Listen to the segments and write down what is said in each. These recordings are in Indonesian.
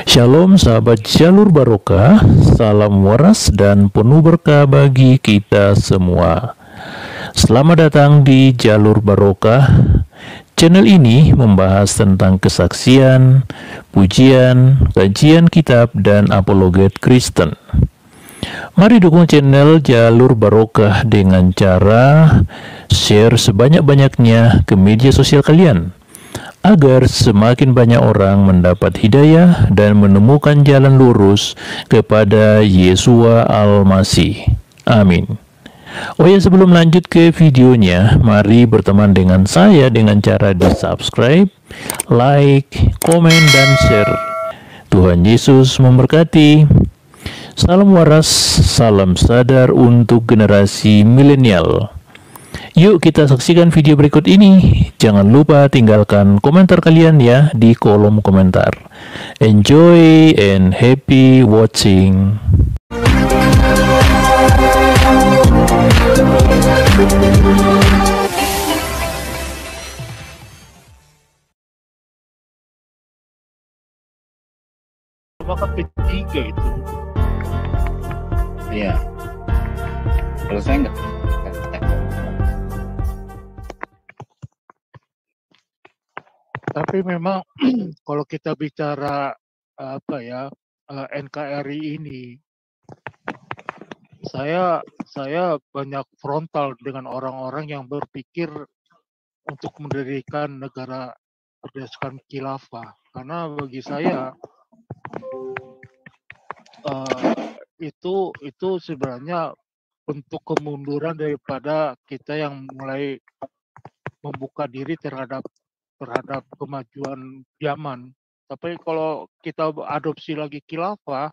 Shalom sahabat Jalur Barokah, salam waras dan penuh berkah bagi kita semua. Selamat datang di Jalur Barokah. Channel ini membahas tentang kesaksian, pujian, kajian kitab, dan apologet Kristen. Mari dukung channel Jalur Barokah dengan cara share sebanyak-banyaknya ke media sosial kalian, agar semakin banyak orang mendapat hidayah dan menemukan jalan lurus kepada Yesua Al-Masih. Amin. Oh ya, sebelum lanjut ke videonya, mari berteman dengan saya dengan cara di subscribe, like, komen, dan share. Tuhan Yesus memberkati. Salam waras, salam sadar untuk generasi milenial. Yuk kita saksikan video berikut ini. Jangan lupa tinggalkan komentar kalian ya di kolom komentar. Enjoy and happy watching. Maka P3 itu. Iya. Kalau saya enggak. Tapi memang kalau kita bicara NKRI ini, saya banyak frontal dengan orang-orang yang berpikir untuk mendirikan negara berdasarkan khilafah, karena bagi saya itu sebenarnya bentuk kemunduran daripada kita yang mulai membuka diri terhadap kemajuan zaman. Tapi kalau kita adopsi lagi khilafah,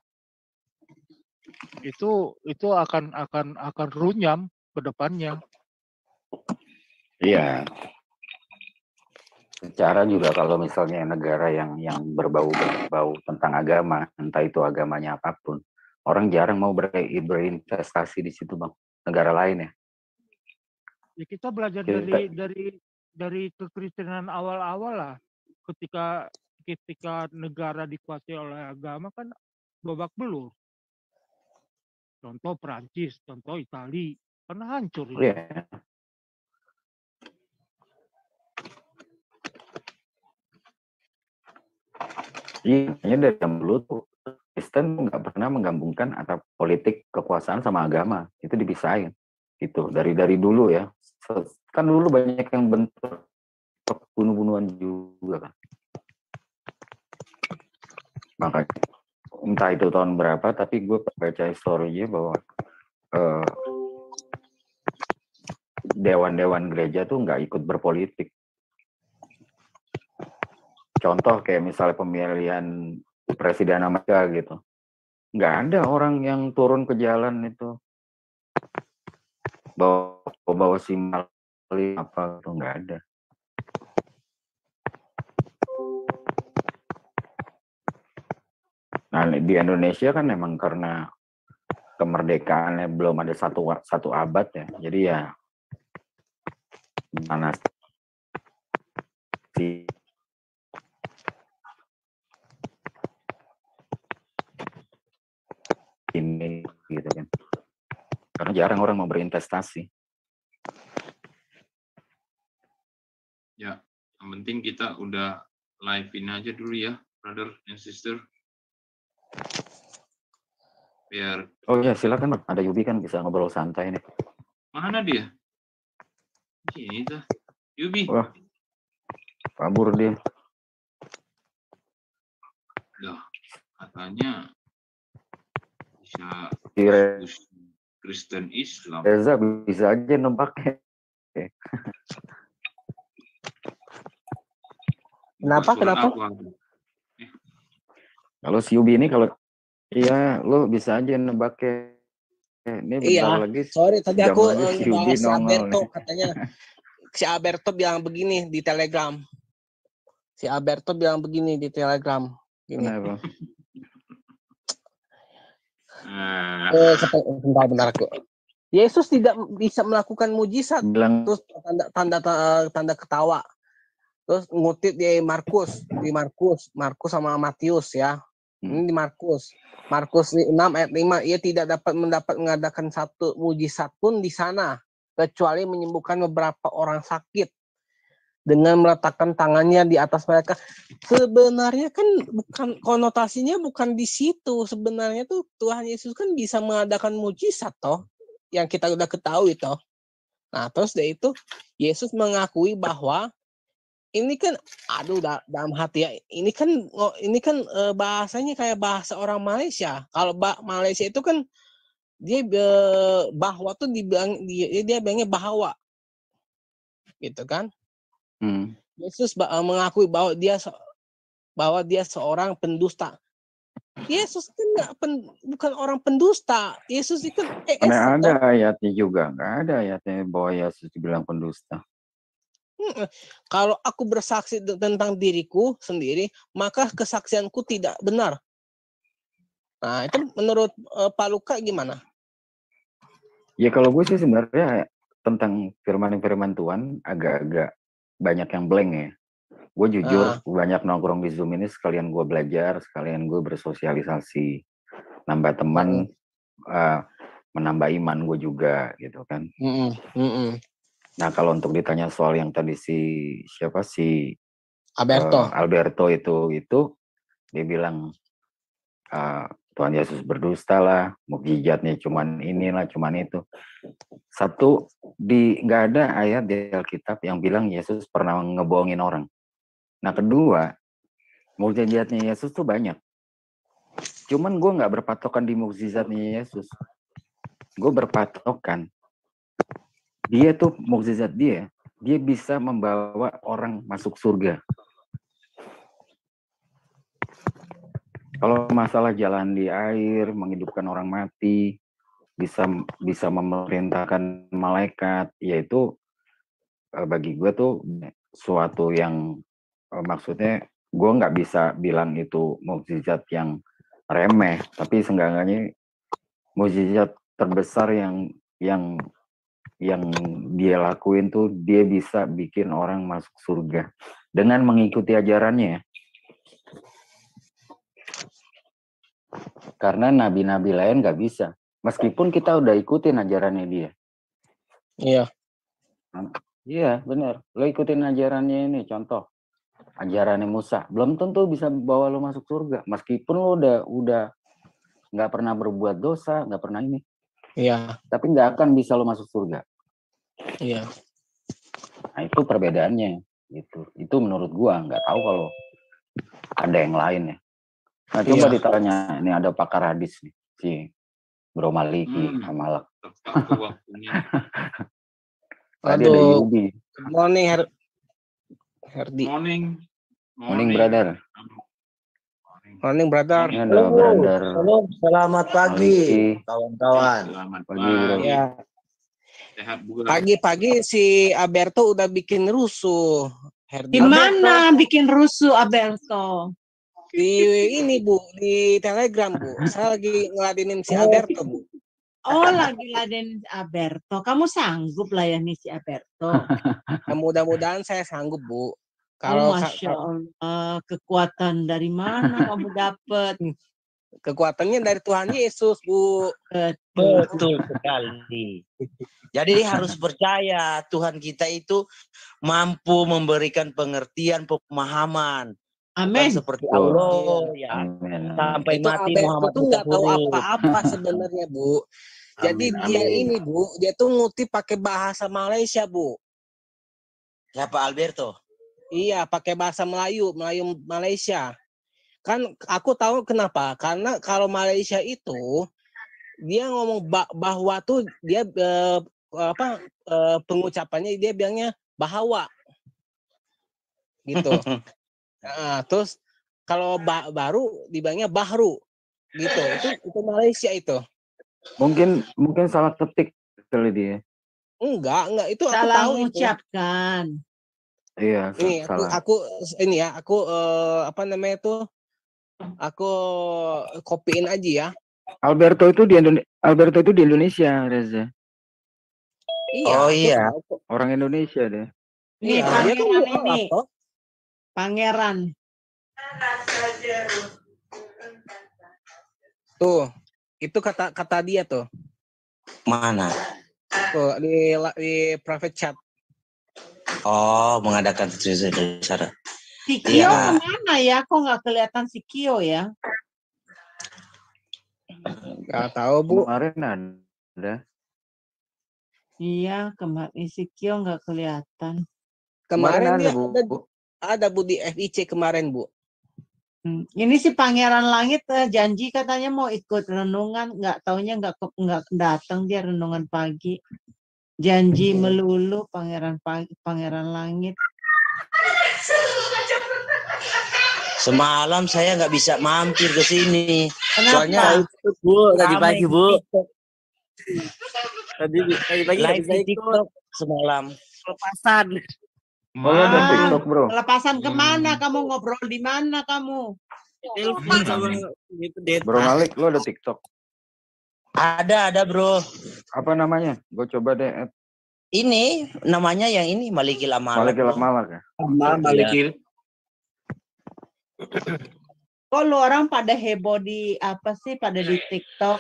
itu akan runyam ke depannya. Iya. Secara juga kalau misalnya negara yang berbau tentang agama, entah itu agamanya apapun, orang jarang mau berinvestasi di situ, Bang. Negara lain ya. Ya kita belajar dari kekristenan awal-awal lah. Ketika negara dikuasai oleh agama kan babak belur. Contoh Prancis, contoh Itali, karena hancur itu. Iya. Iya, dari yang dulu tuh Kristen nggak pernah menggabungkan antara politik kekuasaan sama agama, itu dipisahin gitu dari dulu ya. Kan dulu banyak yang bentuk bunuh-bunuhan juga kan. Makanya entah itu tahun berapa, tapi gue baca historinya bahwa dewan-dewan gereja tuh nggak ikut berpolitik. Contoh kayak misalnya pemilihan presiden Amerika gitu, nggak ada orang yang turun ke jalan itu bawa simbol apa tuh, nggak ada. Nah di Indonesia kan memang karena kemerdekaannya belum ada satu abad ya, jadi ya mana sih ini gitu kan, karena jarang orang mau berinvestasi. Ya, yang penting kita udah live-in aja dulu ya, brother and sister. Biar. Oh ya, silakan Bang. Ada Yubi kan bisa ngobrol santai nih. Mana dia? Ini tuh. Yubi. Wah, kabur dia. Loh, katanya bisa Kristen Islam. Reza bisa aja nebaknya. Kenapa? Kalau si Yubi ini kalau iya, lo bisa aja nebaknya. Ini bentar lagi. Sorry tadi aku si Yubi si Alberto katanya. Si Alberto bilang begini di Telegram. Gini. Kenapa? Bentar aku. Yesus tidak bisa melakukan mujizat. Terus tanda ketawa. Terus ngutip di Markus sama Matius ya. Ini di Markus 6 ayat 5, ia tidak dapat mengadakan satu mujizat pun di sana kecuali menyembuhkan beberapa orang sakit dengan meletakkan tangannya di atas mereka. Sebenarnya kan bukan konotasinya bukan di situ. Sebenarnya tuh Tuhan Yesus kan bisa mengadakan mujizat toh, yang kita udah ketahui toh. Nah, terus dari itu Yesus mengakui bahwa ini kan dalam hati ya, ini kan bahasanya kayak bahasa orang Malaysia. Kalau Malaysia itu kan dia bahwa tuh dia bilangnya bahwa. Gitu kan? Yesus mengakui bahwa dia seorang pendusta. Yesus kan bukan orang pendusta. Yesus itu ada ayatnya juga, nggak ada ayatnya bahwa Yesus dibilang pendusta. Kalau aku bersaksi tentang diriku sendiri, maka kesaksianku tidak benar. Nah, itu menurut Pak Luka gimana? Ya kalau gue sih sebenarnya tentang firman Tuhan agak-agak banyak yang blank ya. Gue jujur banyak nongkrong di Zoom ini sekalian gue belajar, sekalian gue bersosialisasi, nambah teman, menambah iman gue juga gitu kan. Nah kalau untuk ditanya soal yang tadi si Alberto itu dia bilang Tuhan Yesus berdusta lah, mukjizatnya cuman inilah, cuman itu. Satu, nggak ada ayat di Alkitab yang bilang Yesus pernah ngebohongin orang. Nah kedua, mukjizatnya Yesus tuh banyak. Cuman gue nggak berpatokan di mukjizatnya Yesus. Gue berpatokan dia tuh mukjizat dia bisa membawa orang masuk surga. Kalau masalah jalan di air, menghidupkan orang mati, bisa memerintahkan malaikat, yaitu bagi gue tuh suatu yang maksudnya gue nggak bisa bilang itu mukjizat yang remeh, tapi seenggaknya mukjizat terbesar yang dia lakuin tuh dia bisa bikin orang masuk surga dengan mengikuti ajarannya. Karena nabi-nabi lain nggak bisa, meskipun kita udah ikutin ajarannya dia. Iya. Iya benar. Lo ikutin ajarannya ini, contoh ajarannya Musa, belum tentu bisa bawa lo masuk surga, meskipun lo udah nggak pernah berbuat dosa, nggak pernah ini. Iya. Tapi nggak akan bisa lo masuk surga. Iya. Nah itu perbedaannya gitu. Itu menurut gua, nggak tahu kalau ada yang lain ya. Nah coba ditanya, ini ada pakar hadis nih, si Bro Maliki Amalak. Tadi ada Yudi. Good morning Herdi. Morning brother. Morning brother. Ini ada brother. Halo, selamat pagi kawan-kawan. Selamat Pagi bro. Ya. Pagi-pagi si Alberto udah bikin rusuh. Herdi. Gimana bikin rusuh Alberto? Di ini Bu, di Telegram Bu. Saya lagi ngeladenin si Alberto Bu. Oh, lagi ladenin Alberto. Kamu sanggup layani si Alberto? Mudah-mudahan saya sanggup Bu. Kalau Masya Allah, kekuatan dari mana kamu dapat? Kekuatannya dari Tuhan Yesus, Bu. Betul sekali. Jadi harus percaya Tuhan kita itu mampu memberikan pengertian, pemahaman. Amin. Seperti Allah ya. Amin. Sampai itu mati Alberto Muhammad tuh nggak tahu apa-apa sebenarnya, Bu. Jadi dia ini, Bu, dia tuh ngutip pakai bahasa Malaysia, Bu. Siapa Alberto? Iya, pakai bahasa Melayu Malaysia. Kan aku tahu kenapa? Karena kalau Malaysia itu dia ngomong bahwa tuh dia pengucapannya dia bilangnya bahwa. Gitu. Nah, terus kalau baru dibilangnya bahru. Gitu. Itu Malaysia itu. Mungkin salah ketik kali dia. Enggak, itu aku salah tahu mengucapkan. Iya, ini salah. aku apa namanya itu? Aku kopiin aja ya. Alberto itu di Indonesia, Reza. Iya. Oh iya. Orang Indonesia deh. Nih, Iya, pangeran ini. Pangeran. Tuh, itu kata dia tuh. Mana? Tuh di private chat. Oh, mengadakan secara. Si Kio Iya. kemana ya? Kok nggak kelihatan si Kio ya? Gak tahu Bu. Kemarin ada. Iya, kemarin si Kio nggak kelihatan. Kemarin dia Bu. ada Bu di FIC kemarin Bu. Ini si Pangeran Langit janji katanya mau ikut renungan, nggak taunya nggak datang dia renungan pagi. Janji melulu Pangeran Langit. Semalam saya nggak bisa mampir ke sini. Kenapa? Soalnya Bu, tadi rame pagi di Bu. TikTok. Tadi pagi nggak Live bisa di ikut. TikTok semalam. Pelepasan. Oh, lo ada TikTok, Bro? Pelepasan kemana? Kamu ngobrol di mana kamu? Telepon sama gitu Bro Malik, lo ada TikTok? Ada Bro. Apa namanya? Gue coba deh. Ini namanya yang ini Malikil Amal. Malikil Amal ya? Malikil. Kok lu orang pada heboh di apa sih? Pada di TikTok?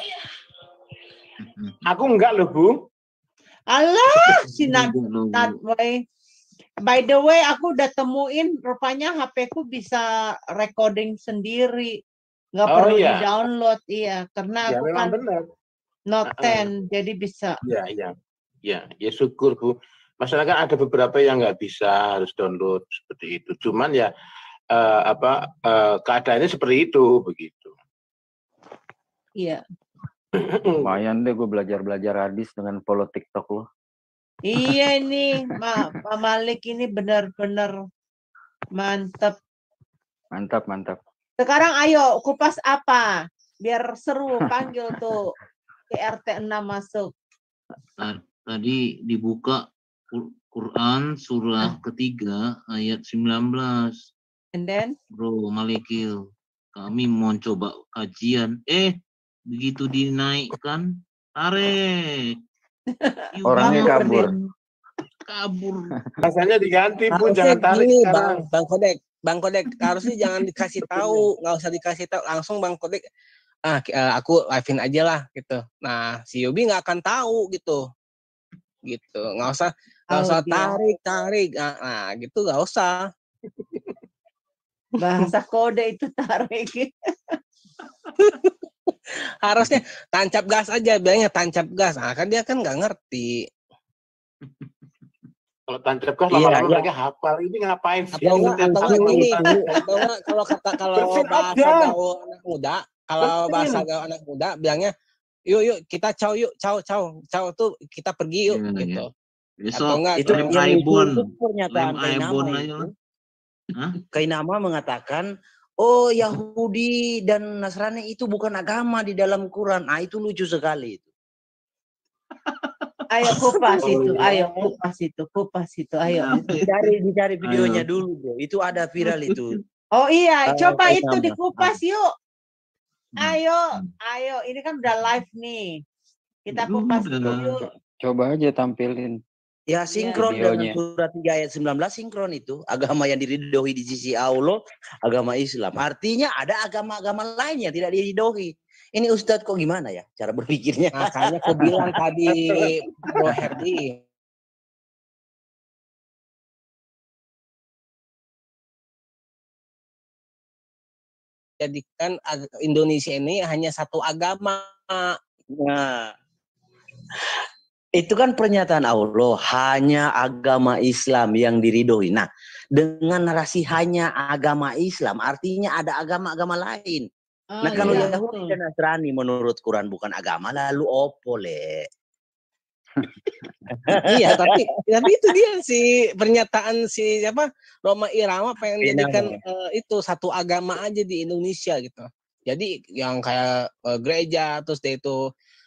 Aku enggak loh Bu. Alah, si Natboy. By the way, aku udah temuin rupanya HP-ku bisa recording sendiri. Nggak perlu di-download, iya. Karena aku kan benar. Note 10, jadi bisa. Ya, syukur Bu. Masalah kan ada beberapa yang nggak bisa harus download seperti itu. Cuman ya keadaannya seperti itu begitu. Iya. Lumayan deh gue belajar hadis dengan follow TikTok lo. Iya nih, Pak Malik ini benar-benar mantap. Mantap. Sekarang ayo kupas apa? Biar seru, panggil tuh ke RT 6 masuk. Tadi dibuka Quran surah ketiga ayat 19. And then? Bro Malikil, kami mau coba kajian. Begitu dinaikkan, tarik. Orangnya kabur. Rasanya diganti Bu, Harusnya jangan tarik gini, sekarang. Bang Kodek, harusnya jangan dikasih tahu, nggak usah dikasih tahu, langsung Bang Kodek, aku live-in aja lah gitu. Nah, si Yobi nggak akan tahu gitu, nggak usah tarik, nah gitu nggak usah. Bahasa kode itu tarik. Harusnya tancap gas aja, bilangnya tancap gas. Nah, kan dia kan nggak ngerti. Kalau tancap gas lama-lama mereka hafal. Ini ngapain sih? Atau kalau bahasa gaul anak muda bilangnya yuk kita caw tuh kita pergi yuk gitu. Besok itu yang itu pernyataan Kainama mengatakan, oh Yahudi dan Nasrani itu bukan agama di dalam Quran. Ah itu lucu sekali itu. Ayo kupas itu, ayo. Dicari videonya dulu Bro. Itu ada viral itu. Oh iya, coba itu dikupas yuk. Ayo, ini kan udah live nih. Kita kupas yuk. Coba aja tampilin. Ya sinkron dengan surat 3 ayat 19 sinkron itu. Agama yang diridhoi di sisi Allah, agama Islam. Artinya ada agama-agama lain yang tidak diridhoi. Ini Ustadz kok gimana ya cara berpikirnya? Makanya aku bilang tadi Bro Herdi. Jadikan Indonesia ini hanya satu agama. Nah, itu kan pernyataan Allah, hanya agama Islam yang diridhoi. Nah, dengan narasi hanya agama Islam, artinya ada agama-agama lain. Nah, kalau Yahudi dan Nasrani menurut Quran bukan agama, lalu opo le? Iya, tapi itu dia pernyataan Roma Irama pengen jadikan itu satu agama aja di Indonesia gitu. Jadi yang kayak gereja terus dia itu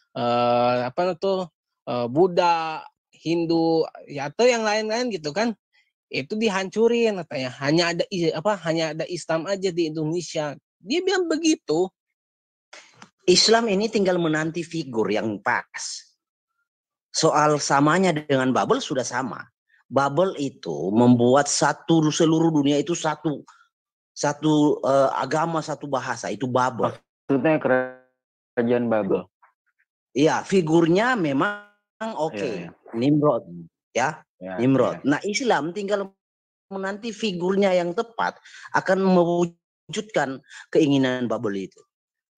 Buddha, Hindu, ya atau yang lain-lain gitu kan, itu dihancurin katanya. Hanya ada Islam aja di Indonesia. Dia bilang begitu. Islam ini tinggal menanti figur yang pas. Soal samanya dengan Babel sudah sama. Babel itu membuat seluruh dunia itu satu agama, satu bahasa, itu Babel. Maksudnya kerajaan Babel. Iya, figurnya memang oke. Nimrod, ya, Nimrod. Nah, Islam tinggal menanti figurnya yang tepat akan mewujudkan keinginan Babel itu.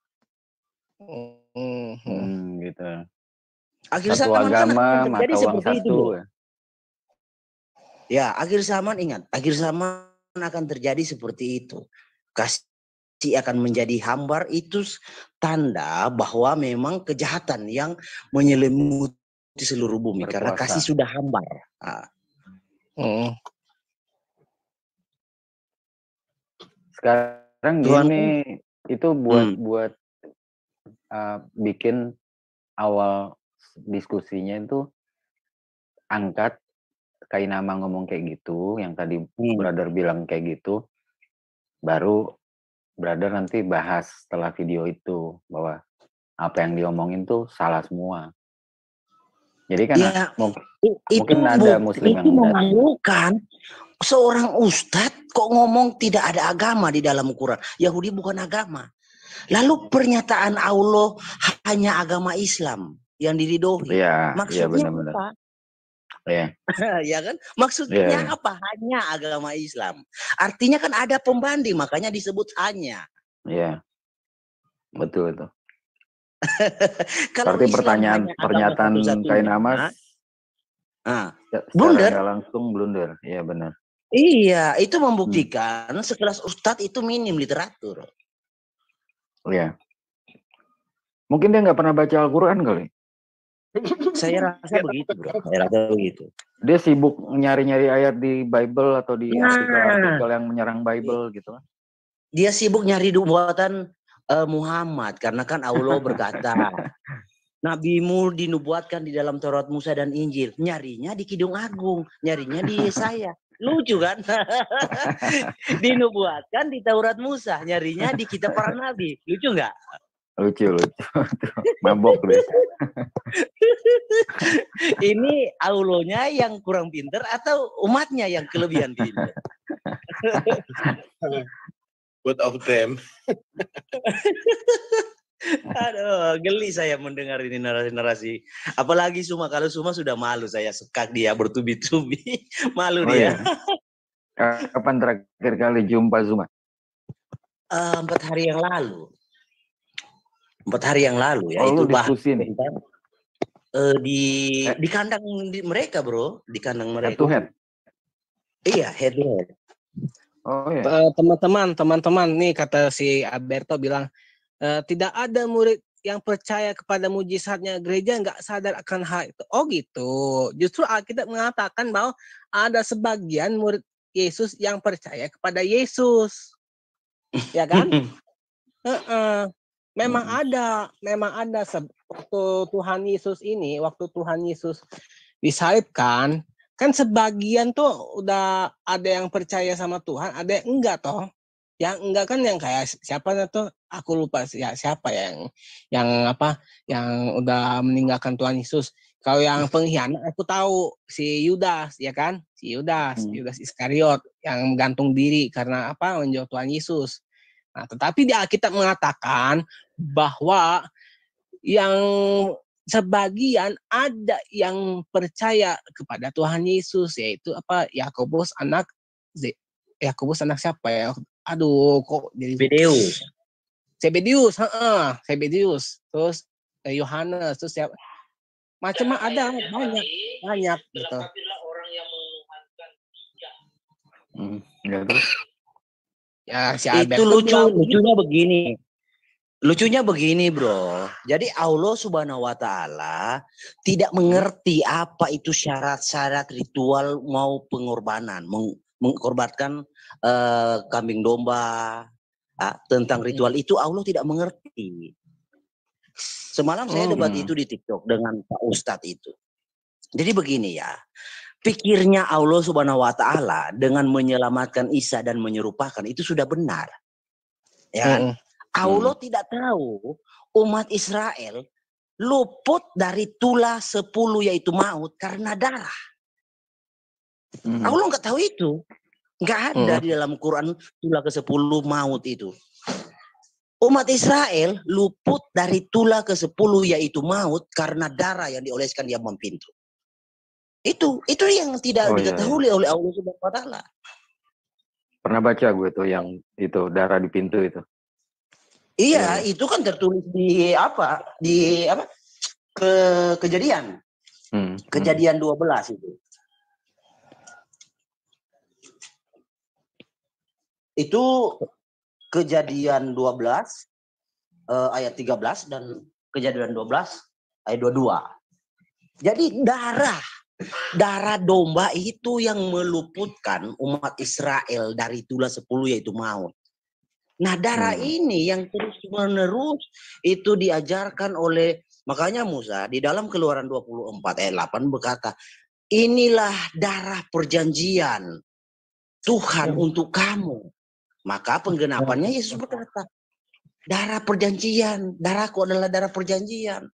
Gitu. Akhir Satu zaman kan agama, akan terjadi mata uang seperti itu. satu. Ya, akhir zaman ingat, akhir zaman akan terjadi seperti itu. Kasih akan menjadi hambar, itu tanda bahwa memang kejahatan yang menyelimuti seluruh bumi karena kasih sudah hambar. Sekarang gini, itu buat bikin awal diskusinya itu angkat Kainama ngomong kayak gitu, yang tadi brother bilang kayak gitu, baru brother nanti bahas setelah video itu bahwa apa yang diomongin tuh salah semua. Jadi kan ya, mungkin ada muslim yang memalukan. Seorang ustadz kok ngomong tidak ada agama di dalam Quran. Yahudi bukan agama. Lalu pernyataan Allah hanya agama Islam yang diridhoi. Maksudnya apa? Ya kan? Maksudnya apa? Hanya agama Islam. Artinya kan ada pembanding, makanya disebut hanya. Iya. Betul itu. Kalau berarti pernyataan Kainama blunder. Langsung blunder. Iya benar. Iya, itu membuktikan sekelas ustadz itu minim literatur. Iya. Mungkin dia nggak pernah baca Al-Quran kali. Saya rasa begitu, bro. Saya rasa begitu. Dia sibuk nyari-nyari ayat di Bible atau di artikel-artikel yang menyerang Bible gitu. Dia sibuk nyari buatan Muhammad karena kan Allah berkata, Nabimu dinubuatkan di dalam Taurat Musa dan Injil. Nyarinya di Kidung Agung, nyarinya di Yesaya. Lucu kan? Dinubuatkan di Taurat Musa, nyarinya di kitab para nabi. Lucu nggak? Lucu. Mabok deh. Ini Allahnya yang kurang pinter atau umatnya yang kelebihan pinter? Both of them. Aduh, geli saya mendengar ini narasi-narasi. Apalagi kalau Suma sudah malu, saya sekak dia bertubi-tubi. Malu dia. Iya. Kapan terakhir kali jumpa Suma? 4 hari yang lalu. 4 hari yang lalu ya. Itu diskusi nih. Di kandang mereka, bro. Di kandang mereka. Head to head? Iya, head to head. Oh iya. Teman-teman nih kata si Alberto bilang tidak ada murid yang percaya kepada mujizatnya, gereja nggak sadar akan hal itu. Oh gitu. Justru Alkitab mengatakan bahwa ada sebagian murid Yesus yang percaya kepada Yesus, ya kan? Memang ada waktu Tuhan Yesus disalibkan. Kan sebagian tuh udah ada yang percaya sama Tuhan, ada yang enggak toh. Yang enggak kan yang kayak siapa tuh, aku lupa ya siapa yang udah meninggalkan Tuhan Yesus. Kalau yang pengkhianat aku tahu si Yudas, ya kan? Si Yudas Iskariot yang menggantung diri karena menjauh Tuhan Yesus. Nah, tetapi di Alkitab mengatakan bahwa yang sebagian ada yang percaya kepada Tuhan Yesus, yaitu Yakobus anak siapa ya? Aduh, kok jadi Zebedius, terus Yohanes, terus siapa? Macam ada banyak gitu. Ya, si itu lucunya begini, bro. Jadi Allah Subhanahu wa Ta'ala tidak mengerti apa itu syarat-syarat ritual mau pengorbanan, mengkorbankan kambing domba. Tentang ritual itu Allah tidak mengerti. Semalam saya debat itu di TikTok dengan Pak Ustadz itu. Jadi begini ya, pikirnya Allah Subhanahu wa Ta'ala dengan menyelamatkan Isa dan menyerupakan itu sudah benar. Ya. Allah tidak tahu umat Israel luput dari tulah 10 yaitu maut karena darah. Allah nggak tahu itu. Nggak ada di dalam Quran tulah ke-10 maut itu. Umat Israel luput dari tula ke-10 yaitu maut karena darah yang dioleskan di ambang pintu. Itu yang tidak diketahui oleh Allah Subhanahu wa taala. Pernah baca gue tuh yang itu darah di pintu itu. Iya, itu kan tertulis di Kejadian. Kejadian 12 itu. Itu Kejadian 12 ayat 13 dan Kejadian 12 ayat 22. Jadi darah domba itu yang meluputkan umat Israel dari tula 10 yaitu maut. Nah, darah ini yang terus-menerus itu diajarkan oleh, makanya Musa di dalam Keluaran 24 ayat 8 berkata, inilah darah perjanjian Tuhan untuk kamu. Maka penggenapannya Yesus berkata, darah perjanjian, darahku adalah darah perjanjian.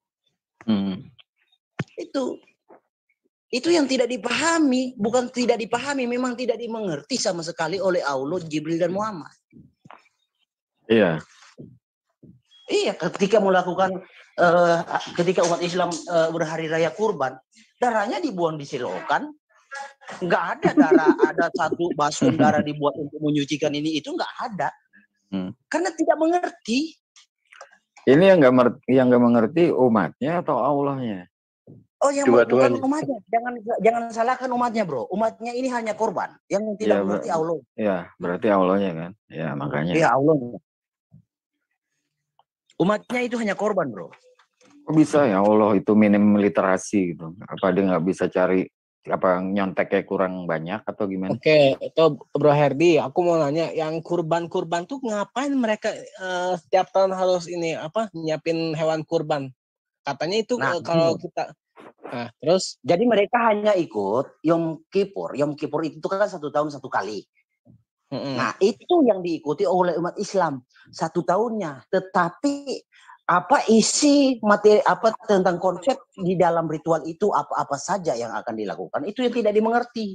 Itu yang tidak dipahami, bukan tidak dipahami, memang tidak dimengerti sama sekali oleh Allah, Jibril dan Muhammad. Iya, ketika melakukan ketika umat Islam berhari raya kurban, darahnya dibuang di selokan, nggak ada darah, ada satu baskom darah dibuat untuk menyucikan ini itu nggak ada, karena tidak mengerti. Ini yang nggak mengerti umatnya atau Allahnya? Oh, yang bukan umatnya, jangan salahkan umatnya, bro. Umatnya ini hanya korban, yang tidak mengerti Allah. Iya, berarti Allahnya kan? Ya makanya. Iya, Allahnya. Umatnya itu hanya korban, bro. Kok bisa ya Allah itu minim literasi gitu? Apa dia nggak bisa cari nyonteknya kurang banyak atau gimana? Oke, itu Bro Herdi, aku mau nanya, yang kurban tuh ngapain mereka setiap tahun harus nyiapin hewan kurban? Katanya itu kalau kita terus jadi mereka hanya ikut Yom Kippur. Yom Kippur itu kan 1 tahun 1 kali. Nah, itu yang diikuti oleh umat Islam 1 tahunnya. Tetapi apa isi materi tentang konsep di dalam ritual itu, apa saja yang akan dilakukan, itu yang tidak dimengerti.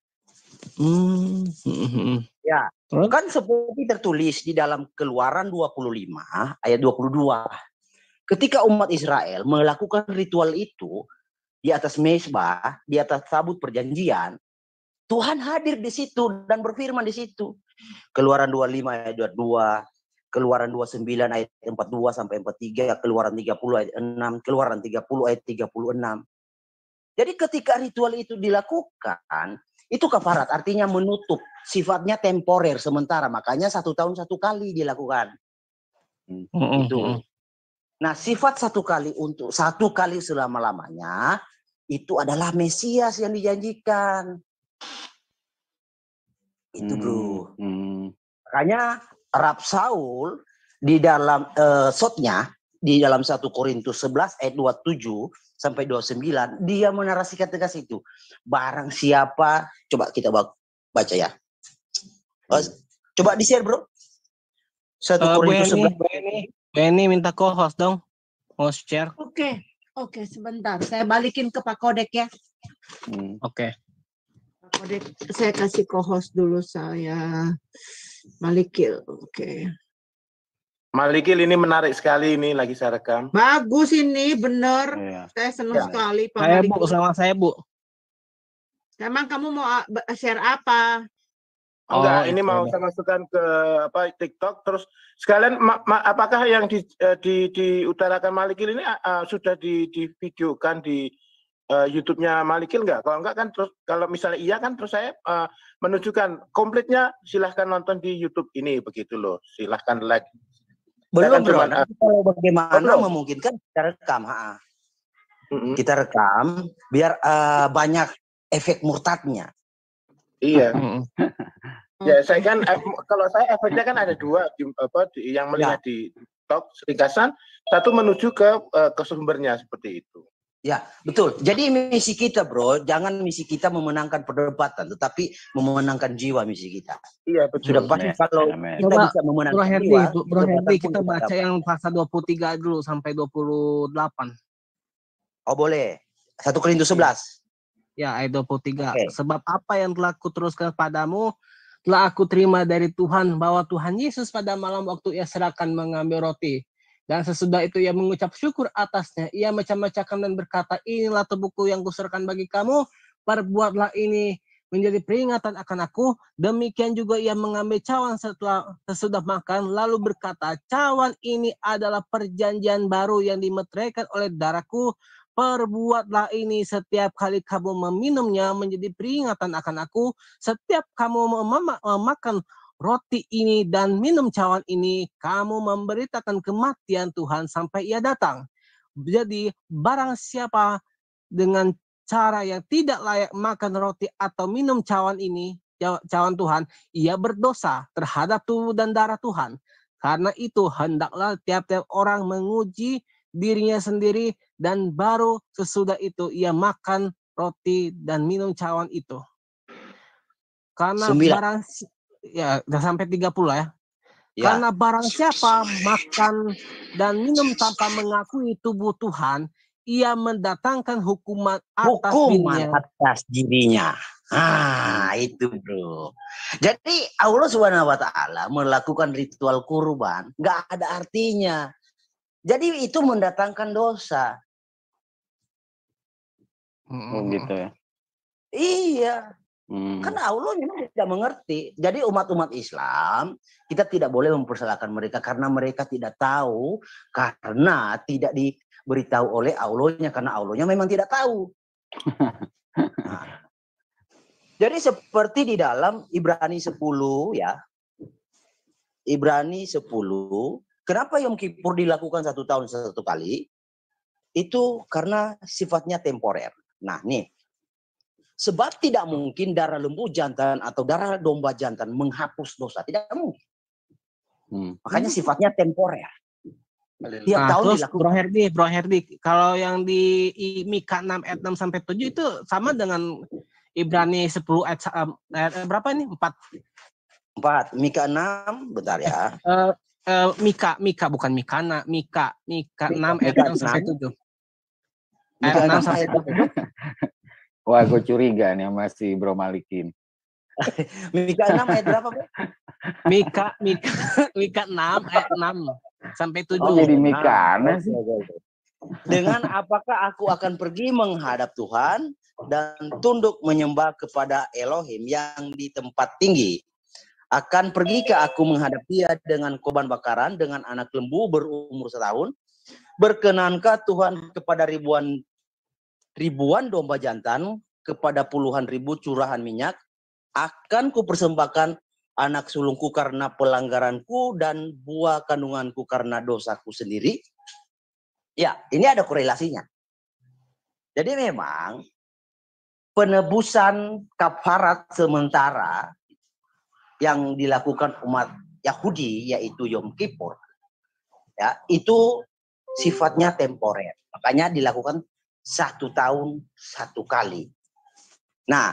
Ya, kan seperti tertulis di dalam Keluaran 25 ayat 22. Ketika umat Israel melakukan ritual itu di atas mezbah, di atas tabut perjanjian, Tuhan hadir di situ dan berfirman di situ. Keluaran 25 ayat 22, Keluaran 29 ayat 42 sampai 43, Keluaran 30 ayat 6, Keluaran 30 ayat 36. Jadi ketika ritual itu dilakukan, itu kafarat, artinya menutup, sifatnya temporer sementara, makanya 1 tahun 1 kali dilakukan. Itu. Nah, sifat 1 kali untuk 1 kali selama-lamanya itu adalah Mesias yang dijanjikan. Itu, bro. Makanya Rab Saul di dalam shotnya di dalam 1 Korintus 11 ayat 27 sampai 29 dia menarasikan tegas itu. Barang siapa, coba kita baca ya. Coba di-share, bro. 1 Korintus 11. Benny minta co-host dong. Mau share. Oke, sebentar. Saya balikin ke Pak Kodek ya. Oke. Kodek, saya kasih co-host dulu saya. Malikil, oke. Malikil ini menarik sekali, ini lagi saya rekam. Bagus ini, bener. Saya senang sekali Pak Malikil. Sama saya, Bu. Emang kamu mau share apa? Enggak, ini mau saya masukkan ke TikTok. Terus sekalian, apakah yang diutarakan Malikil ini sudah divideokan di YouTube-nya Malikil enggak? Kalau enggak kan terus, kalau misalnya iya kan terus saya menunjukkan komplitnya, silahkan nonton di YouTube ini, begitu loh. Silahkan like. Belum, bro. Kalau bagaimana memungkinkan kita rekam. Kita rekam biar banyak efek murtadnya. Iya. Ya, saya kan kalau saya efeknya kan ada 2 yang melihat di TikTok ringkasan, 1 menuju ke sumbernya seperti itu. Ya, betul. Jadi misi kita, bro, jangan misi kita memenangkan perdebatan, tetapi memenangkan jiwa misi kita. Iya, betul. Sudah pasti kalau kita bisa memenangkan jiwa. Bro Herdi, kita baca yang pasal 23 dulu sampai 28. Oh, boleh. 1 Korintus 11. Ya, ayat 23. Sebab apa yang telah kuteruskan padamu telah aku terima dari Tuhan bahwa Tuhan Yesus pada malam waktu ia serahkan mengambil roti. Dan sesudah itu ia mengucap syukur atasnya. Ia macam-macamkan dan berkata, inilah tubuhku yang kuserahkan bagi kamu. Perbuatlah ini menjadi peringatan akan aku. Demikian juga ia mengambil cawan sesudah makan. Lalu berkata, cawan ini adalah perjanjian baru yang dimeteraikan oleh darahku. Perbuatlah ini setiap kali kamu meminumnya menjadi peringatan akan aku. Setiap kamu memakan roti ini dan minum cawan ini, kamu memberitakan kematian Tuhan sampai ia datang. Jadi barang siapa dengan cara yang tidak layak makan roti atau minum cawan ini, cawan Tuhan, ia berdosa terhadap tubuh dan darah Tuhan. Karena itu hendaklah tiap-tiap orang menguji dirinya sendiri, dan baru sesudah itu ia makan roti dan minum cawan itu. Karena barang ya udah sampai 30 ya. Karena barang siapa makan dan minum tanpa mengakui tubuh Tuhan, ia mendatangkan hukuman atas dirinya. Ah, itu bro. Jadi Allah Subhanahu wa Ta'ala melakukan ritual kurban nggak ada artinya. Jadi itu mendatangkan dosa. Gitu ya. Iya. Karena Allah memang tidak mengerti. Jadi umat-umat Islam, kita tidak boleh mempersalahkan mereka karena mereka tidak tahu, karena tidak diberitahu oleh Allahnya, karena Allahnya memang tidak tahu. Nah, jadi seperti di dalam Ibrani 10 ya. Ibrani 10, kenapa Yom Kippur dilakukan 1 tahun 1 kali? Itu karena sifatnya temporer. Nah nih. Sebab tidak mungkin darah lembu jantan atau darah domba jantan menghapus dosa. Tidak mungkin. Makanya sifatnya temporer. Tiap tahun dilakukan. Bro Herdi, kalau yang di Mika 6 ayat 6 sampai 7 itu sama dengan Ibrani 10 ayat berapa ini? 4. Mika 6, bentar ya. Mika bukan Mikana, Mika 6 ayat 6 sampai 7. Ayat 6 sampai 7. Wah, gue curiga nih sama si Bro Malikin. Mika 6 ayat berapa, Bro? Mika 6 ayat 6 sampai 7. Oh, jadi Mika sih. Dengan apakah aku akan pergi menghadap Tuhan dan tunduk menyembah kepada Elohim yang di tempat tinggi? Akan pergikah aku menghadap Dia dengan korban bakaran, dengan anak lembu berumur 1 tahun? Berkenankah Tuhan kepada ribuan domba jantan, kepada puluhan ribu curahan minyak? Akan kupersembahkan anak sulungku karena pelanggaranku dan buah kandunganku karena dosaku sendiri? Ya, ini ada korelasinya. Jadi memang penebusan kafarat sementara yang dilakukan umat Yahudi, yaitu Yom Kippur, ya, itu sifatnya temporer. Makanya dilakukan 1 tahun 1 kali. Nah,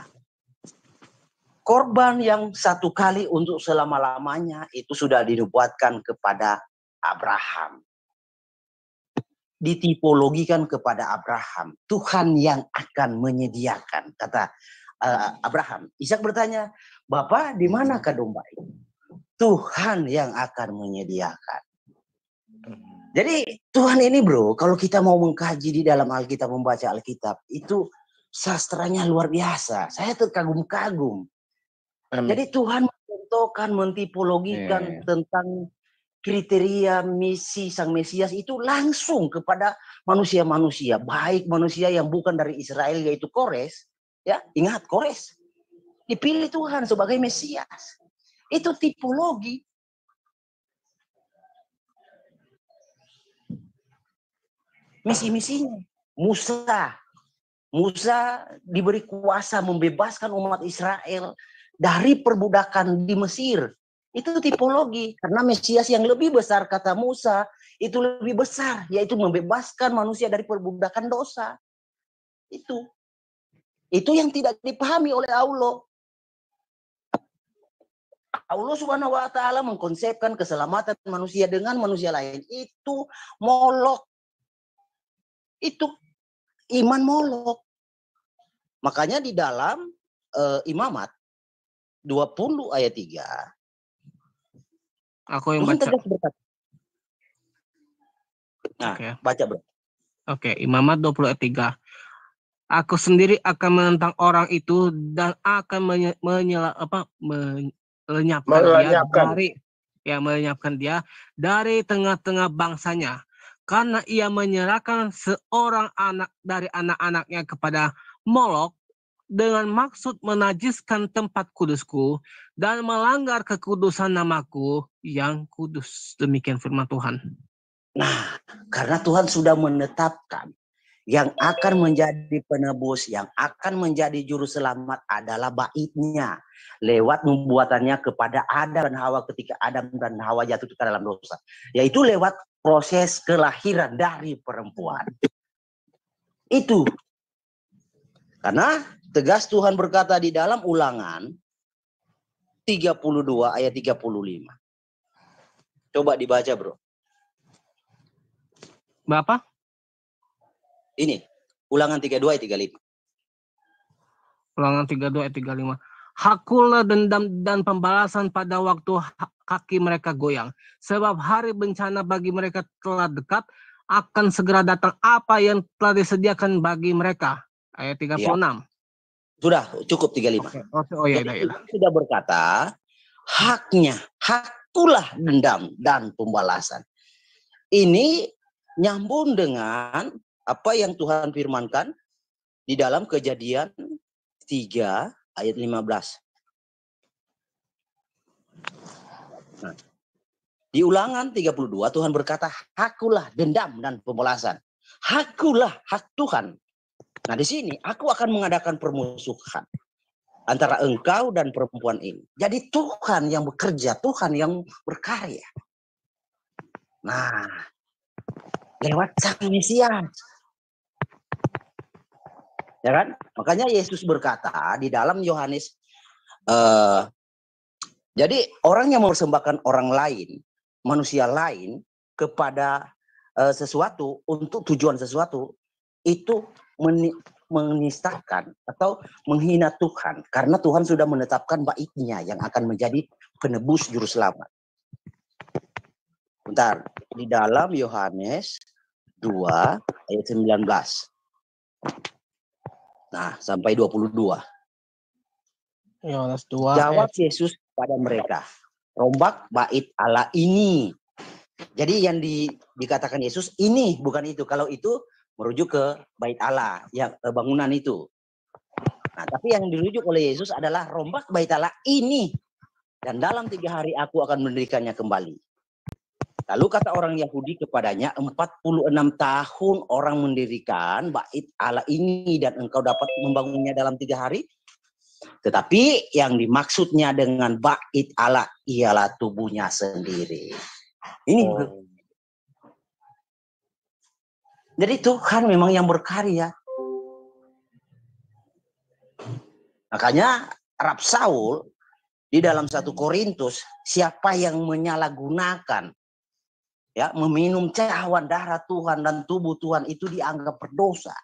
korban yang 1 kali untuk selama-lamanya itu sudah dinubuatkan kepada Abraham. Ditipologikan kepada Abraham. Tuhan yang akan menyediakan, kata Abraham. Ishak bertanya, Bapak, di manakah domba itu? Tuhan yang akan menyediakan. Jadi Tuhan ini bro, kalau kita mau mengkaji di dalam Alkitab, membaca Alkitab, itu sastranya luar biasa. Saya terkagum-kagum. Jadi Tuhan mencontohkan, mentipologikan tentang kriteria misi Sang Mesias itu langsung kepada manusia-manusia. Baik manusia yang bukan dari Israel, yaitu Kores. Ya, ingat Kores. Dipilih Tuhan sebagai Mesias. Itu tipologi. Misi-misinya. Musa diberi kuasa membebaskan umat Israel dari perbudakan di Mesir. Itu tipologi. Karena Mesias yang lebih besar, kata Musa, itu lebih besar, yaitu membebaskan manusia dari perbudakan dosa. Itu yang tidak dipahami oleh Allah. Allah Subhanahu wa Ta'ala mengkonsepkan keselamatan manusia dengan manusia lain. Itu molok. Itu iman molok. Makanya di dalam imamat, 20 ayat 3. Aku yang Tuhan baca. tegas berkata. Nah, Oke. baca bro. Oke, Imamat 20 ayat 3. Aku sendiri akan menentang orang itu dan akan melenyapkan dia dari tengah-tengah bangsanya, karena ia menyerahkan seorang anak dari anak-anaknya kepada Molok dengan maksud menajiskan tempat kudusku dan melanggar kekudusan namaku yang kudus. Demikian firman Tuhan. Nah, karena Tuhan sudah menetapkan yang akan menjadi penebus, yang akan menjadi juru selamat adalah baitnya. Lewat membuatannya kepada Adam dan Hawa ketika Adam dan Hawa jatuh ke dalam dosa. Yaitu lewat proses kelahiran dari perempuan. Itu. Karena tegas Tuhan berkata di dalam Ulangan 32 ayat 35. Coba dibaca bro. Bapak? Ini, Ulangan 32 ayat 35. Ulangan 32 ayat 35. Hakulah dendam dan pembalasan pada waktu kaki mereka goyang. Sebab hari bencana bagi mereka telah dekat, akan segera datang apa yang telah disediakan bagi mereka. Ayat 36. Ya. Sudah, cukup 35. Okay. Oh ya, Jadi, sudah berkata, hakulah dendam dan pembalasan. Ini nyambung dengan apa yang Tuhan firmankan di dalam Kejadian 3 ayat 15. Nah, di Ulangan 32 Tuhan berkata, hakulah dendam dan pembalasan. Hakulah hak Tuhan. Nah di sini aku akan mengadakan permusuhan antara engkau dan perempuan ini. Jadi Tuhan yang bekerja, Tuhan yang berkarya. Nah, lewat Sang Mesias. Ya kan? Makanya Yesus berkata di dalam Yohanes, jadi orang yang mempersembahkan orang lain, manusia lain kepada sesuatu untuk tujuan sesuatu itu menistakan atau menghina Tuhan, karena Tuhan sudah menetapkan baitnya yang akan menjadi penebus juru selamat. Bentar, di dalam Yohanes 2 ayat 19. Nah, sampai 22. Yohanes 2. Jawab Yesus kepada mereka, rombak bait Allah ini. Jadi yang dikatakan Yesus ini, bukan itu. Kalau itu merujuk ke bait Allah, yang bangunan itu. Nah, tapi yang dirujuk oleh Yesus adalah rombak bait Allah ini. Dan dalam 3 hari aku akan mendirikannya kembali. Lalu kata orang Yahudi kepadanya, 46 tahun orang mendirikan bait Allah ini dan engkau dapat membangunnya dalam 3 hari? Tetapi yang dimaksudnya dengan bait Allah ialah tubuhnya sendiri. Ini. Jadi Tuhan memang yang berkarya. Makanya Rab Saul di dalam 1 Korintus, siapa yang menyalahgunakan, ya, meminum cawan darah Tuhan dan tubuh Tuhan itu dianggap berdosa.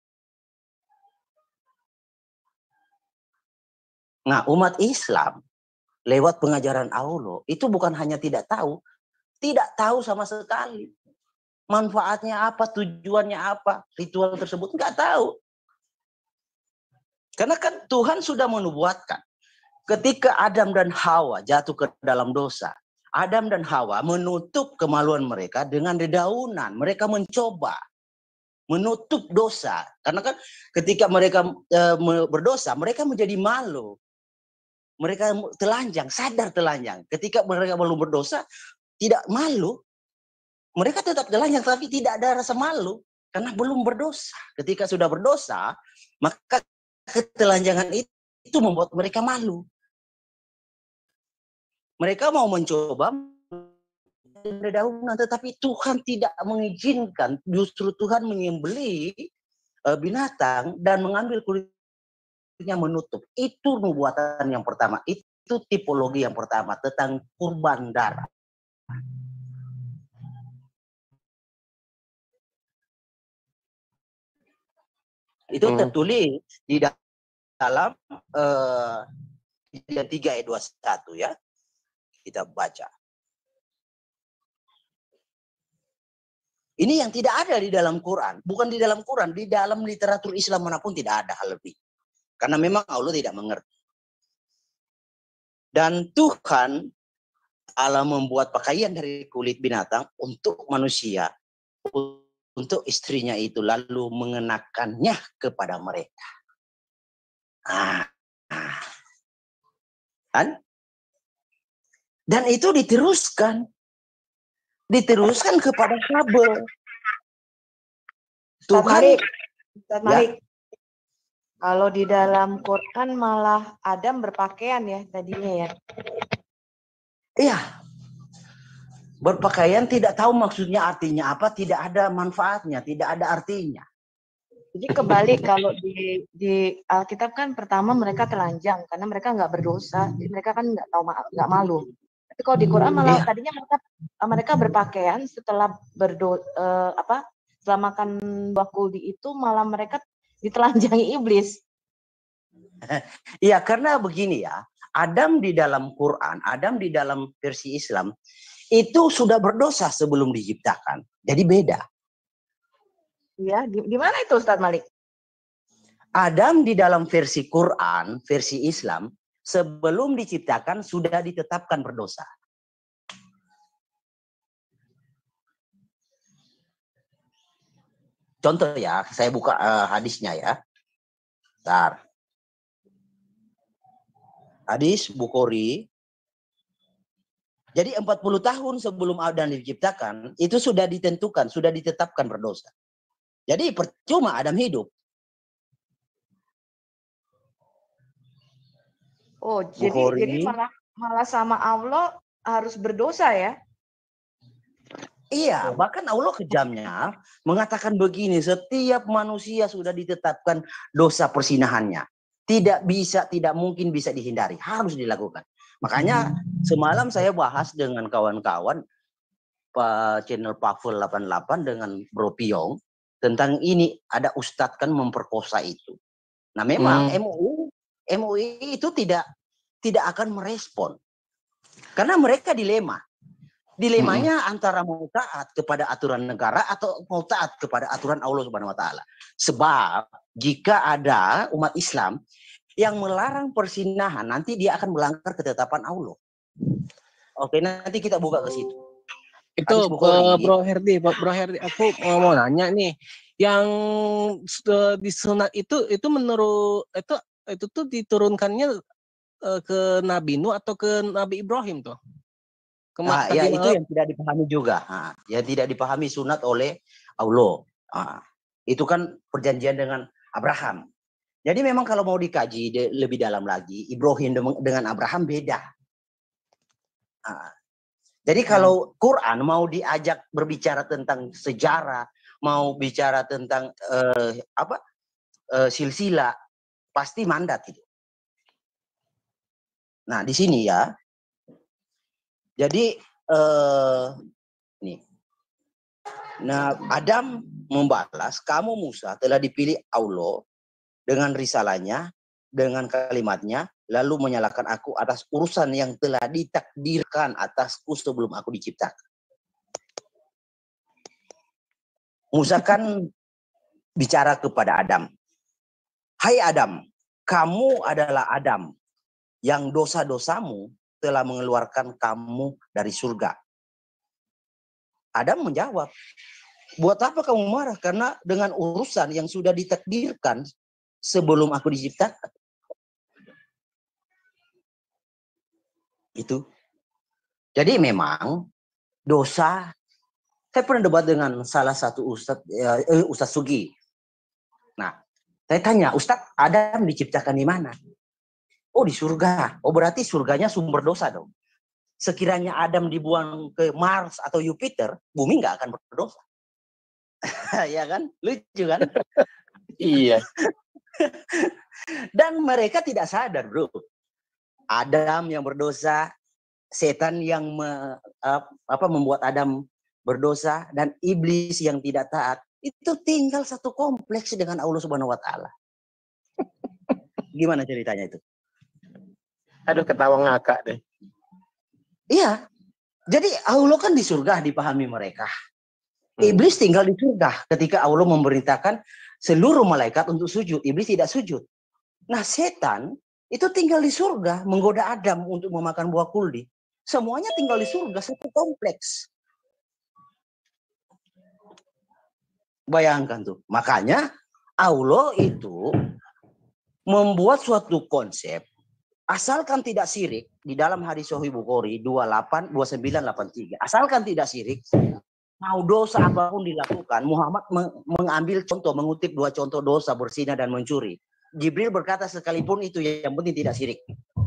Nah, umat Islam lewat pengajaran Aulo itu bukan hanya tidak tahu sama sekali. Manfaatnya apa, tujuannya apa, ritual tersebut nggak tahu. Karena kan Tuhan sudah menubuatkan ketika Adam dan Hawa jatuh ke dalam dosa, Adam dan Hawa menutup kemaluan mereka dengan dedaunan. Mereka mencoba menutup dosa. Karena kan ketika mereka berdosa, mereka menjadi malu. Mereka telanjang, sadar telanjang. Ketika mereka belum berdosa, tidak malu. Mereka tetap telanjang, tapi tidak ada rasa malu. Karena belum berdosa. Ketika sudah berdosa, maka ketelanjangan itu membuat mereka malu. Mereka mau mencoba dedaunan, tetapi Tuhan tidak mengizinkan. Justru Tuhan menyembelih binatang dan mengambil kulitnya menutup. Itu nubuatan yang pertama. Itu tipologi yang pertama tentang kurban darah. Itu tertulis di dalam Kejadian 3 ayat 21 ya. Kita baca. Ini yang tidak ada di dalam Quran. Bukan di dalam Quran, di dalam literatur Islam manapun tidak ada hal lebih. Karena memang Allah tidak mengerti. Dan Tuhan Allah membuat pakaian dari kulit binatang untuk manusia, untuk istrinya itu, lalu mengenakannya kepada mereka. Dan itu diteruskan kepada Habel. Tuhan, Ustaz Malik. Kalau di dalam Quran malah Adam berpakaian ya tadinya ya. Iya. Berpakaian tidak tahu maksudnya artinya apa, tidak ada manfaatnya, tidak ada artinya. Jadi kebalik kalau di Alkitab kan pertama mereka telanjang karena mereka nggak berdosa, jadi mereka kan nggak malu. Tapi kalau di Quran malah tadinya mereka berpakaian setelah setelah makan buah kuldi itu malah mereka ditelanjangi iblis. Iya, karena begini ya, Adam di dalam Quran, Adam di dalam versi Islam itu sudah berdosa sebelum diciptakan. Jadi beda. Iya, di mana itu Ustaz Malik? Adam di dalam versi Quran, versi Islam, sebelum diciptakan sudah ditetapkan berdosa. Contoh ya, saya buka hadisnya ya. Bentar. Hadis Bukhari. Jadi 40 tahun sebelum Adam diciptakan, itu sudah ditentukan, sudah ditetapkan berdosa. Jadi percuma Adam hidup. Oh, jadi malah sama Allah harus berdosa ya? Iya, bahkan Allah kejamnya mengatakan begini, setiap manusia sudah ditetapkan dosa persinahannya. Tidak mungkin bisa dihindari, harus dilakukan. Makanya semalam saya bahas dengan kawan-kawan channel Pakful 88 dengan Bro Piong tentang ini, ada ustadz kan memperkosa itu. Nah memang MUI itu tidak akan merespon. Karena mereka dilemanya antara mau taat kepada aturan negara atau mau taat kepada aturan Allah Subhanahu wa taala. Sebab jika ada umat Islam yang melarang persinahan, nanti dia akan melanggar ketetapan Allah. Oke, nanti kita buka ke situ. Itu Bro Herdi, aku mau nanya nih, yang disunat itu menurut itu tuh diturunkannya ke Nabi Nuh atau ke Nabi Ibrahim tuh? Ya itu yang tidak dipahami juga. Yang tidak dipahami sunat oleh Allah. Itu kan perjanjian dengan Abraham. Jadi memang kalau mau dikaji lebih dalam lagi, Ibrahim dengan Abraham beda. Jadi kalau Quran mau diajak berbicara tentang sejarah, mau bicara tentang silsilah, pasti mandat itu. Nah di sini ya. Jadi nih. Nah, Adam membalas, kamu Musa telah dipilih Allah dengan risalahnya, dengan kalimatnya, lalu menyalahkan aku atas urusan yang telah ditakdirkan atasku sebelum aku diciptakan. Musa kan bicara kepada Adam. Hai Adam, kamu adalah Adam yang dosa-dosamu telah mengeluarkan kamu dari surga. Adam menjawab, buat apa kamu marah? Karena dengan urusan yang sudah ditakdirkan sebelum aku diciptakan. Itu. Jadi memang dosa, saya pernah debat dengan salah satu Ustadz Sugi. Nah, saya tanya, Ustadz, Adam diciptakan di mana? Oh, di surga. Oh, berarti surganya sumber dosa dong. Sekiranya Adam dibuang ke Mars atau Jupiter, bumi nggak akan berdosa. Ya kan? Lucu kan? Iya. Dan mereka tidak sadar, bro. Adam yang berdosa, setan yang membuat Adam berdosa, dan iblis yang tidak taat. Itu tinggal satu kompleks dengan Allah Subhanahu wa taala. Gimana ceritanya itu? Aduh, ketawa ngakak deh. Iya. Jadi Allah kan di surga dipahami mereka. Iblis tinggal di surga ketika Allah memerintahkan seluruh malaikat untuk sujud. Iblis tidak sujud. Nah, setan itu tinggal di surga menggoda Adam untuk memakan buah kuldi. Semuanya tinggal di surga, satu kompleks. Bayangkan tuh. Makanya Allah itu membuat suatu konsep, asalkan tidak syirik, di dalam hadis Sahih Bukhari 2983, asalkan tidak syirik, mau dosa apapun dilakukan, Muhammad mengambil contoh, mengutip 2 contoh dosa, berzina dan mencuri. Jibril berkata sekalipun itu yang penting tidak syirik.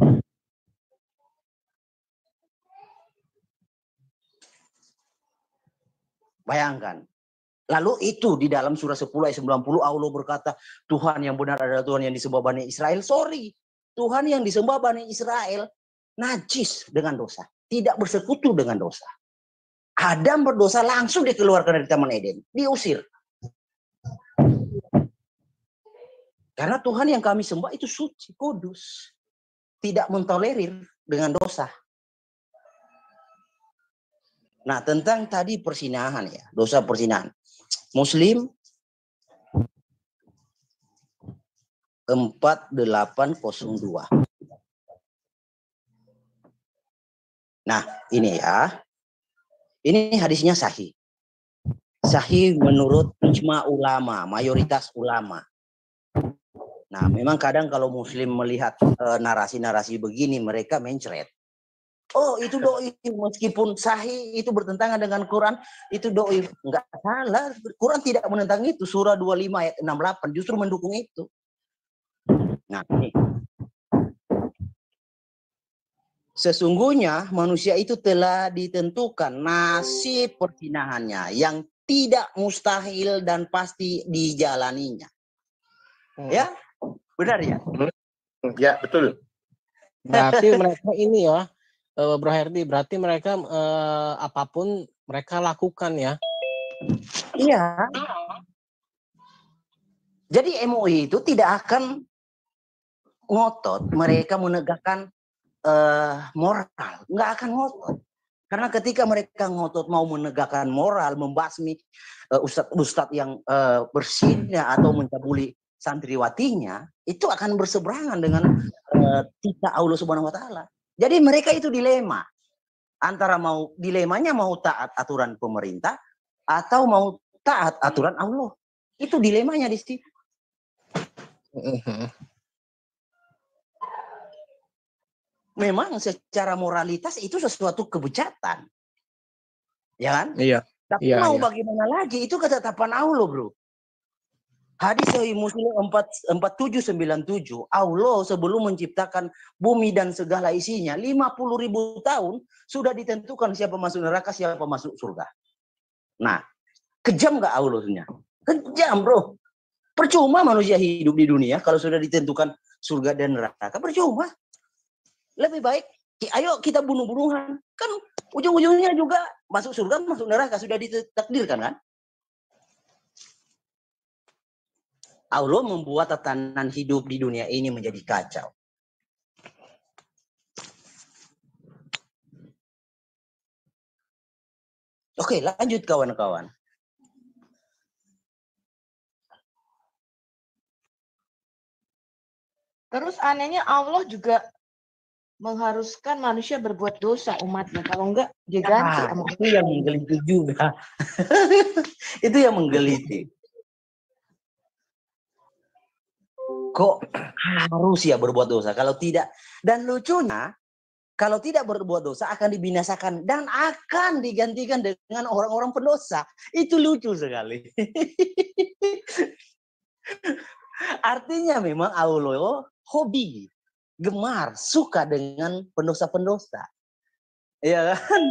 Bayangkan. Lalu itu di dalam surah 10 ayat 90 Allah berkata, Tuhan yang benar adalah Tuhan yang disembah Bani Israel. Sorry, Tuhan yang disembah Bani Israel najis dengan dosa, tidak bersekutu dengan dosa. Adam berdosa langsung dikeluarkan dari Taman Eden, diusir. Karena Tuhan yang kami sembah itu suci, kudus, tidak mentolerir dengan dosa. Nah, tentang tadi persinahan ya, dosa persinahan. Muslim 4802. Nah, ini ya. Ini hadisnya sahih. Sahih menurut ijma ulama, mayoritas ulama. Nah, memang kadang kalau Muslim melihat narasi-narasi begini, mereka mencret. Oh, itu doi, meskipun sahih itu bertentangan dengan Quran, itu doi. Enggak salah, Quran tidak menentang itu. Surah 25 ayat 68 justru mendukung itu. Nah, ini. Sesungguhnya manusia itu telah ditentukan nasib persinahannya yang tidak mustahil dan pasti dijalaninya. Ya, benar ya? Ya, betul. Berarti mereka ini ya, Bro Herdi, berarti mereka apapun mereka lakukan ya? Iya. Jadi MUI itu tidak akan ngotot mereka menegakkan moral, nggak akan ngotot. Karena ketika mereka ngotot mau menegakkan moral, membasmi ustadz-ustadz yang berzina atau mencabuli santriwatinya, itu akan berseberangan dengan titah Allah Subhanahu Wa Taala. Jadi mereka itu dilema antara dilemanya mau taat aturan pemerintah atau mau taat aturan Allah. Itu dilemanya di situ. Memang secara moralitas itu sesuatu kebejatan. Ya kan? Iya. Tapi mau bagaimana lagi? Itu ketetapan Allah, bro. Hadis Sahih Muslim 4797, Allah sebelum menciptakan bumi dan segala isinya, 50.000 tahun sudah ditentukan siapa masuk neraka, siapa masuk surga. Nah, kejam nggak Allahnya? Kejam, bro. Percuma manusia hidup di dunia kalau sudah ditentukan surga dan neraka. Percuma. Lebih baik, ayo kita bunuh-bunuhan. Kan ujung-ujungnya juga masuk surga, masuk neraka. Sudah ditakdirkan kan? Allah membuat tatanan hidup di dunia ini menjadi kacau. Oke, lanjut kawan-kawan. Terus anehnya Allah juga mengharuskan manusia berbuat dosa umatnya. Kalau enggak, dia ganti. Itu yang menggeliti juga. Itu yang menggeliti. Kok harus ya berbuat dosa? Kalau tidak, dan lucunya, kalau tidak berbuat dosa akan dibinasakan dan akan digantikan dengan orang-orang pendosa. Itu lucu sekali. Artinya memang Allah hobi, gemar, suka dengan pendosa-pendosa. Iya kan?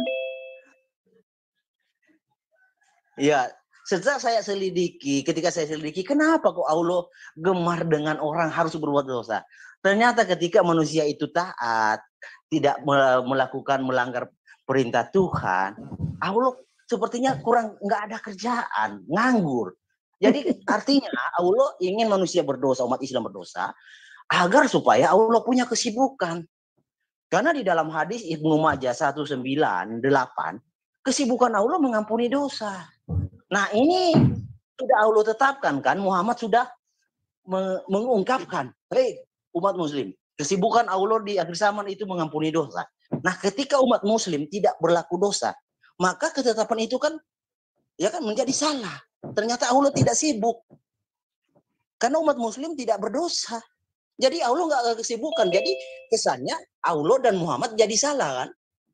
Iya. Setelah saya selidiki, ketika saya selidiki, kenapa kok Allah gemar dengan orang harus berbuat dosa? Ternyata ketika manusia itu taat, tidak melanggar perintah Tuhan, Allah sepertinya kurang, nggak ada kerjaan, nganggur. Jadi artinya Allah ingin manusia berdosa, umat Islam berdosa, agar supaya Allah punya kesibukan. Karena di dalam hadis Ibnu Majah 198, kesibukan Allah mengampuni dosa. Nah ini sudah Allah tetapkan kan, Muhammad sudah mengungkapkan, hei umat muslim, kesibukan Allah di akhir zaman itu mengampuni dosa. Nah ketika umat muslim tidak berlaku dosa, maka ketetapan itu kan ya kan menjadi salah. Ternyata Allah tidak sibuk. Karena umat muslim tidak berdosa. Jadi Allah nggak kesibukan. Jadi kesannya Allah dan Muhammad jadi salah kan?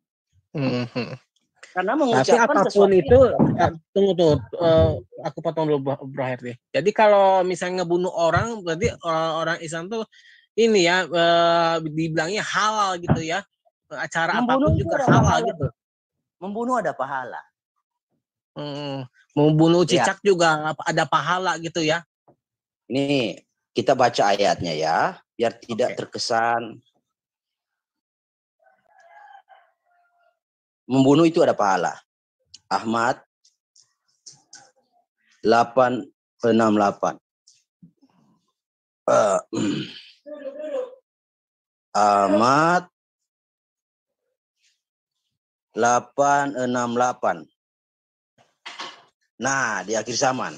Karena mengucapkan tapi apapun itu, tunggu, aku potong dulu Bro Herdi. Jadi kalau misalnya ngebunuh orang, berarti orang Islam tuh ini ya dibilangnya halal gitu ya. Acara membunuh apapun juga halal gitu. Membunuh ada pahala. Membunuh cicak juga ada pahala gitu ya. Ini kita baca ayatnya ya, biar tidak terkesan. Membunuh itu ada pahala. Ahmad 868. Ahmad 868. Nah, di akhir zaman.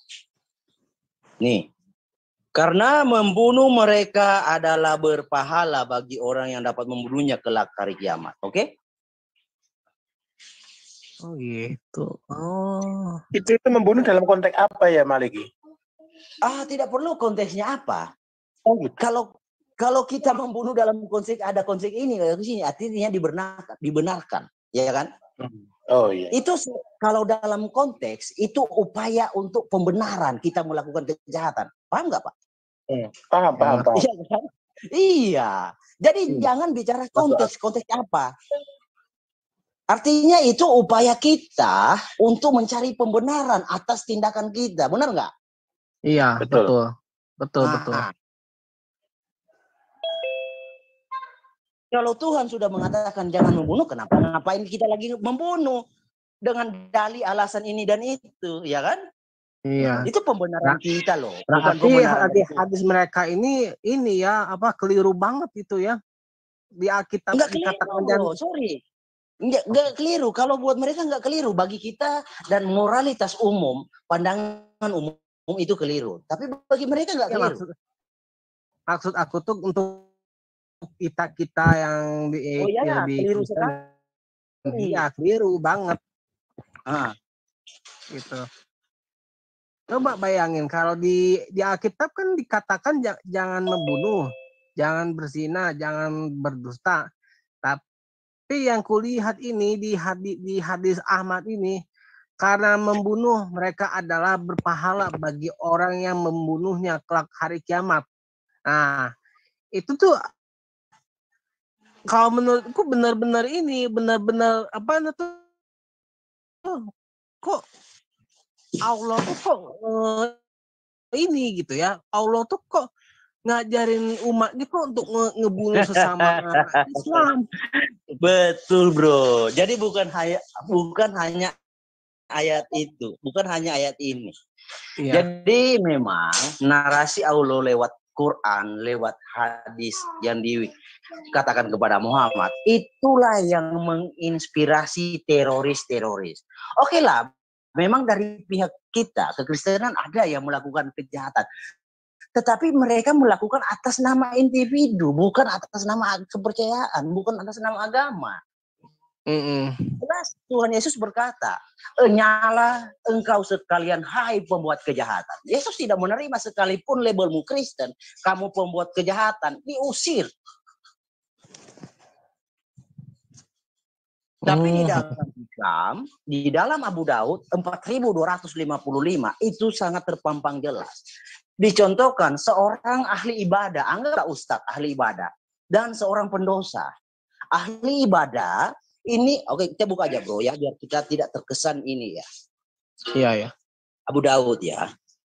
Nih. Karena membunuh mereka adalah berpahala bagi orang yang dapat membunuhnya kelak hari kiamat. Oke? Oh gitu. Oh. Itu membunuh dalam konteks apa ya Maliki? Tidak perlu konteksnya apa. Oh, gitu. Kalau kita membunuh dalam konteks ada konteks ini kayak sini artinya dibenarkan, ya kan? Oh iya. Itu kalau dalam konteks itu upaya untuk pembenaran kita melakukan kejahatan. Paham nggak Pak? Paham. Iya, kan? Iya. Jadi jangan bicara konteks apa. Artinya itu upaya kita untuk mencari pembenaran atas tindakan kita. Benar nggak? Iya, betul. Kalau Tuhan sudah mengatakan jangan membunuh, ngapain kita lagi membunuh? Dengan dalih alasan ini dan itu, ya kan? Iya. Itu pembenaran kita loh. Berarti hadis mereka ini ya keliru banget itu ya. Di Alkitab dikatakan sorry. Enggak keliru. Kalau buat mereka enggak keliru. Bagi kita dan moralitas umum, pandangan umum itu keliru. Tapi bagi mereka enggak keliru. Maksud aku tuh untuk kita yang keliru sekali. Iya, keliru banget. Gitu. Coba bayangin kalau di Alkitab kan dikatakan jangan membunuh, jangan berzina, jangan berdusta. Tapi yang kulihat ini di hadis Ahmad ini, karena membunuh mereka adalah berpahala bagi orang yang membunuhnya kelak hari kiamat. Nah, itu tuh kalau menurutku benar-benar kok Allah tuh kok ini gitu ya. Allah tuh kok ngajarin umatnya kok untuk ngebunuh sesama Islam. Betul, Bro. Jadi bukan hanya ayat itu, bukan hanya ayat ini. Iya. Jadi memang narasi Allah lewat Quran, lewat hadis yang dikatakan kepada Muhammad, itulah yang menginspirasi teroris-teroris. Oke lah, memang dari pihak kita, kekristenan ada yang melakukan kejahatan. Tetapi mereka melakukan atas nama individu, bukan atas nama kepercayaan, bukan atas nama agama. Jelas Tuhan Yesus berkata, "Nyala engkau sekalian, hai pembuat kejahatan." Yesus tidak menerima sekalipun labelmu Kristen, kamu pembuat kejahatan, diusir. Tapi di dalam Islam, di dalam Abu Daud 4255 itu sangat terpampang jelas. Dicontohkan seorang ahli ibadah, anggaplah ustadz ahli ibadah, dan seorang pendosa. Ahli ibadah ini, oke kita buka aja bro ya, biar kita tidak terkesan ini ya. Iya ya. Abu Daud ya.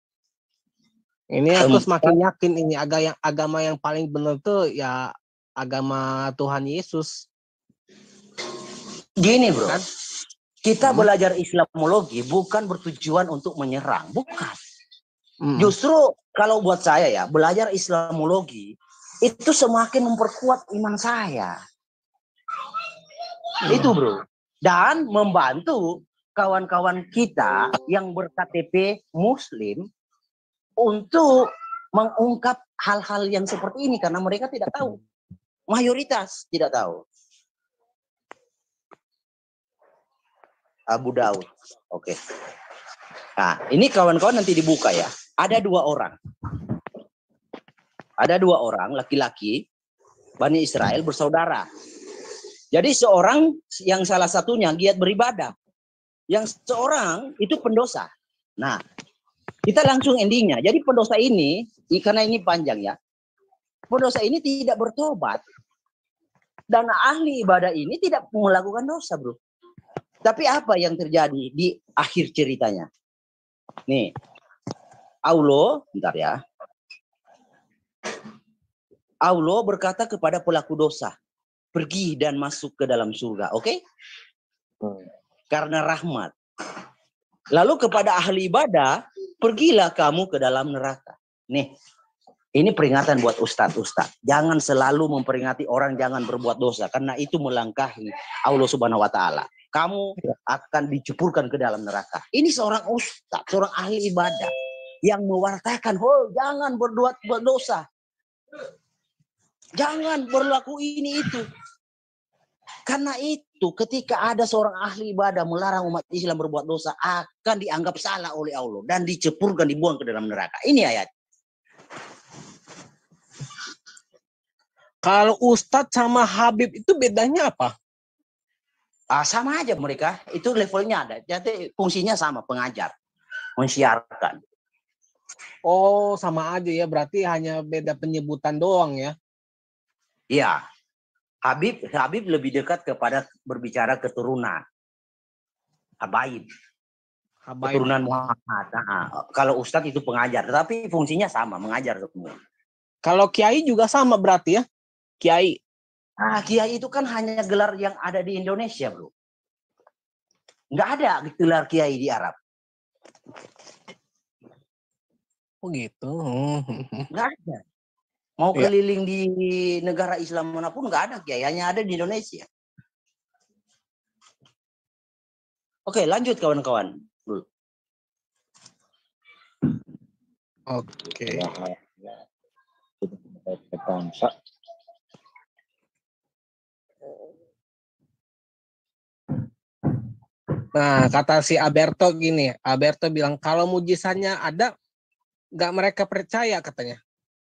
Ini aku semakin yakin ini agama yang paling benar tuh ya agama Tuhan Yesus. Gini bro, kan? Kita belajar Islamologi bukan bertujuan untuk menyerang, bukan. Justru kalau buat saya ya, belajar Islamologi itu semakin memperkuat iman saya. Itu bro. Dan membantu kawan-kawan kita yang ber-KTP Muslim untuk mengungkap hal-hal yang seperti ini karena mereka tidak tahu. Mayoritas tidak tahu. Abu Daud. Oke. Nah, ini kawan-kawan nanti dibuka ya. Ada 2 orang. Ada 2 orang laki-laki Bani Israel bersaudara. Jadi seorang yang salah satunya giat beribadah. Yang seorang itu pendosa. Nah, kita langsung endingnya. Jadi pendosa ini, karena ini panjang ya. Pendosa ini tidak bertobat. Dan ahli ibadah ini tidak melakukan dosa, bro. Tapi apa yang terjadi di akhir ceritanya? Nih, Allah, bentar ya. Allah berkata kepada pelaku dosa, pergi dan masuk ke dalam surga, oke? Karena rahmat. Lalu kepada ahli ibadah, pergilah kamu ke dalam neraka. Nih, ini peringatan buat ustadz-ustadz. Jangan selalu memperingati orang jangan berbuat dosa, karena itu melangkahi Allah Subhanahu Wa Taala. Kamu akan diceburkan ke dalam neraka. Ini seorang ustadz, seorang ahli ibadah yang mewartakan, oh jangan berbuat dosa. Jangan berlaku ini itu. Karena itu ketika ada seorang ahli ibadah melarang umat Islam berbuat dosa akan dianggap salah oleh Allah dan dicepurkan, dibuang ke dalam neraka. Ini ayat. Kalau Ustadz sama Habib itu bedanya apa? Sama aja mereka. Itu levelnya ada. Jadi fungsinya sama, pengajar, mensiarkan. Oh, sama aja ya. Berarti hanya beda penyebutan doang ya. Iya. Habib lebih dekat kepada berbicara keturunan. Habaib. Keturunan Muhammad. Nah, kalau Ustadz itu pengajar, tetapi fungsinya sama, mengajar semua. Kalau Kiai juga sama berarti ya? Kiai. Kiai itu kan hanya gelar yang ada di Indonesia, bro. Nggak ada gelar Kiai di Arab. Oh gitu. Nggak ada. Mau keliling di negara Islam manapun nggak ada Kiai, hanya ada di Indonesia. Oke, lanjut kawan-kawan. Oke. Nah, kata si Alberto gini, Alberto bilang kalau mujizatnya ada, nggak mereka percaya katanya.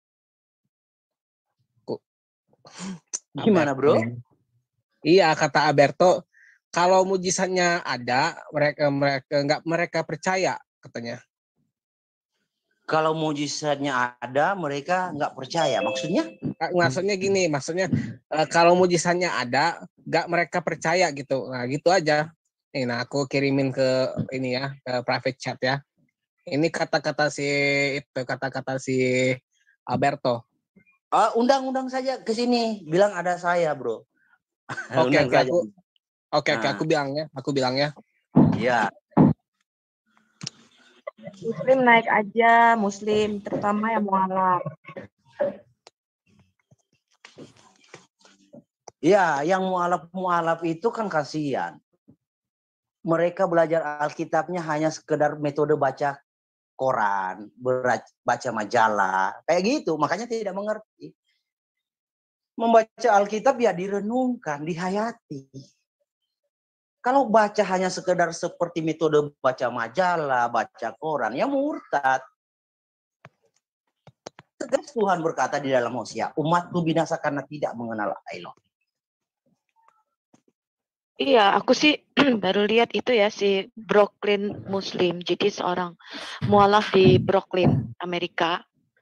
Gimana, bro? Iya, kata Alberto, kalau mujizatnya ada, mereka percaya katanya. Kalau mujizatnya ada, mereka nggak percaya. Maksudnya? Maksudnya gini, kalau mujizatnya ada, nggak mereka percaya gitu. Nah, gitu aja. Nah, aku kirimin ke ini ya, ke private chat ya. Ini kata-kata si Alberto. Undang-undang saja ke sini, bilang ada saya, bro. Oke, aku bilang ya. Iya. Muslim naik aja, Muslim, terutama yang mualaf. Iya, yang mualaf itu kan kasihan. Mereka belajar Alkitabnya hanya sekedar metode baca koran, baca majalah, kayak gitu. Makanya tidak mengerti. Membaca Alkitab ya direnungkan, dihayati. Kalau baca hanya sekedar seperti metode baca majalah, baca koran, ya murtad. Tegas Tuhan berkata di dalam Hosea, umatku binasa karena tidak mengenal Allah. Iya, aku sih baru lihat itu ya si Brooklyn Muslim. Jadi seorang mualaf di Brooklyn, Amerika.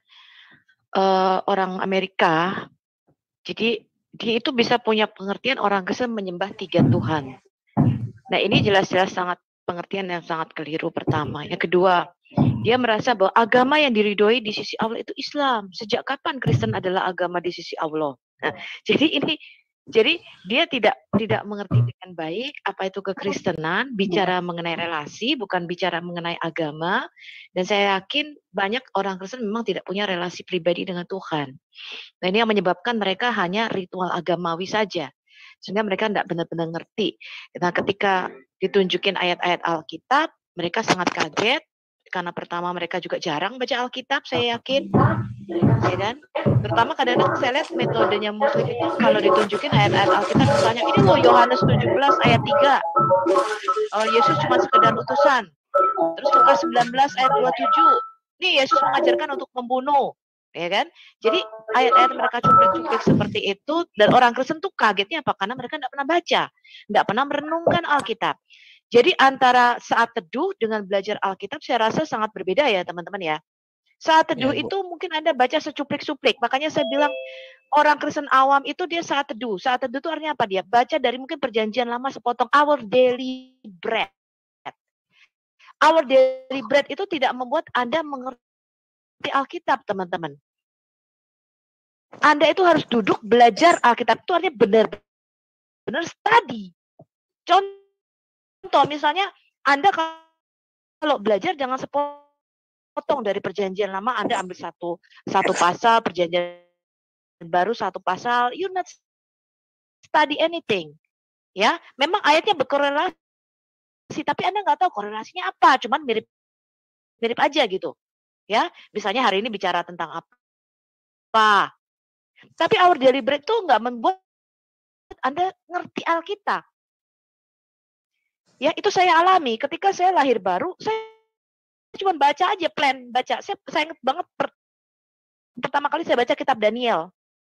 Orang Amerika. Jadi dia itu bisa punya pengertian orang Kristen menyembah 3 Tuhan. Nah, ini jelas-jelas sangat pengertian yang sangat keliru pertama. Yang kedua, dia merasa bahwa agama yang diridhoi di sisi Allah itu Islam. Sejak kapan Kristen adalah agama di sisi Allah? Nah, jadi dia tidak mengerti dengan baik apa itu kekristenan, bicara mengenai relasi, bukan bicara mengenai agama. Dan saya yakin banyak orang Kristen memang tidak punya relasi pribadi dengan Tuhan. Nah, ini yang menyebabkan mereka hanya ritual agamawi saja. sehingga mereka tidak benar-benar ngerti. Nah, ketika ditunjukin ayat-ayat Alkitab, mereka sangat kaget karena pertama mereka juga jarang baca Alkitab, saya yakin, ya kan? Terutama kadang-kadang saya lihat metodenya Muslim itu kalau ditunjukin ayat-ayat Alkitab, misalnya ini loh Yohanes 17 ayat 3, Yesus cuma sekedar utusan. Terus Lukas 19 ayat 27, nih Yesus mengajarkan untuk membunuh, ya kan? Jadi ayat-ayat mereka cuplik-cuplik seperti itu, dan orang Kristen tuh kagetnya apa? Karena mereka tidak pernah baca, tidak pernah merenungkan Alkitab. Jadi antara saat teduh dengan belajar Alkitab saya rasa sangat berbeda ya teman-teman ya. Saat teduh itu mungkin Anda baca secuplik-cuplik. Makanya saya bilang orang Kristen awam itu dia saat teduh. Saat teduh itu artinya apa? Dia baca dari mungkin perjanjian lama sepotong our daily bread. Our daily bread itu tidak membuat Anda mengerti Alkitab, teman-teman. Anda itu harus duduk belajar Alkitab itu artinya benar-benar study. Contoh misalnya Anda kalau belajar jangan sepotong dari perjanjian lama, Anda ambil satu pasal, perjanjian baru satu pasal, you not study anything. Ya, memang ayatnya berkorelasi, tapi Anda nggak tahu korelasinya apa, cuman mirip aja gitu. Ya, misalnya hari ini bicara tentang apa. Tapi our daily bread itu nggak membuat Anda ngerti Alkitab. Ya, itu saya alami ketika saya lahir baru, saya cuma baca aja, baca. Saya ingat banget pertama kali saya baca kitab Daniel.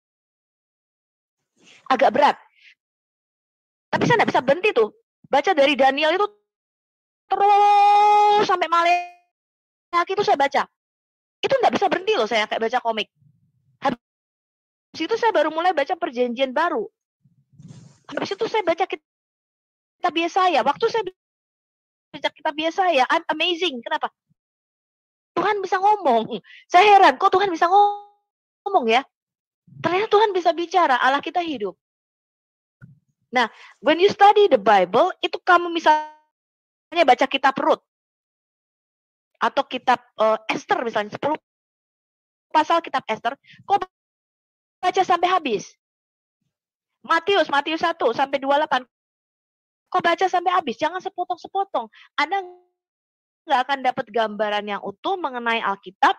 Agak berat. Tapi saya nggak bisa berhenti tuh. Baca dari Daniel itu terus sampai Maleakhi itu saya baca. Itu nggak bisa berhenti loh saya kayak baca komik. Habis itu saya baru mulai baca perjanjian baru. Habis itu saya baca kitab Yesaya. Waktu saya baca kitab Yesaya, I'm amazing. Kenapa? Tuhan bisa ngomong. Saya heran, kok Tuhan bisa ngomong ya? Ternyata Tuhan bisa bicara, Allah kita hidup. Nah, when you study the Bible, itu kamu misalnya baca kitab Rut. Atau kitab Esther misalnya, 10 pasal kitab Esther, kok baca sampai habis? Matius 1 sampai 28. Kok baca sampai habis? Jangan sepotong-sepotong. Anda nggak akan dapat gambaran yang utuh mengenai Alkitab.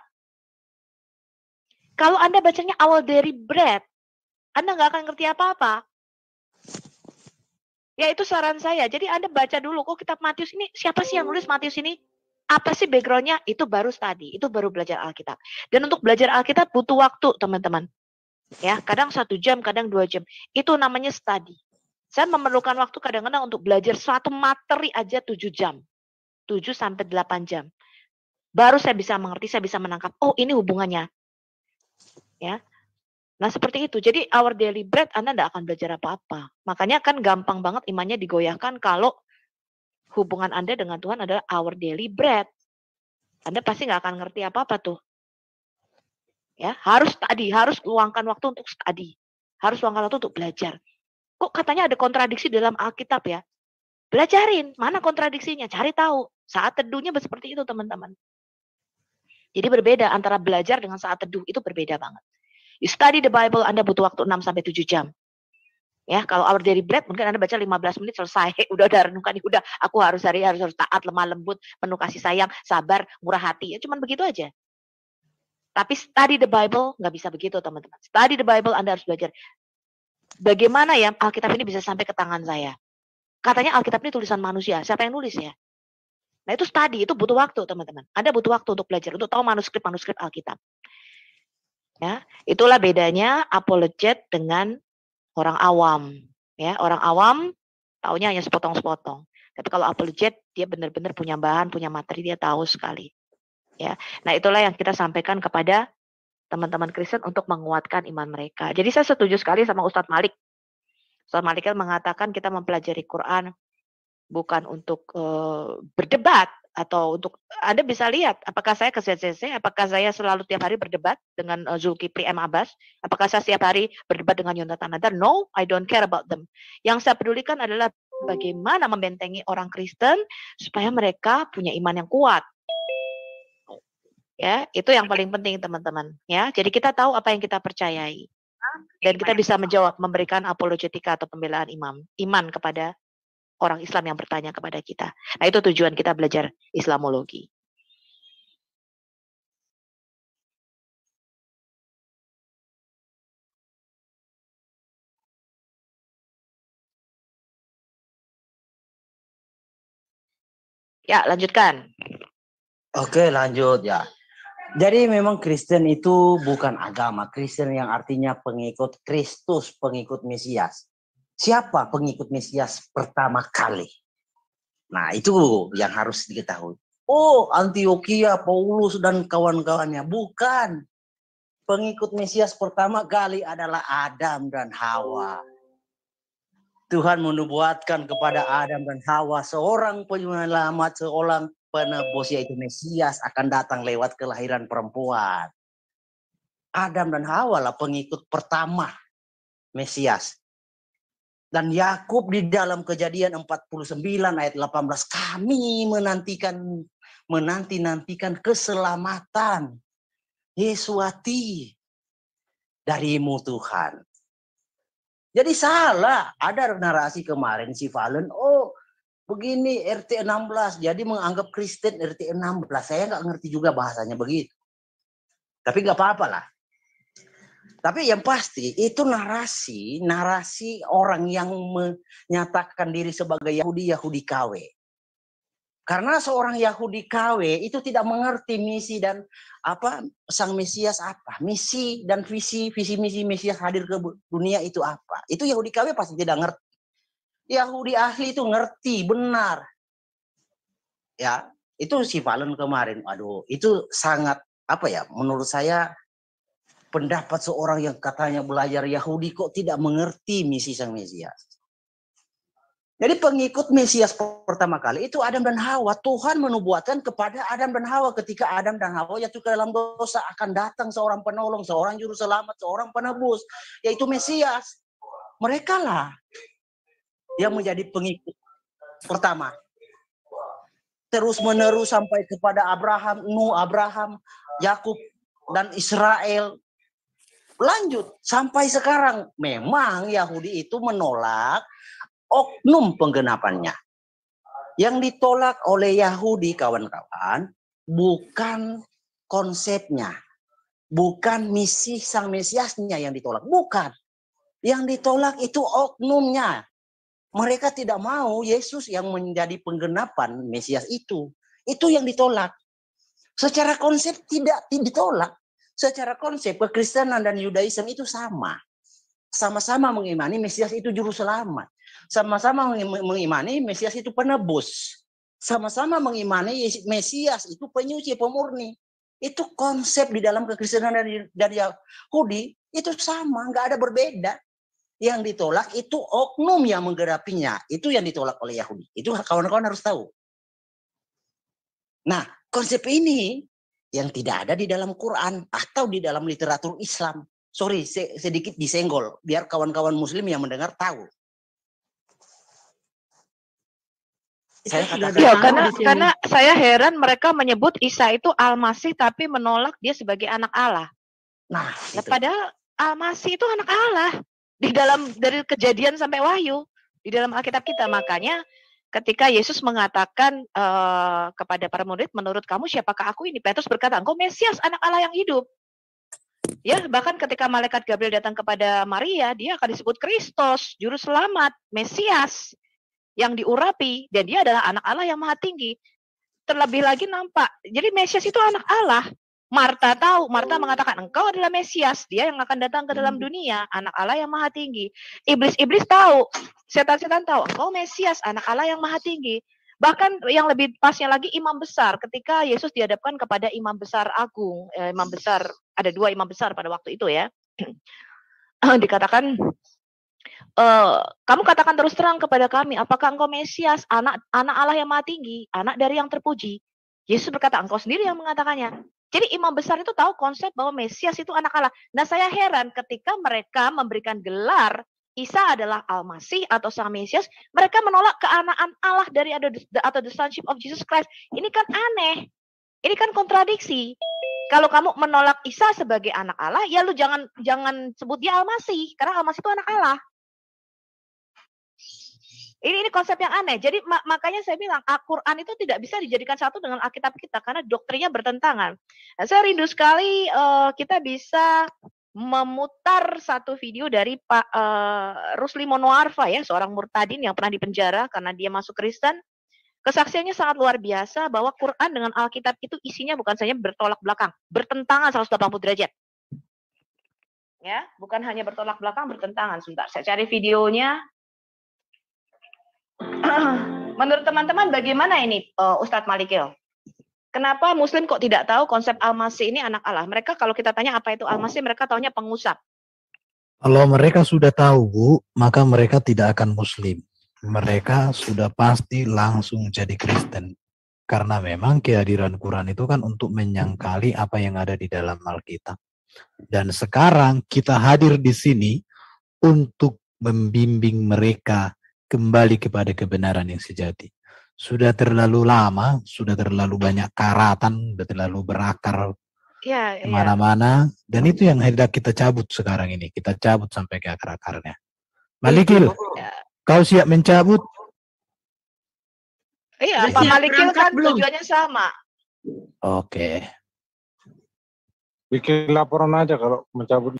Kalau Anda bacanya our daily bread, Anda nggak akan ngerti apa-apa. Ya itu saran saya. Jadi Anda baca dulu, kok kitab Matius ini, siapa sih yang nulis Matius ini? Apa sih background-nya? Itu baru study, itu baru belajar Alkitab. Dan untuk belajar Alkitab butuh waktu, teman-teman. Ya, kadang 1 jam, kadang 2 jam. Itu namanya study. Saya memerlukan waktu kadang-kadang untuk belajar suatu materi aja 7 jam. 7 sampai 8 jam. Baru saya bisa mengerti, saya bisa menangkap, oh ini hubungannya. Ya. Nah seperti itu. Jadi our daily bread Anda tidak akan belajar apa-apa. Makanya kan gampang banget imannya digoyahkan kalau hubungan Anda dengan Tuhan adalah our daily bread. Anda pasti nggak akan ngerti apa-apa tuh. Ya, harus study, harus luangkan waktu untuk study. Harus luangkan waktu untuk belajar. Kok katanya ada kontradiksi dalam Alkitab ya? Belajarin, mana kontradiksinya? Cari tahu. Saat teduhnya seperti itu, teman-teman. Jadi berbeda antara belajar dengan saat teduh, itu berbeda banget. You study the Bible, Anda butuh waktu 6 sampai 7 jam. Ya, kalau our daily bread mungkin Anda baca 15 menit selesai. Udah renungkan, udah aku harus taat, lemah lembut, penuh kasih sayang, sabar, murah hati. Ya cuman begitu aja. Tapi study the Bible nggak bisa begitu, teman-teman. Study the Bible Anda harus belajar. Bagaimana ya Alkitab ini bisa sampai ke tangan saya? Katanya Alkitab ini tulisan manusia. Siapa yang nulis ya? Nah itu study, itu butuh waktu teman-teman. Anda butuh waktu untuk belajar, untuk tahu manuskrip Alkitab. Ya, itulah bedanya apologet dengan orang awam. Ya, orang awam taunya hanya sepotong-sepotong. Tapi kalau apologet dia benar-benar punya bahan, punya materi, dia tahu sekali. Ya, nah itulah yang kita sampaikan kepada teman-teman Kristen untuk menguatkan iman mereka. Jadi saya setuju sekali sama Ustadz Malik. Ustadz Malik kan mengatakan kita mempelajari Quran bukan untuk berdebat atau untuk Anda bisa lihat apakah saya ke CCC, apakah saya selalu tiap hari berdebat dengan Zulkifli M. Abbas, apakah saya setiap hari berdebat dengan Yonatan Nadar? No, I don't care about them. Yang saya pedulikan adalah bagaimana membentengi orang Kristen supaya mereka punya iman yang kuat. Ya, itu yang paling penting teman-teman. Ya, jadi kita tahu apa yang kita percayai. dan kita bisa menjawab, memberikan apologetika atau pembelaan iman kepada orang Islam yang bertanya kepada kita. Nah, itu tujuan kita belajar Islamologi. Ya, lanjutkan. Oke, lanjut ya. Jadi memang Kristen itu bukan agama. Kristen yang artinya pengikut Kristus, pengikut Mesias. Siapa pengikut Mesias pertama kali? Nah, itu yang harus diketahui. Oh, Antioquia, Paulus, dan kawan-kawannya. Bukan. Pengikut Mesias pertama kali adalah Adam dan Hawa. Tuhan menubuatkan kepada Adam dan Hawa seorang penyelamat, seorang penebus, yaitu Mesias akan datang lewat kelahiran perempuan. Adam dan Hawa lah pengikut pertama Mesias. Dan Yakub di dalam Kejadian 49 ayat 18, kami menanti-nantikan keselamatan Yesuati darimu Tuhan. Jadi salah, ada narasi kemarin si Valen, oh begini RT 16, jadi menganggap Kristen RT 16. Saya nggak ngerti juga bahasanya begitu. Tapi nggak apa-apa lah. Tapi yang pasti itu narasi orang yang menyatakan diri sebagai Yahudi KW. Karena seorang Yahudi KW itu tidak mengerti misi dan sang Mesias apa. Misi dan visi misi Mesias hadir ke dunia itu apa. Itu Yahudi KW pasti tidak ngerti. Yahudi asli itu ngerti, benar. Ya, itu si Valen kemarin. Aduh, itu sangat menurut saya pendapat seorang yang katanya belajar Yahudi kok tidak mengerti misi sang Mesias. Jadi pengikut Mesias pertama kali itu Adam dan Hawa. Tuhan menubuatkan kepada Adam dan Hawa ketika Adam dan Hawa jatuh ke dalam dosa akan datang seorang penolong, seorang juru selamat, seorang penebus, yaitu Mesias. Mereka lah yang menjadi pengikut pertama. Terus menerus sampai kepada Abraham, Nuh, Yakub, dan Israel. Lanjut sampai sekarang. Memang Yahudi itu menolak oknum penggenapannya. Yang ditolak oleh Yahudi kawan-kawan bukan konsepnya, bukan misi sang Mesiasnya yang ditolak, bukan. Yang ditolak itu oknumnya. Mereka tidak mau Yesus yang menjadi penggenapan Mesias itu. Itu yang ditolak. Secara konsep tidak ditolak. Secara konsep kekristenan dan Yudaisme itu sama. Sama-sama mengimani Mesias itu juru selamat. Sama-sama mengimani Mesias itu penebus. Sama-sama mengimani Mesias itu penyuci, pemurni. Itu konsep di dalam kekristenan dan Yahudi itu sama, nggak ada berbeda. Yang ditolak itu oknum yang menggenapinya. Itu yang ditolak oleh Yahudi. Itu kawan-kawan harus tahu. Nah, konsep ini yang tidak ada di dalam Quran atau di dalam literatur Islam. Sorry, sedikit disenggol biar kawan-kawan Muslim yang mendengar tahu. Karena saya heran mereka menyebut Isa itu Al-Masih tapi menolak dia sebagai anak Allah. Nah, padahal Al-Masih itu anak Allah dari Kejadian sampai Wahyu di dalam Alkitab kita. Makanya ketika Yesus mengatakan kepada para murid, menurut kamu siapakah aku ini? Petrus berkata, engkau Mesias, anak Allah yang hidup. Ya, bahkan ketika malaikat Gabriel datang kepada Maria, dia akan disebut Kristus, juru selamat, Mesias yang diurapi, dan dia adalah anak Allah yang maha tinggi. Terlebih lagi nampak, jadi Mesias itu anak Allah. Marta tahu, Marta mengatakan engkau adalah Mesias, dia yang akan datang ke dalam dunia, anak Allah yang maha tinggi. Iblis tahu, setan-setan tahu, engkau Mesias, anak Allah yang maha tinggi. Bahkan yang lebih pasnya lagi imam besar, ketika Yesus dihadapkan kepada imam besar agung, imam besar, ada 2 imam besar pada waktu itu ya, dikatakan, kamu katakan terus terang kepada kami, apakah engkau Mesias, anak Allah yang maha tinggi, anak dari yang terpuji? Yesus berkata, engkau sendiri yang mengatakannya. Jadi imam besar itu tahu konsep bahwa Mesias itu anak Allah. Nah, saya heran ketika mereka memberikan gelar Isa adalah Al-Masih atau Sang Mesias, mereka menolak keanaan Allah atau the sonship of Jesus Christ. Ini kan aneh. Ini kan kontradiksi. Kalau kamu menolak Isa sebagai anak Allah, ya lu jangan sebut dia Al-Masih, karena Al-Masih itu anak Allah. Ini konsep yang aneh. Jadi makanya saya bilang Al-Quran itu tidak bisa dijadikan satu dengan Alkitab kita karena doktrinnya bertentangan. Nah, saya rindu sekali kita bisa memutar satu video dari Pak Rusli Monoarfa ya, seorang murtadin yang pernah dipenjara karena dia masuk Kristen. Kesaksiannya sangat luar biasa bahwa Quran dengan Alkitab itu isinya bukan saja bertolak belakang, bertentangan 180 derajat. Ya, bukan hanya bertolak belakang, bertentangan. Sebentar, saya cari videonya. Menurut teman-teman bagaimana ini Ustadz Malikil? Kenapa Muslim kok tidak tahu konsep Al-Masih ini anak Allah? Mereka kalau kita tanya apa itu Al-Masih, mereka taunya pengusap. Kalau mereka sudah tahu, Bu, maka mereka tidak akan Muslim. Mereka sudah pasti langsung jadi Kristen. Karena memang kehadiran Quran itu kan untuk menyangkali apa yang ada di dalam Alkitab. Dan sekarang kita hadir di sini untuk membimbing mereka kembali kepada kebenaran yang sejati. Sudah terlalu lama, sudah terlalu banyak karatan, sudah terlalu berakar kemana-mana. Dan itu yang hendak kita cabut sekarang ini. Kita cabut sampai ke akar-akarnya. Malikil, kau siap mencabut? Iya, Pak Malikil kan tujuannya sama. Oke. Bikin laporan aja kalau mencabut.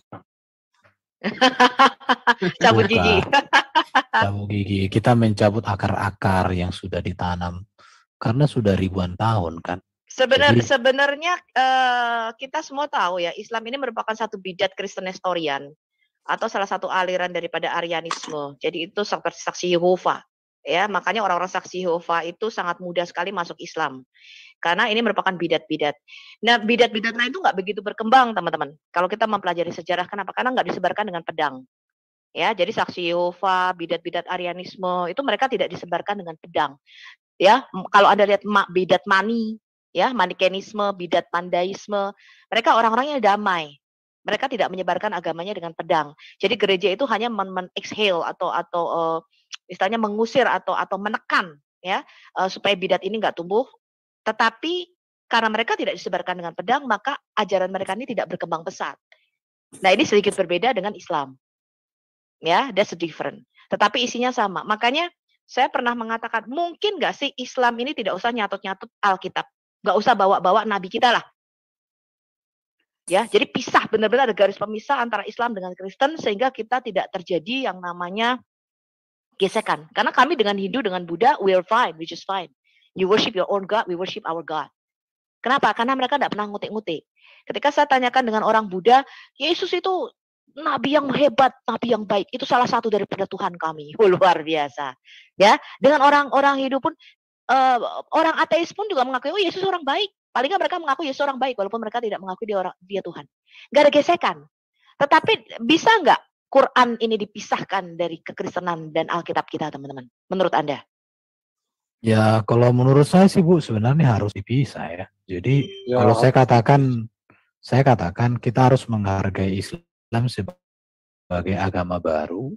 Cabut gigi. Cabut gigi. Kita mencabut akar-akar yang sudah ditanam karena sudah ribuan tahun kan. Sebenarnya kita semua tahu ya, Islam ini merupakan satu bidat Kristen Nestorian atau salah satu aliran daripada Arianisme. Jadi itu seperti saksi Yehova. Ya, makanya orang-orang saksi Yehova itu sangat mudah sekali masuk Islam. Karena ini merupakan bidat-bidat. Nah, bidat-bidat lain itu nggak begitu berkembang, teman-teman. Kalau kita mempelajari sejarah, kenapa? Karena nggak disebarkan dengan pedang. Ya, jadi saksi Yehova, bidat-bidat Arianisme, itu mereka tidak disebarkan dengan pedang. Ya, kalau Anda lihat bidat Mani, ya, Manikenisme, bidat Mandaisme, mereka orang-orangnya damai. Mereka tidak menyebarkan agamanya dengan pedang. Jadi gereja itu hanya men-exhale atau istilahnya mengusir atau menekan ya supaya bidat ini nggak tumbuh. Tetapi karena mereka tidak disebarkan dengan pedang, maka ajaran mereka ini tidak berkembang pesat. Nah, ini sedikit berbeda dengan Islam. Ya, that's different. Tetapi isinya sama. Makanya saya pernah mengatakan, mungkin nggak sih Islam ini tidak usah nyatut-nyatut Alkitab. Nggak usah bawa-bawa nabi kita lah. Ya, jadi pisah, benar-benar ada garis pemisah antara Islam dengan Kristen sehingga kita tidak terjadi yang namanya gesekan. Karena kami dengan Hindu, dengan Buddha, we are fine, we just fine. You worship your own God, we worship our God. Kenapa? Karena mereka tidak pernah ngutik-ngutik. Ketika saya tanyakan dengan orang Buddha, Yesus itu nabi yang hebat, nabi yang baik. Itu salah satu daripada Tuhan kami. Luar biasa. Ya, dengan orang-orang Hindu pun, orang ateis pun juga mengakui, oh Yesus orang baik. Paling nggak mereka mengaku Yesus orang baik, walaupun mereka tidak mengakui dia Tuhan. Nggak ada gesekan. Tetapi bisa nggak Quran ini dipisahkan dari kekristenan dan Alkitab kita, teman-teman? Menurut Anda? Ya, kalau menurut saya sih, Bu, sebenarnya harus dipisah ya. Jadi, kalau saya katakan kita harus menghargai Islam sebagai agama baru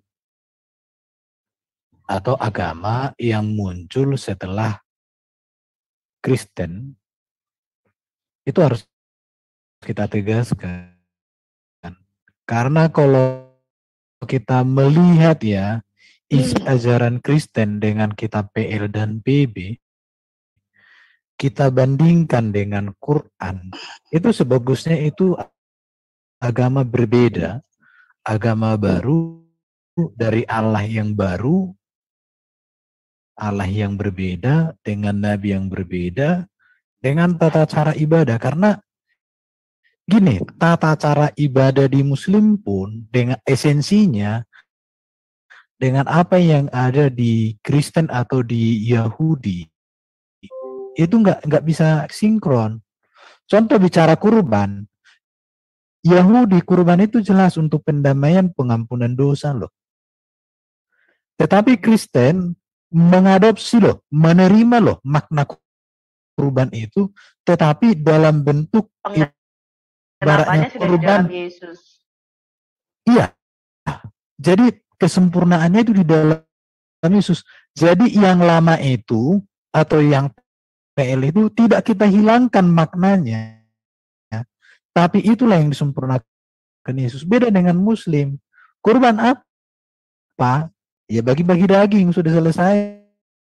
atau agama yang muncul setelah Kristen. Itu harus kita tegaskan. Karena kalau kita melihat ya, isi ajaran Kristen dengan kitab PL dan PB, kita bandingkan dengan Quran, itu sebagusnya itu agama berbeda, agama baru dari Allah yang baru, Allah yang berbeda, dengan Nabi yang berbeda, dengan tata cara ibadah. Karena gini, tata cara ibadah di Muslim pun dengan esensinya dengan apa yang ada di Kristen atau di Yahudi itu nggak bisa sinkron. Contoh bicara kurban, Yahudi kurban itu jelas untuk pendamaian, pengampunan dosa loh. Tetapi Kristen mengadopsi loh, menerima loh makna kurban itu, tetapi dalam bentuk ibaratnya kurban Yesus. Iya. Jadi kesempurnaannya itu di dalam Yesus. Jadi yang lama itu atau yang PL itu tidak kita hilangkan maknanya. Tapi itulah yang disempurnakan Yesus. Beda dengan Muslim. Kurban apa? Ya bagi-bagi daging, sudah selesai.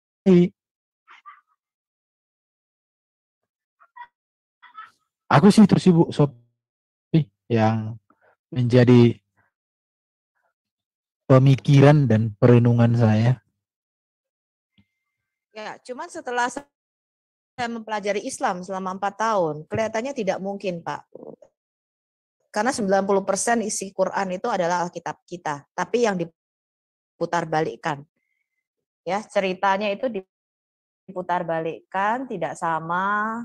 Aku sih tersibuk Sophie, yang menjadi pemikiran dan perenungan saya. Ya, cuman setelah saya mempelajari Islam selama 4 tahun, kelihatannya tidak mungkin, Pak. Karena 90% isi Quran itu adalah Alkitab kita, tapi yang diputar balikkan. Ya, ceritanya itu diputar balikkan, tidak sama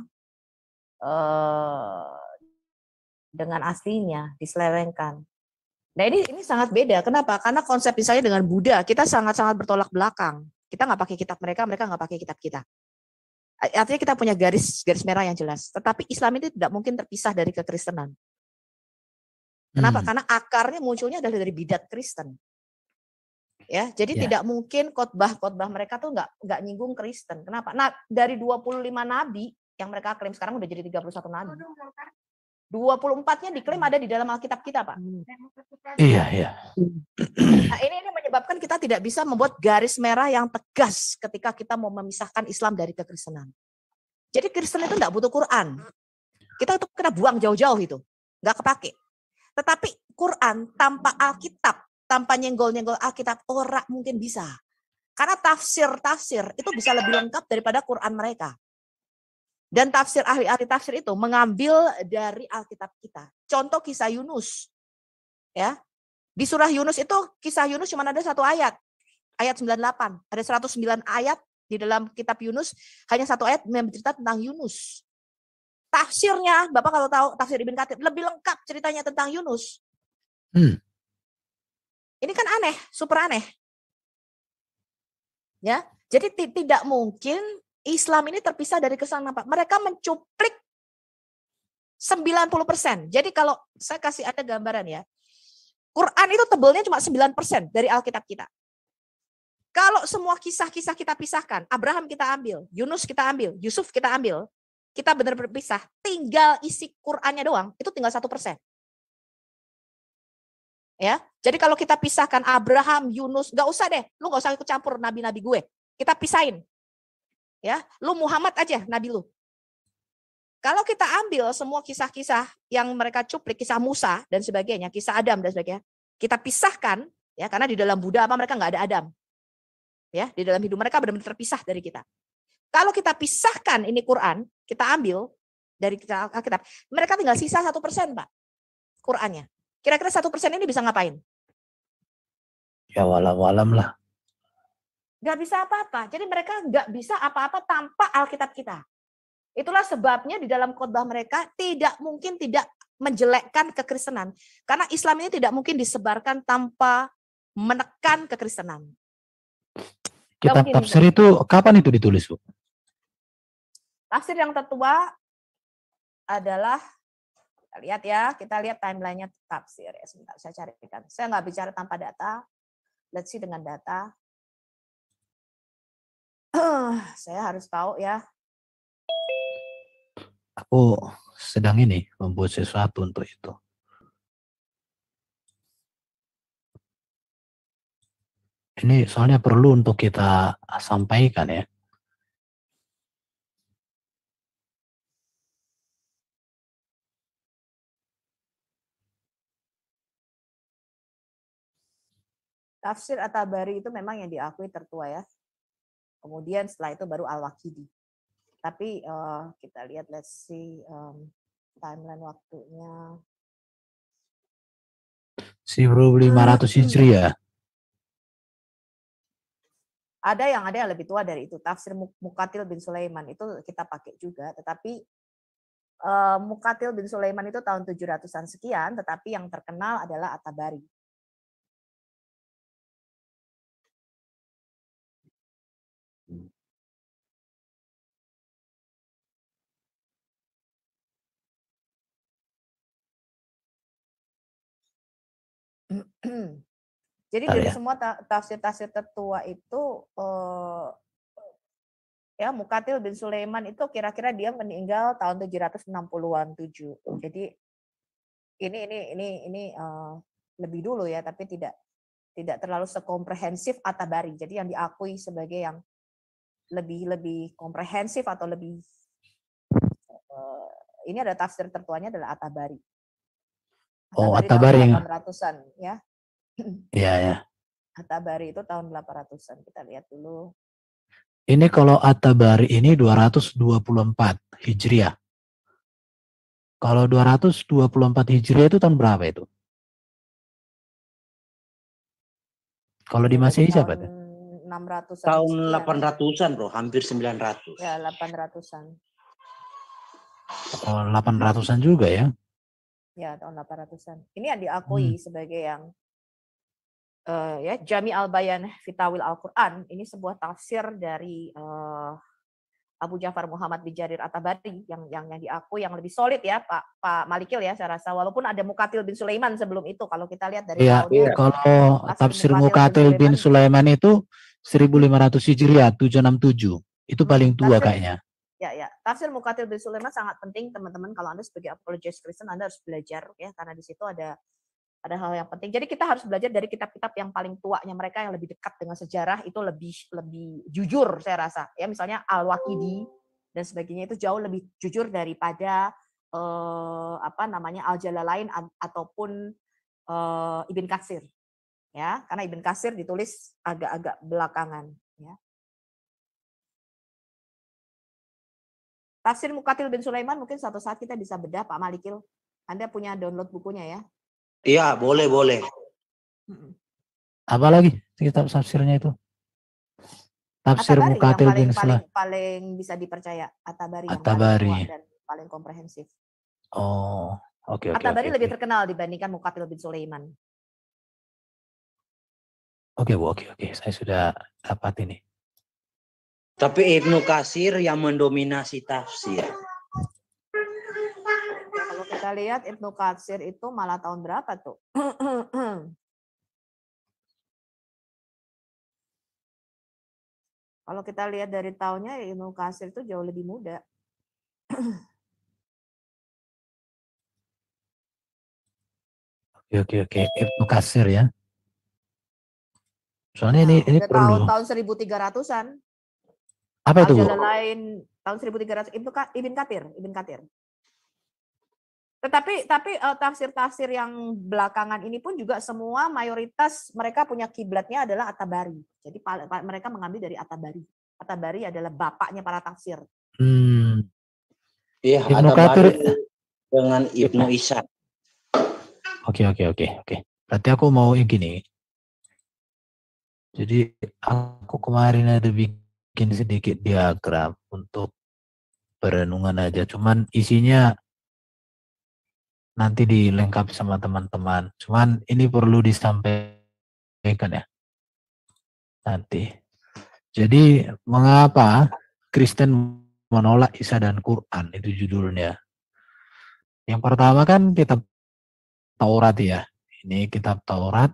dengan aslinya, diselewengkan. Nah ini sangat beda. Kenapa? Karena konsep misalnya dengan Buddha, kita sangat-sangat bertolak belakang. Kita nggak pakai kitab mereka, mereka nggak pakai kitab kita. Artinya kita punya garis merah yang jelas. Tetapi Islam itu tidak mungkin terpisah dari kekristenan. Kenapa? Karena akarnya munculnya adalah dari bidat Kristen. Ya, jadi tidak mungkin khotbah mereka tuh nggak nyinggung Kristen. Kenapa? Nah, dari 25 nabi yang mereka klaim sekarang udah jadi 31 nabi. 24-nya diklaim ada di dalam Alkitab kita, Pak. Iya. Nah, ini menyebabkan kita tidak bisa membuat garis merah yang tegas ketika kita mau memisahkan Islam dari kekristenan. Jadi Kristen itu enggak butuh Quran. Kita tuh kena buang jauh-jauh itu. Enggak kepake. Tetapi Quran tanpa Alkitab, tanpa nyenggol-nyenggol Alkitab, orang mungkin bisa. Karena tafsir-tafsir itu bisa lebih lengkap daripada Quran mereka. Dan tafsir ahli-ahli tafsir itu mengambil dari Alkitab kita. Contoh kisah Yunus. Ya. Di surah Yunus itu kisah Yunus cuma ada 1 ayat. Ayat 98. Ada 109 ayat di dalam kitab Yunus, hanya 1 ayat bercerita tentang Yunus. Tafsirnya, Bapak kalau tahu tafsir Ibn Katsir lebih lengkap ceritanya tentang Yunus. Ini kan aneh, super aneh. Ya, jadi tidak mungkin Islam ini terpisah dari kesalahan Pak. Mereka mencuplik 90%. Jadi kalau saya kasih ada gambaran ya. Quran itu tebalnya cuma 9% dari Alkitab kita. Kalau semua kisah-kisah kita pisahkan, Abraham kita ambil, Yunus kita ambil, Yusuf kita ambil, kita benar-benar berpisah, tinggal isi Qurannya doang, itu tinggal 1%. Ya, jadi kalau kita pisahkan Abraham, Yunus, nggak usah deh, lu nggak usah ikut campur nabi-nabi gue, kita pisahin. Ya, lu Muhammad aja nabi lu. Kalau kita ambil semua kisah-kisah yang mereka cuplik, kisah Musa dan sebagainya, kisah Adam dan sebagainya, kita pisahkan ya, karena di dalam Buddha mereka nggak ada Adam. Ya, di dalam hidup mereka benar-benar terpisah dari kita. Kalau kita pisahkan ini Quran, kita ambil dari Alkitab, mereka tinggal sisa 1%, Pak. Qurannya. Kira-kira 1% ini bisa ngapain? Ya walam lah. Nggak bisa apa-apa. Jadi mereka nggak bisa apa-apa tanpa Alkitab kita. Itulah sebabnya di dalam khotbah mereka tidak mungkin tidak menjelekkan kekristenan. Karena Islam ini tidak mungkin disebarkan tanpa menekan kekristenan. Kitab tafsir itu kapan itu ditulis, Bu? Tafsir yang tertua adalah, kita lihat timelinenya tafsir ya. Sebentar, saya carikan. Saya nggak bicara tanpa data. Let's see dengan data. Saya harus tahu ya. Aku sedang ini membuat sesuatu untuk itu. Ini soalnya perlu untuk kita sampaikan ya. Tafsir At-Tabari itu memang yang diakui tertua ya. Kemudian setelah itu baru Al-Waqidi. Tapi kita lihat, let's see timeline waktunya. 1500 Hijriah. Ada yang lebih tua dari itu. Tafsir Muqatil bin Sulaiman itu kita pakai juga. Tetapi Muqatil bin Sulaiman itu tahun 700-an sekian. Tetapi yang terkenal adalah At-Tabari. Jadi dari semua tafsir-tafsir tertua itu ya Muqatil bin Sulaiman itu kira-kira dia meninggal tahun 760-an 7. Jadi ini lebih dulu ya, tapi tidak terlalu sekomprehensif At-Tabari. Jadi yang diakui sebagai yang lebih komprehensif atau lebih ini ada tafsir tertuanya adalah At-Tabari. Oh, At-Tabari At-Tabari. tahun 800-an ya. Iya, ya. At-Tabari itu tahun 800-an. Kita lihat dulu. Ini kalau At-Tabari ini 224 Hijriah. Kalau 224 Hijriah itu tahun berapa itu? Kalau di Masehi siapa itu? 600-an. Tahun 800-an, Bro, hampir 900. Ya, 800-an. Oh, 800-an juga ya? Ya, tahun 800-an. Ini yang diakui sebagai yang ya Jami al-Bayan Fitawil Al-Quran. Ini sebuah tafsir dari Abu Ja'far Muhammad bin Jarir At-Tabari yang diakui yang lebih solid ya Pak Malikil ya saya rasa, walaupun ada Muqatil bin Sulaiman sebelum itu kalau kita lihat dari tahunnya. Kalau tafsir Muqatil bin Sulaiman itu 1500 Hijriah 767. Itu paling tua kayaknya. Ya, tafsir Muqatil bin Sulaiman sangat penting teman-teman. Kalau Anda sebagai apologist Kristen Anda harus belajar ya, karena di situ ada hal yang penting. Jadi kita harus belajar dari kitab-kitab yang paling tuanya mereka yang lebih dekat dengan sejarah, itu lebih jujur saya rasa. Ya misalnya Al-Waqidi dan sebagainya itu jauh lebih jujur daripada Al-Jalalain ataupun Ibn Katsir. Ya, karena Ibn Katsir ditulis agak-agak belakangan, ya. Tafsir Muqatil bin Sulaiman mungkin suatu saat kita bisa bedah Pak Malikil. Anda punya download bukunya ya? Iya, boleh. Apa lagi kitab tafsirnya itu? Tafsir Muqatil bin Sulaiman. Paling bisa dipercaya At-Tabari yang At-Tabari paling tua dan paling komprehensif. Oh, oke. At-Tabari lebih terkenal dibandingkan Muqatil bin Sulaiman. Oke, Bu. Oke. Saya sudah dapat ini. Tapi Ibnu Katsir yang mendominasi tafsir. Kalau kita lihat Ibnu Katsir itu malah tahun berapa tuh? Kalau kita lihat dari tahunnya Ibnu Katsir itu jauh lebih muda. Oke. Ibnu Katsir ya. Soalnya ini perlu. Tahun 1300-an. Apa itu, Bu? Lain tahun 1300 Ibn Katsir. Tetapi tafsir-tafsir yang belakangan ini pun juga semua mayoritas mereka punya kiblatnya adalah At-Tabari. Jadi mereka mengambil dari At-Tabari. At-Tabari adalah bapaknya para tafsir. Iya, Ibnu Katsir dengan Ibnu Ishaq. Oke. Berarti aku mau gini. Jadi aku kemarin ada bikin sedikit diagram untuk perenungan aja. Cuman isinya nanti dilengkapi sama teman-teman. Cuman ini perlu disampaikan ya. Nanti. Jadi mengapa Kristen menolak Isa dan Quran, itu judulnya. Yang pertama kan kitab Taurat ya. Ini kitab Taurat.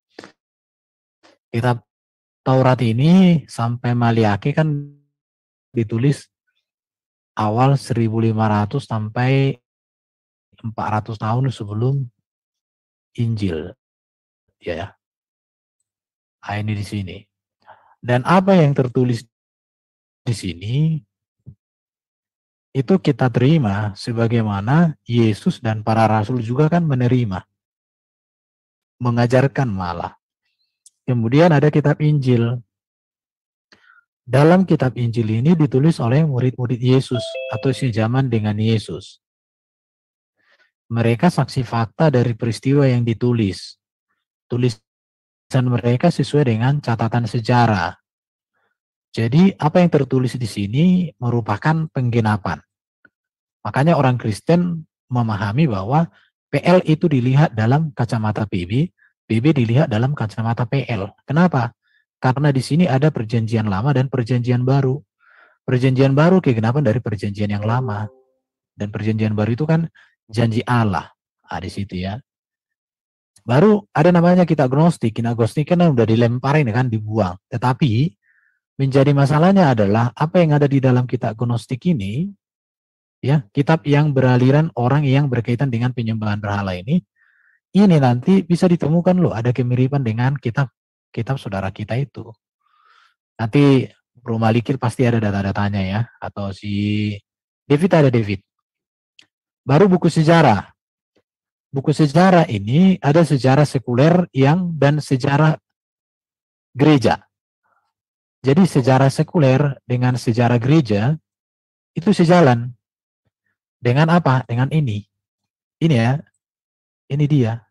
Kitab Taurat ini sampai Maliaki kan ditulis awal 1500 sampai 400 tahun sebelum Injil. Ya. Ini di sini. Dan apa yang tertulis di sini itu kita terima sebagaimana Yesus dan para rasul juga kan menerima. Mengajarkan malah. Kemudian ada kitab Injil. Dalam kitab Injil ini ditulis oleh murid-murid Yesus atau sejaman dengan Yesus. Mereka saksi fakta dari peristiwa yang ditulis. Tulisan mereka sesuai dengan catatan sejarah. Jadi apa yang tertulis di sini merupakan penggenapan. Makanya orang Kristen memahami bahwa PL itu dilihat dalam kacamata PB, PB dilihat dalam kacamata PL. Kenapa? Karena di sini ada perjanjian lama dan perjanjian baru. Perjanjian baru kegenapan dari perjanjian yang lama. Dan perjanjian baru itu kan janji Allah. Di situ ya. Baru ada namanya kitab Gnostik. Kitab Gnostik kan udah dilemparin kan, dibuang. Tetapi menjadi masalahnya adalah apa yang ada di dalam kitab Gnostik ini Ya, kitab yang beraliran orang yang berkaitan dengan penyembahan berhala ini nanti bisa ditemukan loh ada kemiripan dengan kitab saudara kita itu. Nanti Bro Malikil pasti ada data-datanya ya, atau si David ada David. Baru buku sejarah. Buku sejarah ini ada sejarah sekuler dan sejarah gereja. Jadi sejarah sekuler dengan sejarah gereja itu sejalan. Dengan apa? Dengan ini. Ini ya. Ini dia.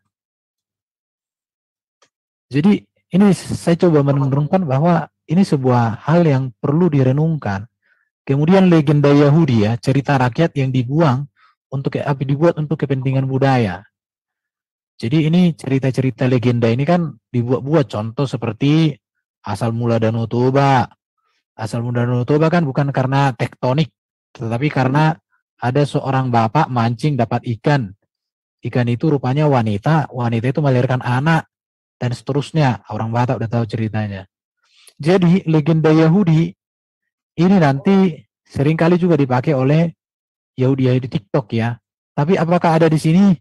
Jadi ini saya coba menurunkan bahwa ini sebuah hal yang perlu direnungkan. Kemudian legenda Yahudi ya, cerita rakyat yang dibuat untuk kepentingan budaya. Jadi ini cerita-cerita legenda ini kan dibuat-buat, contoh seperti asal mula Danau Toba. Asal mula Danau Toba kan bukan karena tektonik, tetapi karena ada seorang bapak mancing dapat ikan. Ikan itu rupanya wanita itu melahirkan anak, dan seterusnya. Orang Batak udah tahu ceritanya. Jadi legenda Yahudi ini nanti seringkali juga dipakai oleh Yahudi TikTok ya. Tapi apakah ada di sini?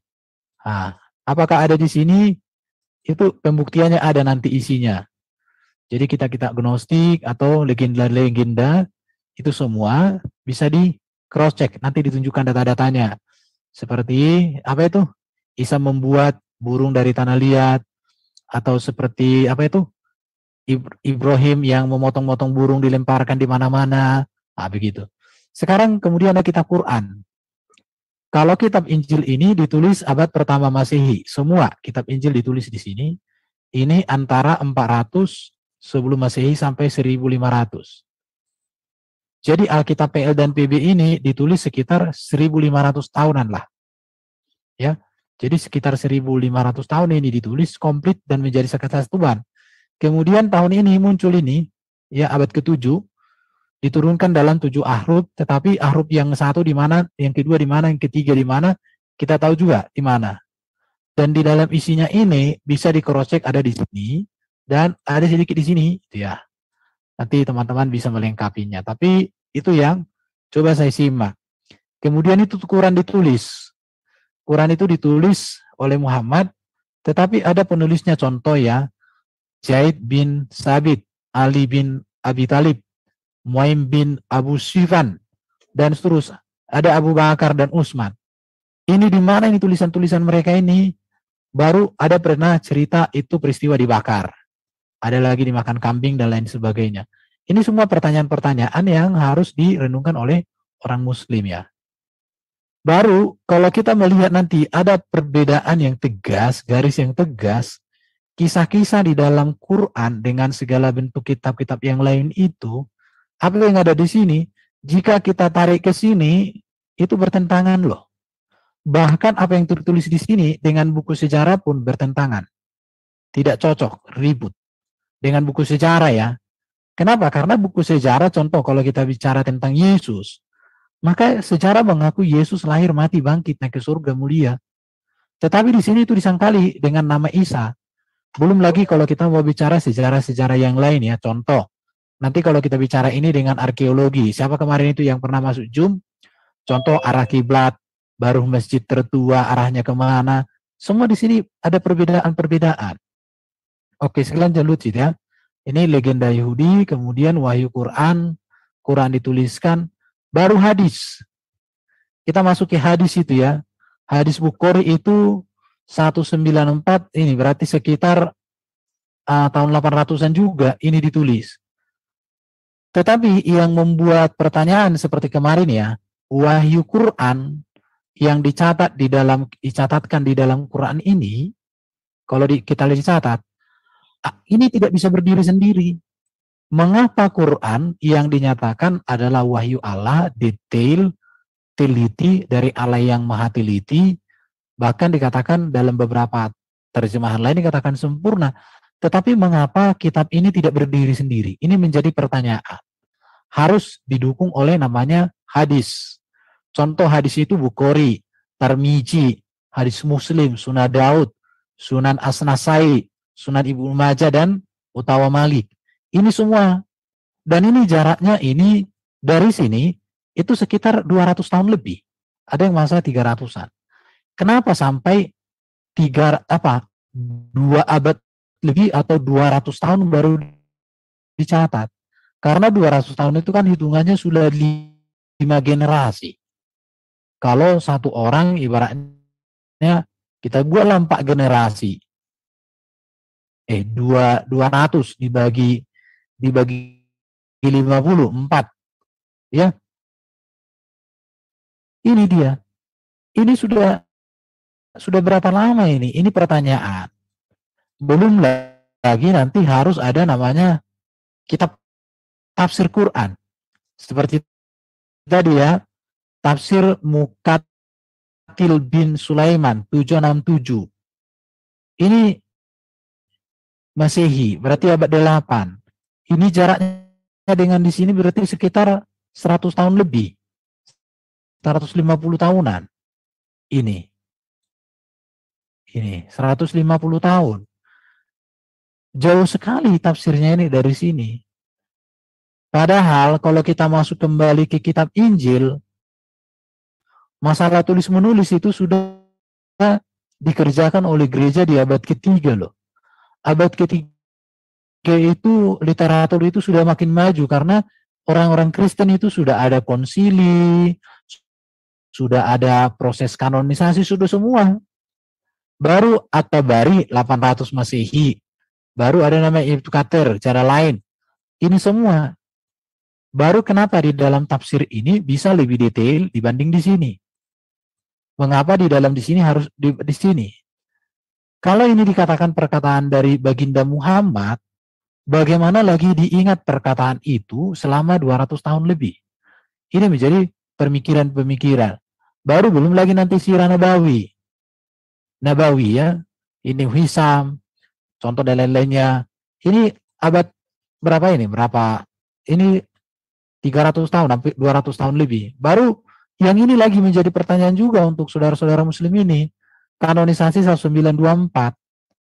Apakah ada di sini? Itu pembuktiannya ada nanti isinya. Jadi kita gnostik atau legenda-legenda itu semua bisa di cross check, nanti ditunjukkan data-datanya. Seperti apa itu? Isa membuat burung dari tanah liat, atau seperti apa itu? Ibrahim yang memotong-motong burung dilemparkan di mana-mana. Begitu. Sekarang kemudian ada kitab Quran. Kalau kitab Injil ini ditulis abad pertama Masehi, semua kitab Injil ditulis di sini. Ini antara 400 sebelum Masehi sampai 1500. Jadi Alkitab PL dan PB ini ditulis sekitar 1500 tahunan lah. Ya. Jadi sekitar 1500 tahun ini ditulis komplit dan menjadi kesatuan. Kemudian tahun ini muncul ini, ya abad ke-7, diturunkan dalam 7 ahruf, tetapi ahruf yang satu di mana, yang kedua di mana, yang ketiga di mana, kita tahu juga di mana. Dan di dalam isinya ini bisa di-cross-check ada di sini, dan ada sedikit di sini, gitu ya. Nanti teman-teman bisa melengkapinya. Tapi itu yang coba saya simak. Kemudian itu Quran ditulis. Quran itu ditulis oleh Muhammad, tetapi ada penulisnya, contoh ya, Zaid bin Sabit, Ali bin Abi Talib, Muaim bin Abu Sufyan, dan seterusnya. Ada Abu Bakar dan Utsman. Ini di mana ini tulisan-tulisan mereka ini? Baru ada pernah cerita itu peristiwa dibakar. Ada lagi dimakan kambing dan lain sebagainya. Ini semua pertanyaan-pertanyaan yang harus direnungkan oleh orang Muslim ya. Baru kalau kita melihat nanti ada perbedaan yang tegas, garis yang tegas, kisah-kisah di dalam Quran dengan segala bentuk kitab-kitab yang lain itu, apa yang ada di sini, jika kita tarik ke sini, itu bertentangan loh. Bahkan apa yang tertulis di sini dengan buku sejarah pun bertentangan. Tidak cocok, ribut. Dengan buku sejarah ya. Kenapa? Karena buku sejarah, contoh kalau kita bicara tentang Yesus, maka sejarah mengaku Yesus lahir, mati, bangkit, naik ke surga mulia. Tetapi di sini itu disangkali dengan nama Isa. Belum lagi kalau kita mau bicara sejarah-sejarah yang lain ya, contoh. Nanti kalau kita bicara ini dengan arkeologi, siapa kemarin itu yang pernah masuk Zoom? Contoh arah kiblat, baru masjid tertua, arahnya kemana? Semua di sini ada perbedaan-perbedaan. Oke, selanjutnya Lucid ya. Ini legenda Yahudi, kemudian wahyu Quran, Quran dituliskan, baru hadis. Kita masuk ke hadis itu ya. Hadis Bukhari itu 194, ini berarti sekitar tahun 800-an juga ini ditulis. Tetapi yang membuat pertanyaan seperti kemarin ya, wahyu Quran yang dicatatkan di dalam Quran ini, kalau kita lihat dicatat, ini tidak bisa berdiri sendiri. Mengapa Quran yang dinyatakan adalah wahyu Allah, detail, teliti dari Allah yang maha teliti, bahkan dikatakan dalam beberapa terjemahan lain dikatakan sempurna. Tetapi mengapa kitab ini tidak berdiri sendiri? Ini menjadi pertanyaan. Harus didukung oleh namanya hadis. Contoh hadis itu Bukhari, Tirmidzi, hadis Muslim, Sunan Daud, Sunan As-Nasai, Sunan Ibnu Majah, dan Utawa Malik. Ini semua. Dan ini jaraknya ini dari sini, itu sekitar 200 tahun lebih. Ada yang masa 300-an. Kenapa sampai 2 abad lebih atau 200 tahun baru dicatat? Karena 200 tahun itu kan hitungannya sudah 5 generasi. Kalau satu orang ibaratnya kita buatlah 4 generasi. 200 dibagi 50, 4. Ya. Ini dia. Ini sudah berapa lama ini? Ini pertanyaan. Belum lagi nanti harus ada namanya kitab tafsir Quran. Seperti tadi ya, tafsir Muqatil bin Sulaiman 767. Ini Masehi, berarti abad 8. Ini jaraknya dengan di sini berarti sekitar 100 tahun lebih. 150 tahunan. Ini 150 tahun. Jauh sekali tafsirnya ini dari sini. Padahal kalau kita masuk kembali ke kitab Injil, masalah tulis menulis itu sudah dikerjakan oleh gereja di abad ketiga loh. Abad ketiga itu literatur itu sudah makin maju karena orang-orang Kristen itu sudah ada konsili, sudah ada proses kanonisasi, sudah semua. Baru At-Tabari 800 Masehi, baru ada nama Ibnu Katsir, cara lain. Ini semua. Baru kenapa di dalam tafsir ini bisa lebih detail dibanding di sini? Mengapa di dalam di sini harus di sini? Kalau ini dikatakan perkataan dari baginda Muhammad, bagaimana lagi diingat perkataan itu selama 200 tahun lebih? Ini menjadi pemikiran-pemikiran. Baru belum lagi nanti sirah Nabawi. Nabawi ya, ini Hisam, contoh dan lain-lainnya. Ini abad berapa ini? Ini 300 tahun, hampir 200 tahun lebih. Baru yang ini lagi menjadi pertanyaan juga untuk saudara-saudara muslim ini. Kanonisasi 1924.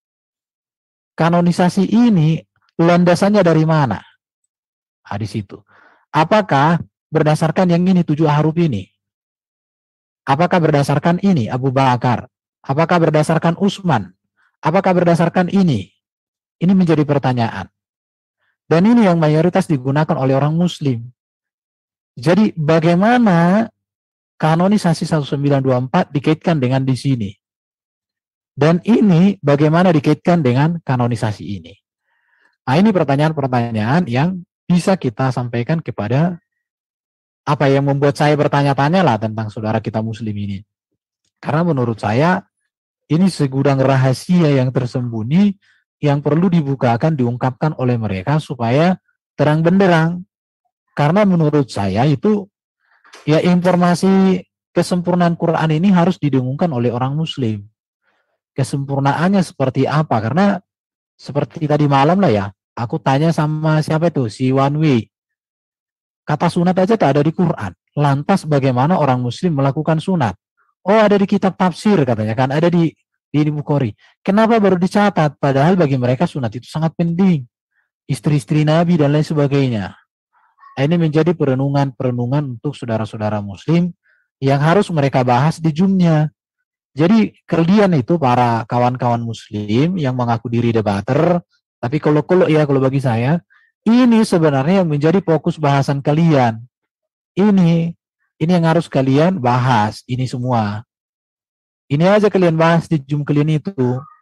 Kanonisasi ini landasannya dari mana? Di situ. Apakah berdasarkan yang ini 7 huruf ini? Apakah berdasarkan ini Abu Bakar? Apakah berdasarkan Utsman? Apakah berdasarkan ini? Ini menjadi pertanyaan. Dan ini yang mayoritas digunakan oleh orang muslim. Jadi bagaimana kanonisasi 1924 dikaitkan dengan di sini? Dan ini bagaimana dikaitkan dengan kanonisasi ini? Nah, ini pertanyaan-pertanyaan yang bisa kita sampaikan kepada apa yang membuat saya bertanya-tanya lah tentang saudara kita muslim ini. Karena menurut saya ini segudang rahasia yang tersembunyi yang perlu dibukakan, diungkapkan oleh mereka supaya terang benderang. Karena menurut saya itu ya informasi kesempurnaan Quran ini harus didengungkan oleh orang muslim. Kesempurnaannya seperti apa? Karena seperti tadi malam lah ya, aku tanya sama siapa itu, si One Way. Kata sunat aja tak ada di Quran. Lantas bagaimana orang muslim melakukan sunat? Oh, ada di kitab tafsir katanya kan, ada di Bukhari. Kenapa baru dicatat? Padahal bagi mereka sunat itu sangat penting. Istri-istri Nabi dan lain sebagainya. Ini menjadi perenungan-perenungan untuk saudara-saudara muslim yang harus mereka bahas di Jumnya. Jadi kalian itu para kawan-kawan muslim yang mengaku diri debater, tapi kalau bagi saya, ini sebenarnya yang menjadi fokus bahasan kalian. Ini yang harus kalian bahas, ini semua. Ini aja kalian bahas di Jum kalian itu.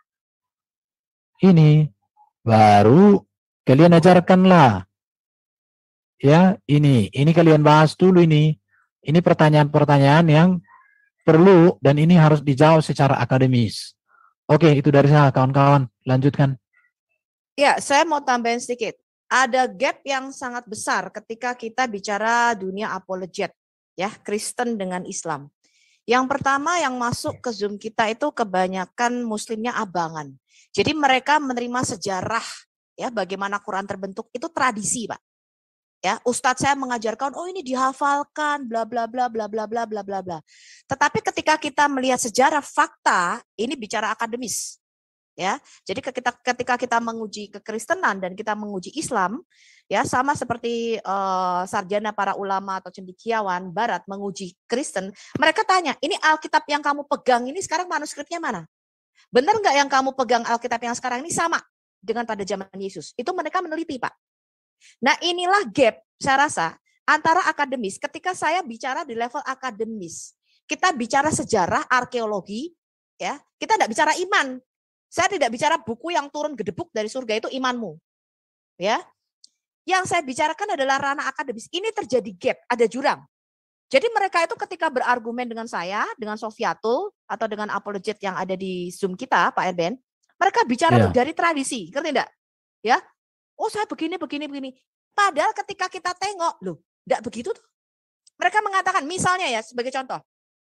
Ini baru kalian ajarkanlah. Ya, ini kalian bahas dulu ini. Ini pertanyaan-pertanyaan yang perlu dan ini harus dijawab secara akademis. Oke, itu dari saya kawan-kawan. Lanjutkan. Ya, saya mau tambahin sedikit. Ada gap yang sangat besar ketika kita bicara dunia apologet, ya, Kristen dengan Islam. Yang pertama yang masuk ke Zoom kita itu kebanyakan muslimnya abangan. Jadi mereka menerima sejarah, ya, bagaimana Quran terbentuk itu tradisi, Pak. Ya, ustadz saya mengajarkan, oh ini dihafalkan, bla bla bla bla bla bla bla bla bla. Tetapi ketika kita melihat sejarah fakta, ini bicara akademis. Ya, jadi ketika kita menguji kekristenan dan kita menguji Islam, ya sama seperti sarjana para ulama atau cendekiawan Barat menguji Kristen, mereka tanya, ini Alkitab yang kamu pegang ini sekarang manuskripnya mana? Benar nggak yang kamu pegang Alkitab yang sekarang ini sama dengan pada zaman Yesus? Itu mereka meneliti, Pak. Nah, inilah gap saya rasa antara akademis. Ketika saya bicara di level akademis, kita bicara sejarah, arkeologi, ya, kita tidak bicara iman. Saya tidak bicara buku yang turun gedebuk dari surga itu imanmu. Ya. Yang saya bicarakan adalah ranah akademis. Ini terjadi gap, ada jurang. Jadi mereka itu ketika berargumen dengan saya, dengan Sofiatul, atau dengan apologet yang ada di Zoom kita, Pak Erben, mereka bicara tuh dari tradisi, ngerti enggak? Ya. Oh, saya begini. Padahal ketika kita tengok, loh, enggak begitu tuh. Mereka mengatakan, misalnya ya, sebagai contoh,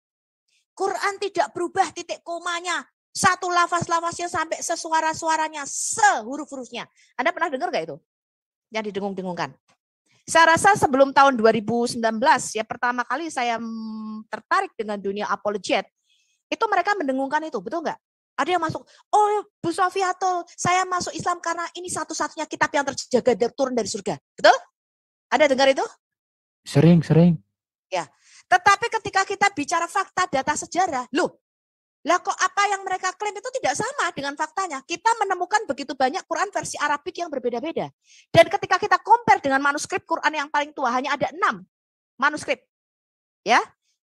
Quran tidak berubah titik komanya, satu lafaz-lafaznya sampai sesuara-suaranya, sehuruf-hurufnya. Anda pernah dengar nggak itu? Yang didengung-dengungkan. Saya rasa sebelum tahun 2019, ya pertama kali saya tertarik dengan dunia apologet, itu mereka mendengungkan itu, betul nggak? Ada yang masuk, oh Bu Sofiatul, saya masuk Islam karena ini satu-satunya kitab yang terjaga turun dari surga. Betul? Ada dengar itu? Sering. Ya. Tetapi ketika kita bicara fakta data sejarah, loh, lah kok apa yang mereka klaim itu tidak sama dengan faktanya. Kita menemukan begitu banyak Quran versi Arabik yang berbeda-beda. Dan ketika kita compare dengan manuskrip Quran yang paling tua, hanya ada 6 manuskrip. Ya.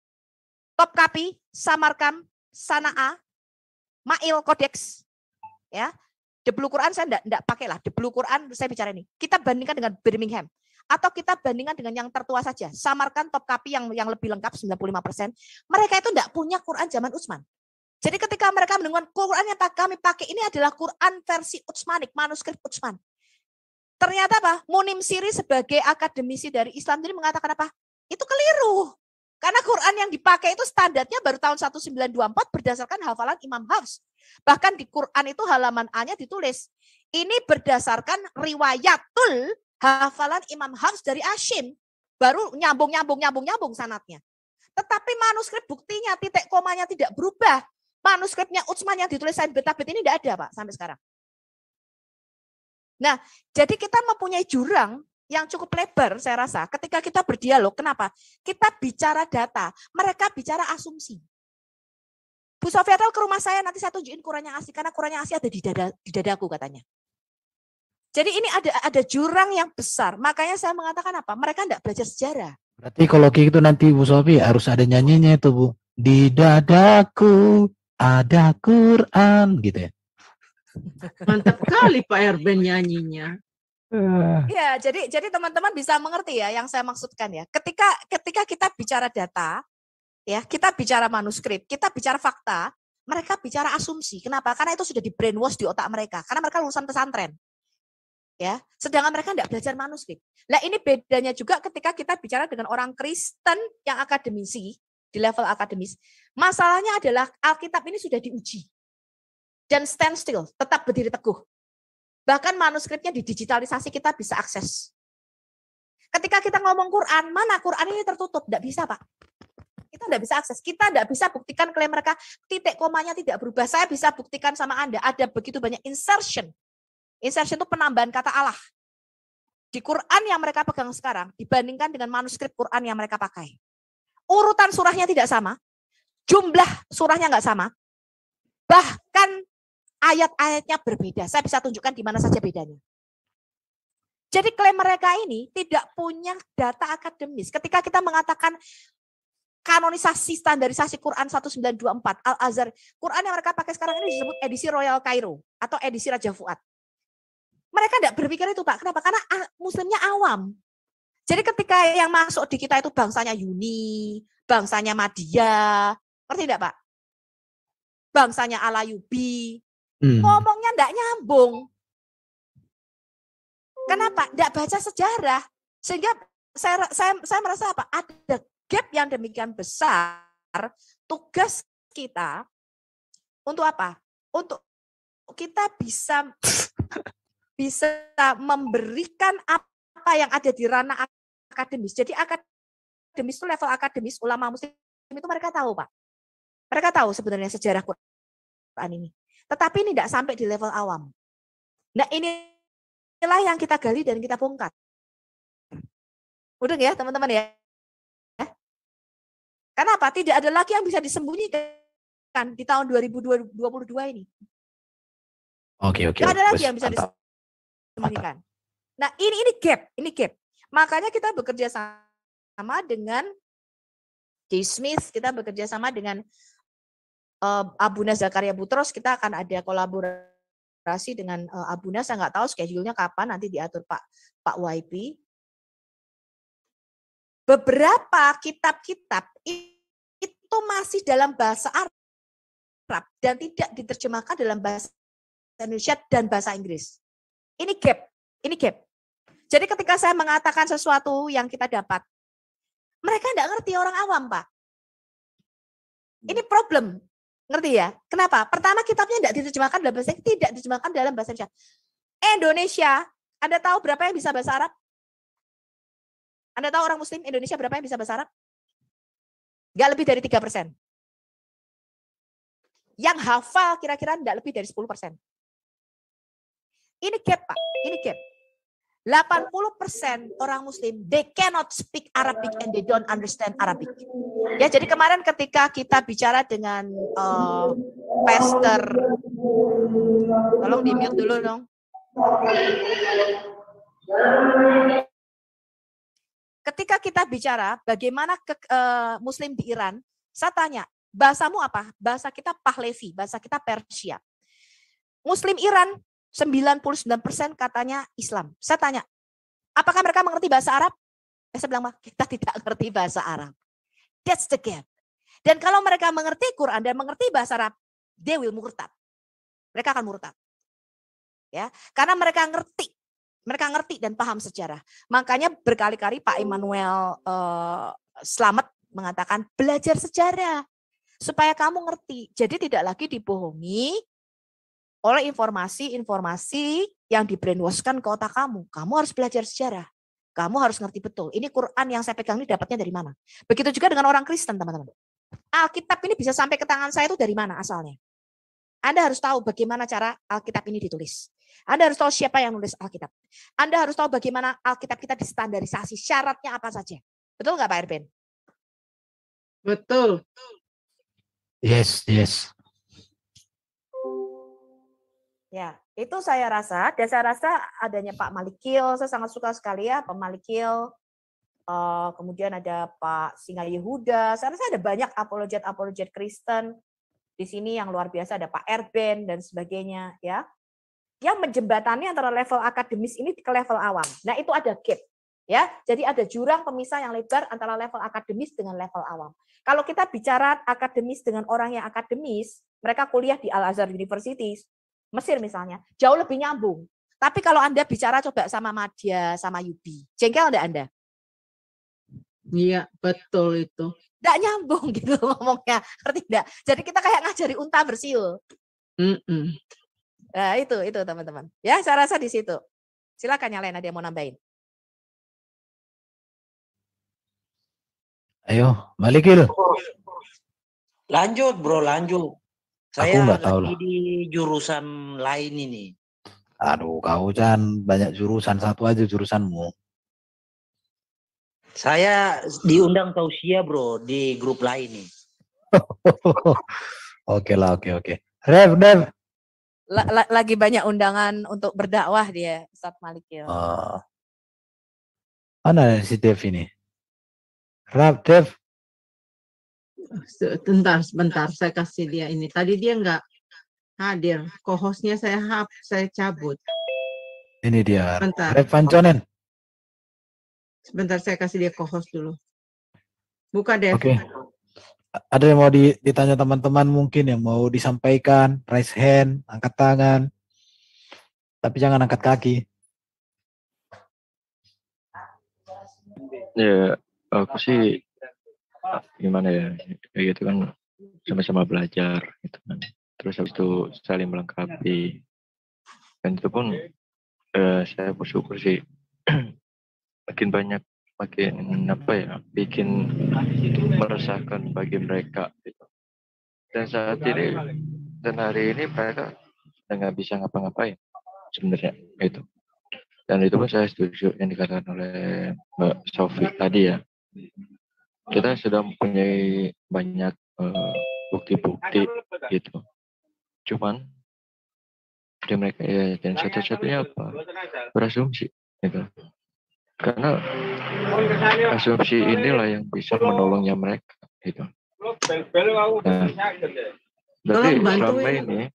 Topkapi, Samarkand, Sana'a, Ma'il Codex. Ya. The Blue Quran saya enggak pakai lah. The Blue Quran saya bicara ini. Kita bandingkan dengan Birmingham. Atau kita bandingkan dengan yang tertua saja. Samarkand, Topkapi yang lebih lengkap 95%. Mereka itu enggak punya Quran zaman Utsman. Jadi ketika mereka mendengar Quran yang kami pakai ini adalah Quran versi Utsmanik, manuskrip Utsman. Ternyata apa? Munim Siri sebagai akademisi dari Islam jadi mengatakan apa? Itu keliru. Karena Quran yang dipakai itu standarnya baru tahun 1924 berdasarkan hafalan Imam Hafs. Bahkan di Quran itu halaman A-nya ditulis. Ini berdasarkan riwayatul hafalan Imam Hafs dari Hashim. Baru nyambung sanatnya. Tetapi manuskrip buktinya titik komanya tidak berubah. Manuskripnya Utsman yang ditulis Said Betabit ini tidak ada, Pak, sampai sekarang. Nah, jadi kita mempunyai jurang yang cukup lebar, saya rasa, ketika kita berdialog. Kenapa? Kita bicara data, mereka bicara asumsi. Bu Sofiatul ke rumah saya, nanti saya tunjukin Quran yang asli, karena Quran yang asli ada di dadaku, katanya. Jadi ini ada jurang yang besar. Makanya saya mengatakan apa? Mereka tidak belajar sejarah. Berarti kalau gitu nanti Bu Sofi harus ada nyanyinya itu, Bu. Di dadaku ada Quran gitu ya. Mantap kali Pak Erben nyanyinya. Ya, jadi teman-teman bisa mengerti ya yang saya maksudkan ya. Ketika kita bicara data, ya, kita bicara manuskrip, kita bicara fakta, mereka bicara asumsi. Kenapa? Karena itu sudah di brainwash di otak mereka. Karena mereka lulusan pesantren. Ya, sedangkan mereka tidak belajar manuskrip. Nah, ini bedanya juga ketika kita bicara dengan orang Kristen yang akademisi, di level akademis. Masalahnya adalah Alkitab ini sudah diuji. Dan stand still, tetap berdiri teguh. Bahkan manuskripnya didigitalisasi, kita bisa akses. Ketika kita ngomong Quran, mana Quran ini tertutup? Tidak bisa, Pak. Kita tidak bisa akses. Kita tidak bisa buktikan klaim mereka, titik komanya tidak berubah. Saya bisa buktikan sama Anda, ada begitu banyak insertion. Insertion itu penambahan kata Allah. Di Quran yang mereka pegang sekarang, dibandingkan dengan manuskrip Quran yang mereka pakai. Urutan surahnya tidak sama, jumlah surahnya nggak sama, bahkan ayat-ayatnya berbeda. Saya bisa tunjukkan di mana saja bedanya. Jadi klaim mereka ini tidak punya data akademis. Ketika kita mengatakan kanonisasi standarisasi Quran 1924, Al-Azhar, Quran yang mereka pakai sekarang ini disebut edisi Royal Cairo atau edisi Raja Fuad. Mereka tidak berpikir itu, Pak. Kenapa? Karena muslimnya awam. Jadi ketika yang masuk di kita itu bangsanya Yuni, bangsanya Madia, ngerti tidak, Pak? Bangsanya Alayubi, ngomongnya tidak nyambung. Kenapa? Tidak baca sejarah. Sehingga saya merasa apa? Ada gap yang demikian besar. Tugas kita untuk apa? Untuk kita bisa memberikan apa yang ada di ranah akademis. Jadi akademis itu level akademis, ulama muslim itu mereka tahu, Pak. Mereka tahu sebenarnya sejarah Quran ini. Tetapi ini tidak sampai di level awam. Nah, inilah yang kita gali dan kita bongkar. Udah ya teman-teman ya? Kenapa? Tidak ada lagi yang bisa disembunyikan di tahun 2022 ini. Oke. Tidak ada lagi yang bisa disembunyikan. Nah, ini gap. Makanya kita bekerja sama dengan J. Smith, kita bekerja sama dengan Abuna Zakaria Butros, kita akan ada kolaborasi dengan Abuna, saya nggak tahu schedule-nya kapan, nanti diatur Pak YP. Beberapa kitab-kitab itu masih dalam bahasa Arab dan tidak diterjemahkan dalam bahasa Indonesia dan bahasa Inggris. Ini gap. Jadi ketika saya mengatakan sesuatu yang kita dapat, mereka tidak ngerti, orang awam, Pak. Ini problem. Ngerti ya? Kenapa? Pertama, kitabnya tidak diterjemahkan dalam bahasa Inggris, tidak diterjemahkan dalam bahasa Indonesia. Indonesia, Anda tahu berapa yang bisa bahasa Arab? Anda tahu orang Muslim Indonesia berapa yang bisa bahasa Arab? Nggak lebih dari 3%. Yang hafal kira-kira nggak lebih dari 10%. Ini gap, Pak. Ini gap. 80% orang Muslim, they cannot speak Arabic and they don't understand Arabic. Ya, jadi kemarin ketika kita bicara dengan Pastor, tolong di-mute dulu dong. Ketika kita bicara bagaimana Muslim di Iran, saya tanya, bahasamu apa? Bahasa kita Pahlavi, bahasa kita Persia. Muslim Iran 99% katanya Islam. Saya tanya, apakah mereka mengerti bahasa Arab? Saya bilang, kita tidak mengerti bahasa Arab. That's the gap. Dan kalau mereka mengerti Quran dan mengerti bahasa Arab, they will murtad. Mereka akan murtad. Ya, karena mereka ngerti dan paham sejarah. Makanya berkali-kali Pak Immanuel Slamet mengatakan belajar sejarah supaya kamu ngerti. Jadi tidak lagi dibohongi oleh informasi-informasi yang di-brainwash-kan ke otak kamu. Kamu harus belajar sejarah. Kamu harus ngerti betul. Ini Quran yang saya pegang ini dapatnya dari mana. Begitu juga dengan orang Kristen, teman-teman. Alkitab ini bisa sampai ke tangan saya itu dari mana asalnya. Anda harus tahu bagaimana cara Alkitab ini ditulis. Anda harus tahu siapa yang nulis Alkitab. Anda harus tahu bagaimana Alkitab kita distandarisasi. Syaratnya apa saja. Betul nggak Pak Erben? Betul. Yes. Ya, itu saya rasa. Dan saya rasa adanya Pak Malikil. Saya sangat suka sekali ya Pak Malikil. Kemudian ada Pak Singa Yehuda. Saya rasa ada banyak apologet Kristen di sini yang luar biasa. Ada Pak Erben dan sebagainya ya. Yang menjembatani antara level akademis ini ke level awam. Nah, itu ada gap. Ya, jadi ada jurang pemisah yang lebar antara level akademis dengan level awam. Kalau kita bicara akademis dengan orang yang akademis, mereka kuliah di Al-Azhar University, Mesir misalnya, jauh lebih nyambung. Tapi kalau Anda bicara coba sama Madya, sama Yubi, jengkel enggak Anda? Iya, betul itu. Enggak nyambung gitu ngomongnya, ngerti enggak? Jadi kita kayak ngajari unta bersiul. Nah, itu teman-teman. Ya, saya rasa di situ. Silakan yang lain ada yang mau nambahin. Ayo, Malikil. Lanjut, Bro, lanjut. Saya nggak tahu lagi di jurusan lain ini. Aduh, kau kan banyak jurusan, satu aja jurusanmu. Saya diundang tausiah, Bro, di grup lain nih. Oke. Rev. Lagi banyak undangan untuk berdakwah dia, Ustaz Malikil. Mana si Dev ini? Dev. Sebentar, saya kasih dia ini. Tadi dia nggak hadir. Co-hostnya saya cabut. Ini dia. Bentar. Rev Panconen. Sebentar, saya kasih dia co-host dulu. Buka Dev. Oke. Ada yang mau ditanya teman-teman mungkin yang mau disampaikan, raise hand, angkat tangan. Tapi jangan angkat kaki. Ya, aku sih gimana ya, kayak gitu kan sama-sama belajar gitu kan. Terus habis itu saling melengkapi. Dan itu pun saya bersyukur sih makin banyak, bikin meresahkan bagi mereka gitu. Dan saat ini Dan hari ini mereka nggak bisa ngapa-ngapain sebenarnya itu. Dan itu pun saya setuju yang dikatakan oleh Mbak Sofi tadi ya. Kita sudah mempunyai banyak bukti-bukti gitu. Cuman dari mereka ya, dan satu-satunya apa? Berasumsi gitu. Karena asumsi inilah yang bisa menolongnya mereka gitu. Nah, berarti selama ini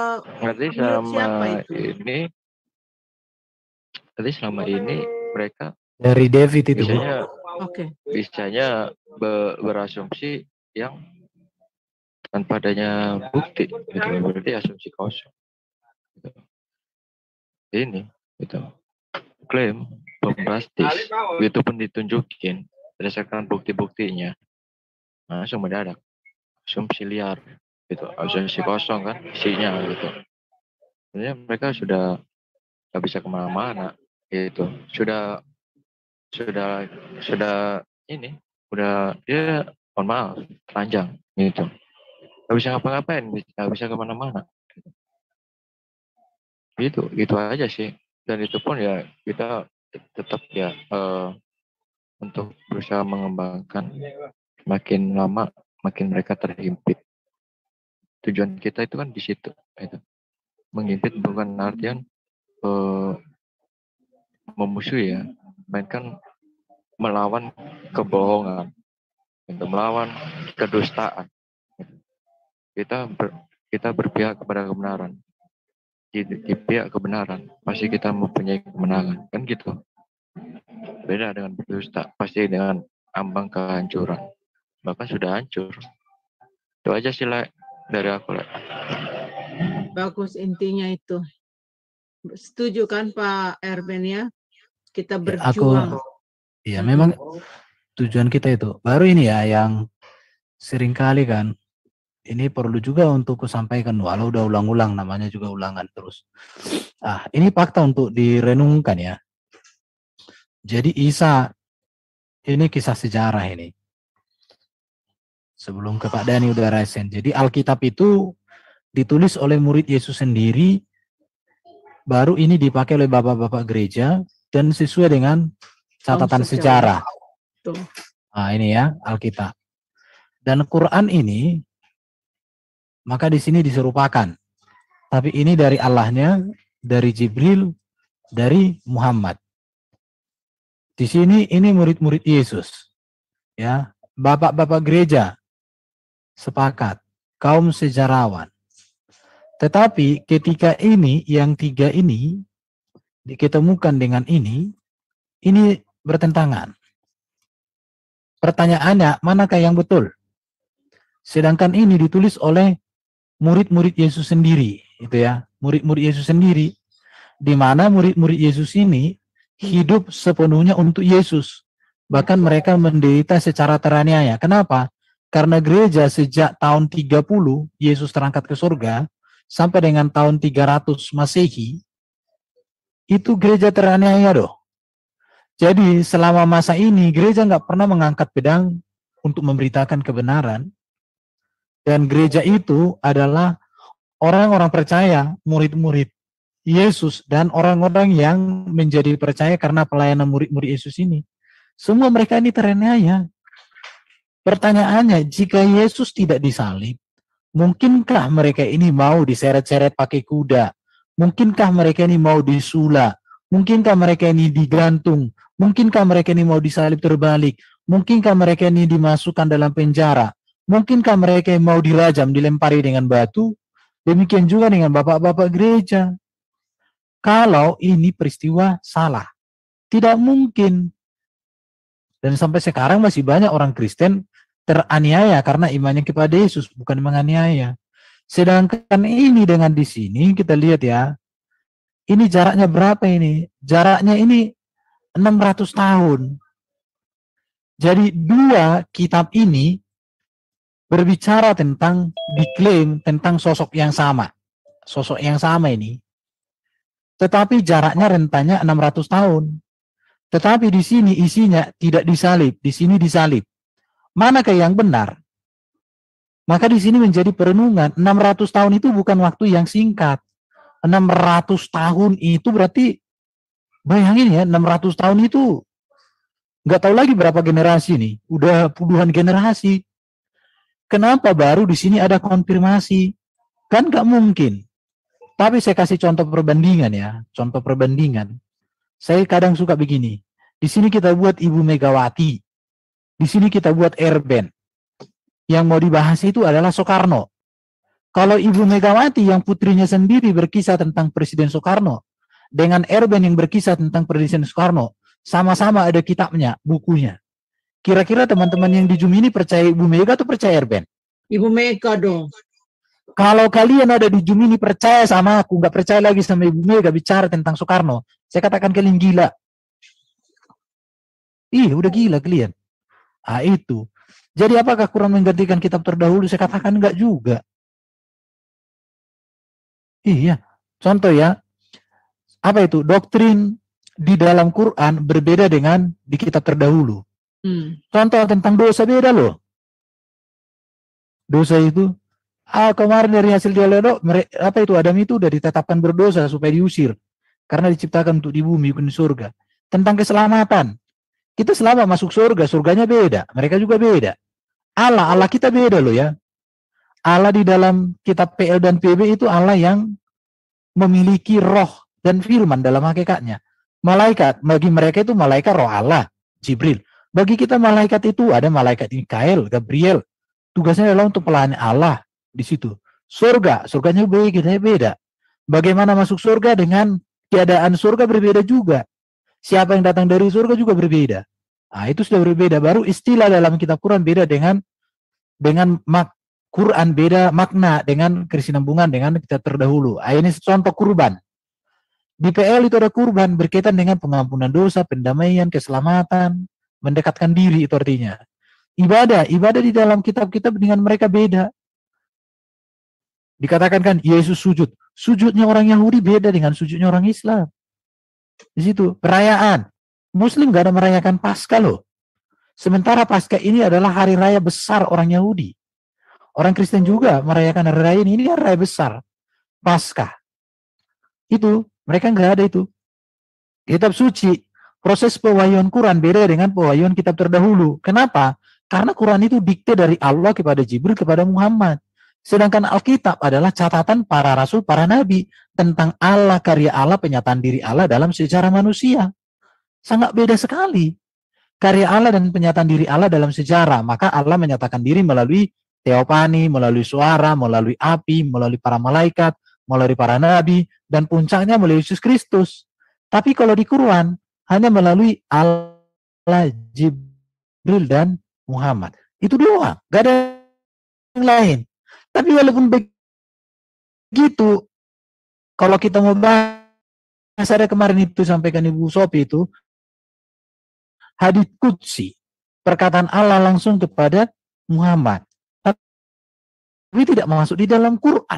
selama ini mereka dari David itu bisanya berasumsi yang tanpa adanya bukti gitu. Berarti asumsi kosong gitu. Ini gitu klaim bombastis itu pun ditunjukin berdasarkan bukti-buktinya langsung mendadak asumsi liar gitu, asumsi kosong kan isinya gitu. Sebenarnya mereka sudah nggak bisa kemana-mana gitu, sudah ini udah ya mohon maaf panjang gitu, nggak bisa ngapa-ngapain, nggak bisa kemana-mana gitu aja sih. Dan itu pun ya kita tetap ya untuk berusaha mengembangkan, makin lama makin mereka terhimpit. Tujuan kita itu kan di situ gitu. Menghimpit bukan artian memusuhi ya, melainkan melawan kebohongan, melawan kedustaan. Kita berpihak kepada kebenaran. Di pihak kebenaran pasti kita mempunyai kemenangan, kan gitu. Beda dengan berdusta, pasti dengan ambang kehancuran, bahkan sudah hancur. Itu aja sih Le, dari aku Le. Bagus, intinya itu. Setuju kan Pak Erben ya? Kita berjuang. Iya, memang tujuan kita itu. Baru ini ya yang seringkali kan, ini perlu juga untuk kusampaikan, walau udah ulang-ulang, namanya juga ulangan terus. Ini fakta untuk direnungkan ya. Jadi Isa, ini kisah sejarah ini. Sebelum ke Pak Dani udah resen. Jadi Alkitab itu ditulis oleh murid Yesus sendiri, baru ini dipakai oleh bapak-bapak gereja, dan sesuai dengan catatan sejarah. Nah ini ya Alkitab. Dan Quran ini, maka di sini diserupakan. Tapi ini dari Allahnya, dari Jibril, dari Muhammad. Di sini ini murid-murid Yesus. Ya, bapak-bapak gereja sepakat, kaum sejarawan. Tetapi ketika ini yang tiga ini diketemukan dengan ini bertentangan. Pertanyaannya, manakah yang betul? Sedangkan ini ditulis oleh murid-murid Yesus sendiri, itu ya, murid-murid Yesus sendiri, di mana murid-murid Yesus ini hidup sepenuhnya untuk Yesus. Bahkan mereka menderita secara teraniaya. Kenapa? Karena gereja sejak tahun 30 Yesus terangkat ke surga sampai dengan tahun 300 Masehi itu gereja teraniaya doh. Jadi selama masa ini gereja nggak pernah mengangkat pedang untuk memberitakan kebenaran. Dan gereja itu adalah orang-orang percaya, murid-murid Yesus, dan orang-orang yang menjadi percaya karena pelayanan murid-murid Yesus ini. Semua mereka ini teraniaya. Pertanyaannya, jika Yesus tidak disalib, mungkinkah mereka ini mau diseret-seret pakai kuda? Mungkinkah mereka ini mau disula? Mungkinkah mereka ini digantung? Mungkinkah mereka ini mau disalib terbalik? Mungkinkah mereka ini dimasukkan dalam penjara? Mungkinkah mereka yang mau dirajam, dilempari dengan batu? Demikian juga dengan bapak-bapak gereja. Kalau ini peristiwa salah, tidak mungkin. Dan sampai sekarang masih banyak orang Kristen teraniaya karena imannya kepada Yesus, bukan menganiaya. Sedangkan ini dengan di sini kita lihat ya, ini jaraknya berapa ini? Jaraknya ini 600 tahun. Jadi dua kitab ini berbicara tentang, diklaim tentang sosok yang sama. Sosok yang sama ini. Tetapi jaraknya rentanya 600 tahun. Tetapi di sini isinya tidak disalib, di sini disalib. Manakah yang benar? Maka di sini menjadi perenungan. 600 tahun itu bukan waktu yang singkat. 600 tahun itu berarti, bayangin ya, 600 tahun itu nggak tahu lagi berapa generasi nih. Udah puluhan generasi. Kenapa baru di sini ada konfirmasi? Kan nggak mungkin. Tapi saya kasih contoh perbandingan ya. Contoh perbandingan. Saya kadang suka begini. Di sini kita buat Ibu Megawati. Di sini kita buat Erben. Yang mau dibahas itu adalah Soekarno. Kalau Ibu Megawati yang putrinya sendiri berkisah tentang Presiden Soekarno, dengan Erben yang berkisah tentang Presiden Soekarno, sama-sama ada kitabnya, bukunya. Kira-kira teman-teman yang di Zoom ini percaya Ibu Mega atau percaya Erben? Ibu Mega dong. Kalau kalian ada di Zoom ini percaya sama aku, nggak percaya lagi sama Ibu Mega bicara tentang Soekarno, saya katakan kalian gila. Udah gila kalian. Itu. Jadi apakah Quran menggantikan kitab terdahulu? Saya katakan enggak juga. Iya. Contoh ya. Apa itu? Doktrin di dalam Quran berbeda dengan di kitab terdahulu. Contoh tentang dosa beda loh. Dosa itu, kemarin dari hasil dialog, apa itu, Adam itu udah ditetapkan berdosa supaya diusir. Karena diciptakan untuk di bumi, bukan di surga. Tentang keselamatan. Kita selamat masuk surga, surganya beda. Mereka juga beda. Allah kita beda loh ya. Allah di dalam kitab PL dan PB itu Allah yang memiliki roh dan firman dalam hakikatnya. Malaikat, bagi mereka itu malaikat roh Allah, Jibril. Bagi kita malaikat itu ada malaikat Mikael, Gabriel. Tugasnya adalah untuk melayani Allah di situ. Surganya beda. Bagaimana masuk surga dengan keadaan surga berbeda juga. Siapa yang datang dari surga juga berbeda. Itu sudah berbeda. Baru istilah dalam kitab Quran beda dengan Quran beda makna dengan kesinambungan dengan kitab terdahulu. Ini contoh kurban. Di PL itu ada kurban berkaitan dengan pengampunan dosa, pendamaian, keselamatan, mendekatkan diri, itu artinya. Ibadah di dalam kitab-kitab dengan mereka beda. Dikatakan kan Yesus sujud. Sujudnya orang Yahudi beda dengan sujudnya orang Islam. Di situ perayaan. Muslim gak ada merayakan Paskah loh. Sementara Paskah ini adalah hari raya besar orang Yahudi. Orang Kristen juga merayakan hari raya ini hari raya besar. Paskah. Itu, mereka nggak ada itu. Kitab suci, proses pewahyuan Quran beda dengan pewahyuan kitab terdahulu. Kenapa? Karena Quran itu dikte dari Allah kepada Jibril, kepada Muhammad. Sedangkan Alkitab adalah catatan para rasul, para nabi tentang Allah, karya Allah, penyataan diri Allah dalam sejarah manusia. Sangat beda sekali. Karya Allah dan penyataan diri Allah dalam sejarah. Maka Allah menyatakan diri melalui teopani, melalui suara, melalui api, melalui para malaikat, melalui para nabi, dan puncaknya melalui Yesus Kristus. Tapi kalau di Quran, hanya melalui Allah, Jibril, dan Muhammad. Itu doang, gak ada yang lain. Tapi walaupun begitu, kalau kita mau bahas, ada kemarin itu sampaikan Ibu Sophie itu, hadits qudsi, perkataan Allah langsung kepada Muhammad. Tapi tidak masuk di dalam Quran.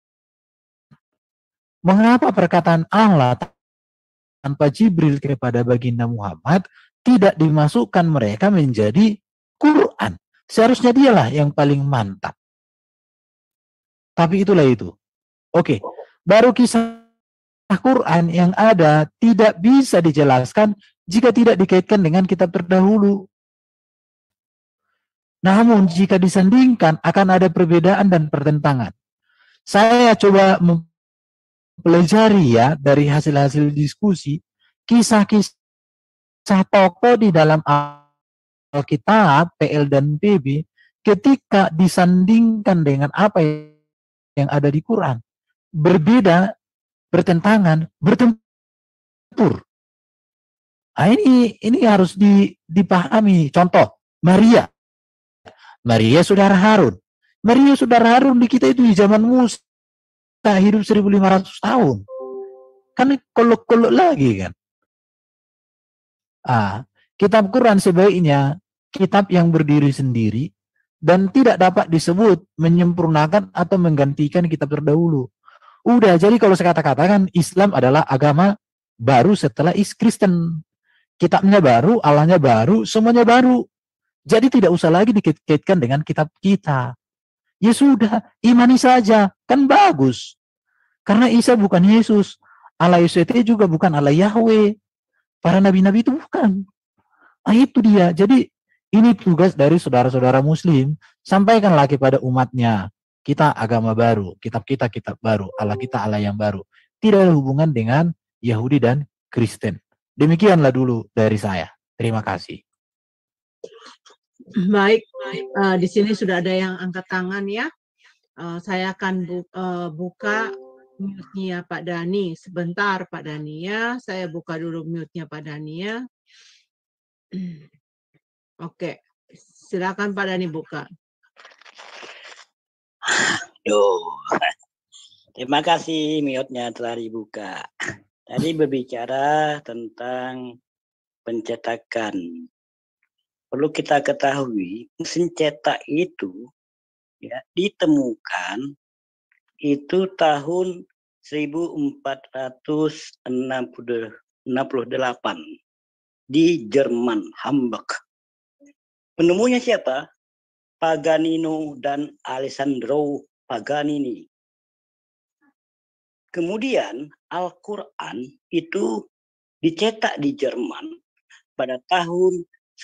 Mengapa perkataan Allah tanpa Jibril kepada baginda Muhammad tidak dimasukkan mereka menjadi Quran? Seharusnya dialah yang paling mantap. Tapi itulah itu. Oke, baru kisah Quran yang ada tidak bisa dijelaskan jika tidak dikaitkan dengan kitab terdahulu. Namun jika disandingkan akan ada perbedaan dan pertentangan. Saya coba mempelajari ya dari hasil-hasil diskusi kisah-kisah tokoh di dalam Alkitab, PL dan PB ketika disandingkan dengan apa yang ada di Quran. Berbeda, bertentangan, bertempur. Ini harus dipahami. Contoh, Maria saudara Harun. Maria saudara Harun di kita itu di zaman Musa hidup 1500 tahun. Kan kolok-kolok lagi kan. Kitab Quran sebaiknya kitab yang berdiri sendiri dan tidak dapat disebut menyempurnakan atau menggantikan kitab terdahulu. Udah, jadi kalau saya katakan Islam adalah agama baru setelah Kristen. Kitabnya baru, Allahnya baru, semuanya baru. Jadi tidak usah lagi dikaitkan dengan kitab kita. Ya sudah, imani saja, kan bagus. Karena Isa bukan Yesus, Allah Yesus itu juga bukan Allah Yahweh. Para nabi-nabi itu bukan. Nah, itu dia. Jadi ini tugas dari saudara-saudara Muslim, sampaikanlah kepada umatnya. Kita agama baru, kitab kita kitab baru, Allah kita Allah yang baru. Tidak ada hubungan dengan Yahudi dan Kristen. Demikianlah dulu dari saya. Terima kasih. Baik, di sini sudah ada yang angkat tangan ya. Saya akan buka mute-nya Pak Dhani. Sebentar Pak Dhani ya. Saya buka dulu mute-nya Pak Dhani ya. Oke, silakan Pak Dhani buka. Terima kasih mute-nya telah dibuka. Tadi berbicara tentang pencetakan. Perlu kita ketahui, mesin cetak itu ya, ditemukan itu tahun 1468 di Jerman, Hamburg. Penemunya siapa? Paganino dan Alessandro Paganini. Kemudian Al-Quran itu dicetak di Jerman pada tahun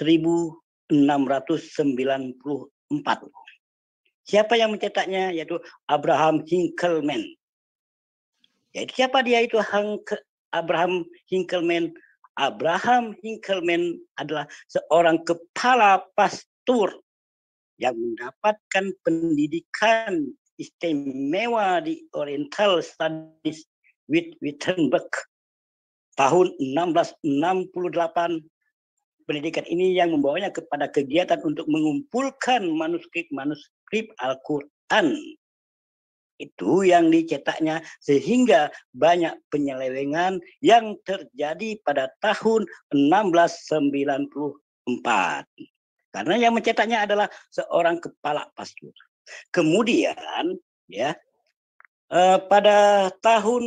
1694. Siapa yang mencetaknya? Yaitu Abraham Hinkelmann. Yaitu siapa dia itu Abraham Hinkelmann? Abraham Hinkelmann adalah seorang kepala pastor yang mendapatkan pendidikan istimewa di Oriental Studies Wittenberg tahun 1668. Pendidikan ini yang membawanya kepada kegiatan untuk mengumpulkan manuskrip Al-Quran. Itu yang dicetaknya sehingga banyak penyelewengan yang terjadi pada tahun 1694. Karena yang mencetaknya adalah seorang kepala pastor. Kemudian ya pada tahun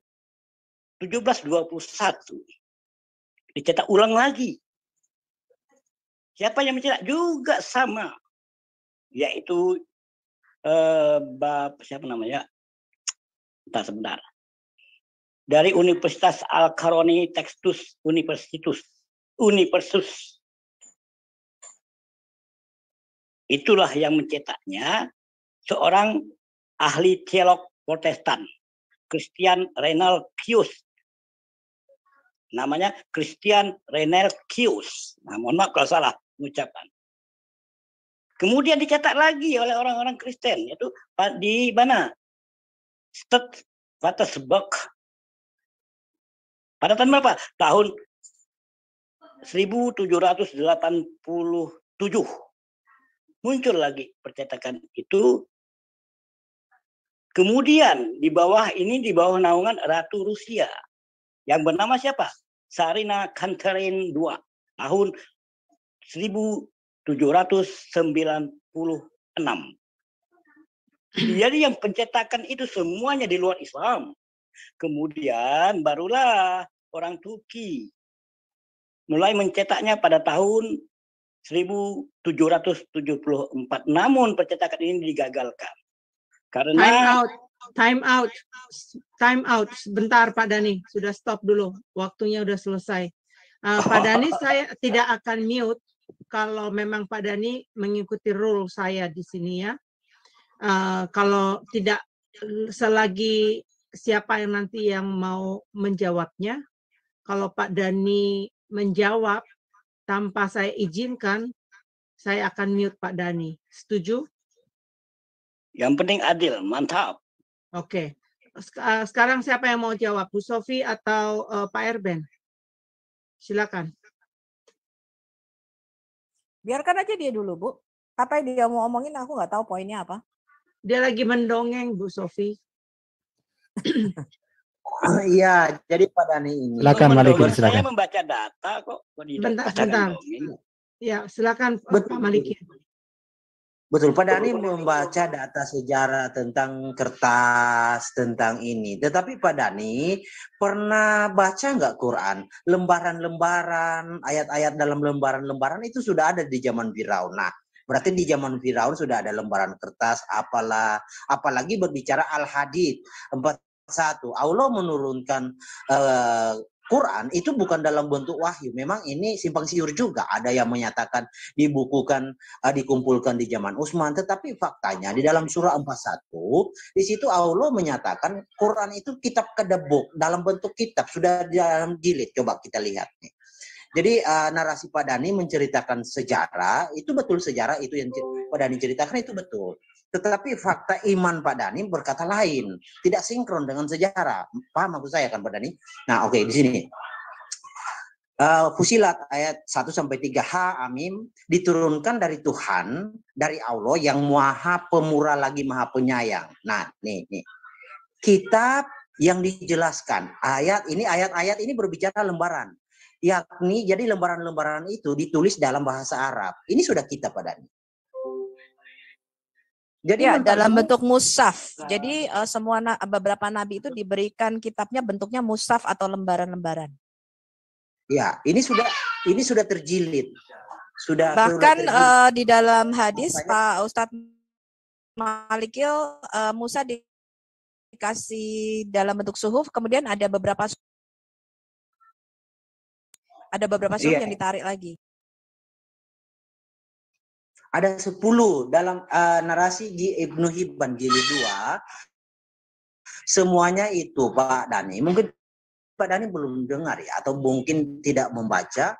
1721 dicetak ulang lagi. Siapa yang mencetak? Juga sama, yaitu siapa namanya? Sebentar. Dari Universitas Al-Qaroni Textus Universitas. Itulah yang mencetaknya seorang ahli teolog Protestan, Christian Reinalcius. Namanya Christian Reinalcius. Nah, mohon maaf kalau salah mengucapkan. Kemudian dicetak lagi oleh orang-orang Kristen, yaitu di mana? Stadtwatersburg. Pada tahun berapa? Tahun 1787. Muncul lagi percetakan itu. Kemudian di bawah naungan Ratu Rusia yang bernama siapa? Tsarina Catherine II tahun 1796. Jadi yang pencetakan itu semuanya di luar Islam. Kemudian barulah orang Turki mulai mencetaknya pada tahun 1774. Namun percetakan ini digagalkan. Karena Time out. Sebentar Pak Dhani, sudah stop dulu. Waktunya sudah selesai. Pak Dhani, saya tidak akan mute kalau memang Pak Dhani mengikuti rule saya di sini ya. Kalau tidak, selagi siapa yang nanti yang mau menjawabnya, kalau Pak Dhani menjawab tanpa saya izinkan, saya akan mute Pak Dhani. Setuju? Yang penting adil, mantap. Oke. Sekarang siapa yang mau jawab? Bu Sofi atau Pak Erben? Silakan. Biarkan aja dia dulu, Bu. Apa yang dia mau omongin aku nggak tahu poinnya apa. Dia lagi mendongeng, Bu Sofi. Iya, jadi Pak Dhani ini. Silakan Maliki, silakan. Saya membaca data kok. Bentar. Ya, silakan Pak Maliki. Betul, Pak Dhani membaca data sejarah tentang kertas, tentang ini. Tetapi Pak Dhani pernah baca nggak Quran? Lembaran-lembaran, ayat-ayat dalam lembaran-lembaran itu sudah ada di zaman Firaun. Nah, Berarti di zaman Firaun sudah ada lembaran kertas, apalagi berbicara Al-Hadid 41. Allah menurunkan Quran itu bukan dalam bentuk wahyu. Memang ini simpang siur juga. Ada yang menyatakan dibukukan, dikumpulkan di zaman Utsman. Tetapi faktanya di dalam surah 41, di situ Allah menyatakan Quran itu kitab kedebuk dalam bentuk kitab. Sudah di dalam jilid. Coba kita lihat nih. Jadi narasi Pak Dhani menceritakan sejarah, itu betul sejarah itu yang Pak Dhani ceritakan itu betul. Tetapi fakta iman Pak Dhani berkata lain, tidak sinkron dengan sejarah. Paham maksud saya kan Pak Dhani? Nah, oke, di sini. Fusilat ayat 1-3 Amim diturunkan dari Tuhan, dari Allah yang Maha Pemurah lagi Maha Penyayang. Nah, nih. Kitab yang dijelaskan, ayat-ayat ini berbicara lembaran. Yakni jadi lembaran-lembaran itu ditulis dalam bahasa Arab. Ini sudah kitab Pak Dhani. Jadi ya, dalam bentuk mushaf. Jadi beberapa nabi itu diberikan kitabnya bentuknya mushaf atau lembaran-lembaran. Ya, ini sudah terjilid. Bahkan di dalam hadis Pak Ustadz Malikil, Musa dikasih dalam bentuk suhuf, kemudian ada beberapa suhuf yang ditarik lagi. Ada 10 dalam narasi di Ibnu Hibban jilid 2. Semuanya itu Pak Dhani. Mungkin Pak Dhani belum dengar ya, atau mungkin tidak membaca.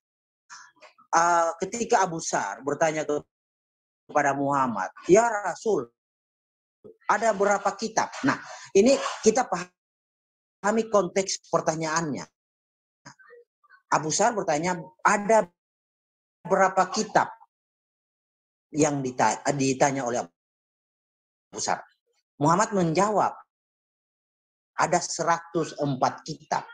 Ketika Abu Sar bertanya kepada Muhammad, ya Rasul, ada berapa kitab? Nah, ini kita pahami konteks pertanyaannya. Abu Sar bertanya, ada berapa kitab? Yang ditanya oleh Abu Sar. Muhammad menjawab, ada 104 kitab.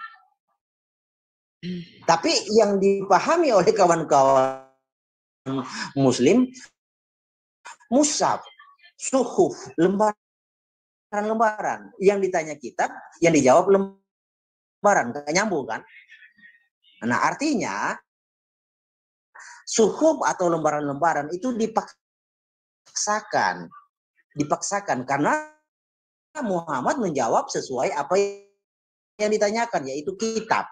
Tapi yang dipahami oleh kawan-kawan Muslim, mushaf, suhuf, lembaran-lembaran. Yang ditanya kitab, yang dijawab lembaran. Nggak nyambung kan? Nah, artinya suhuf atau lembaran-lembaran itu dipaksakan karena Muhammad menjawab sesuai apa yang ditanyakan, yaitu kitab.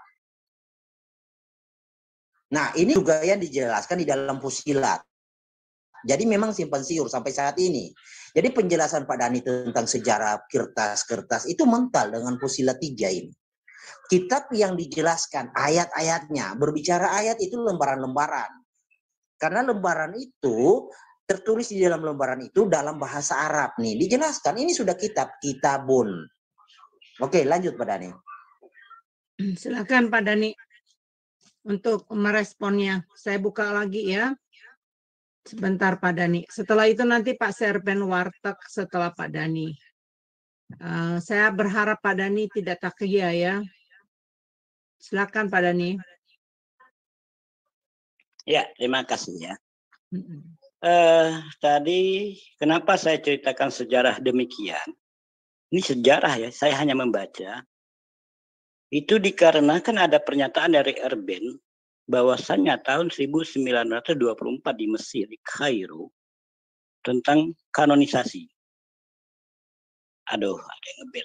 Nah, ini juga yang dijelaskan di dalam Fusilat. Jadi memang simpang siur sampai saat ini. Jadi penjelasan Pak Dhani tentang sejarah kertas-kertas itu mental dengan Fusilat 3 ini. Kitab yang dijelaskan ayat-ayatnya, berbicara ayat itu lembaran-lembaran. Karena lembaran itu tertulis di dalam lembaran itu dalam bahasa Arab nih. Dijelaskan ini sudah kitabun. Oke, lanjut Pak Dhani. Silakan Pak Dhani untuk meresponnya. Saya buka lagi ya. Sebentar Pak Dhani. Setelah itu nanti Pak Serpen Warteg setelah Pak Dhani. Saya berharap Pak Dhani tidak takia ya. Silakan Pak Dhani. Ya, terima kasih ya. Tadi kenapa saya ceritakan sejarah demikian? Ini sejarah ya, saya hanya membaca. Itu dikarenakan ada pernyataan dari Erben bahwasannya tahun 1924 di Mesir, di Kairo, tentang kanonisasi. Aduh, ada yang ngebel.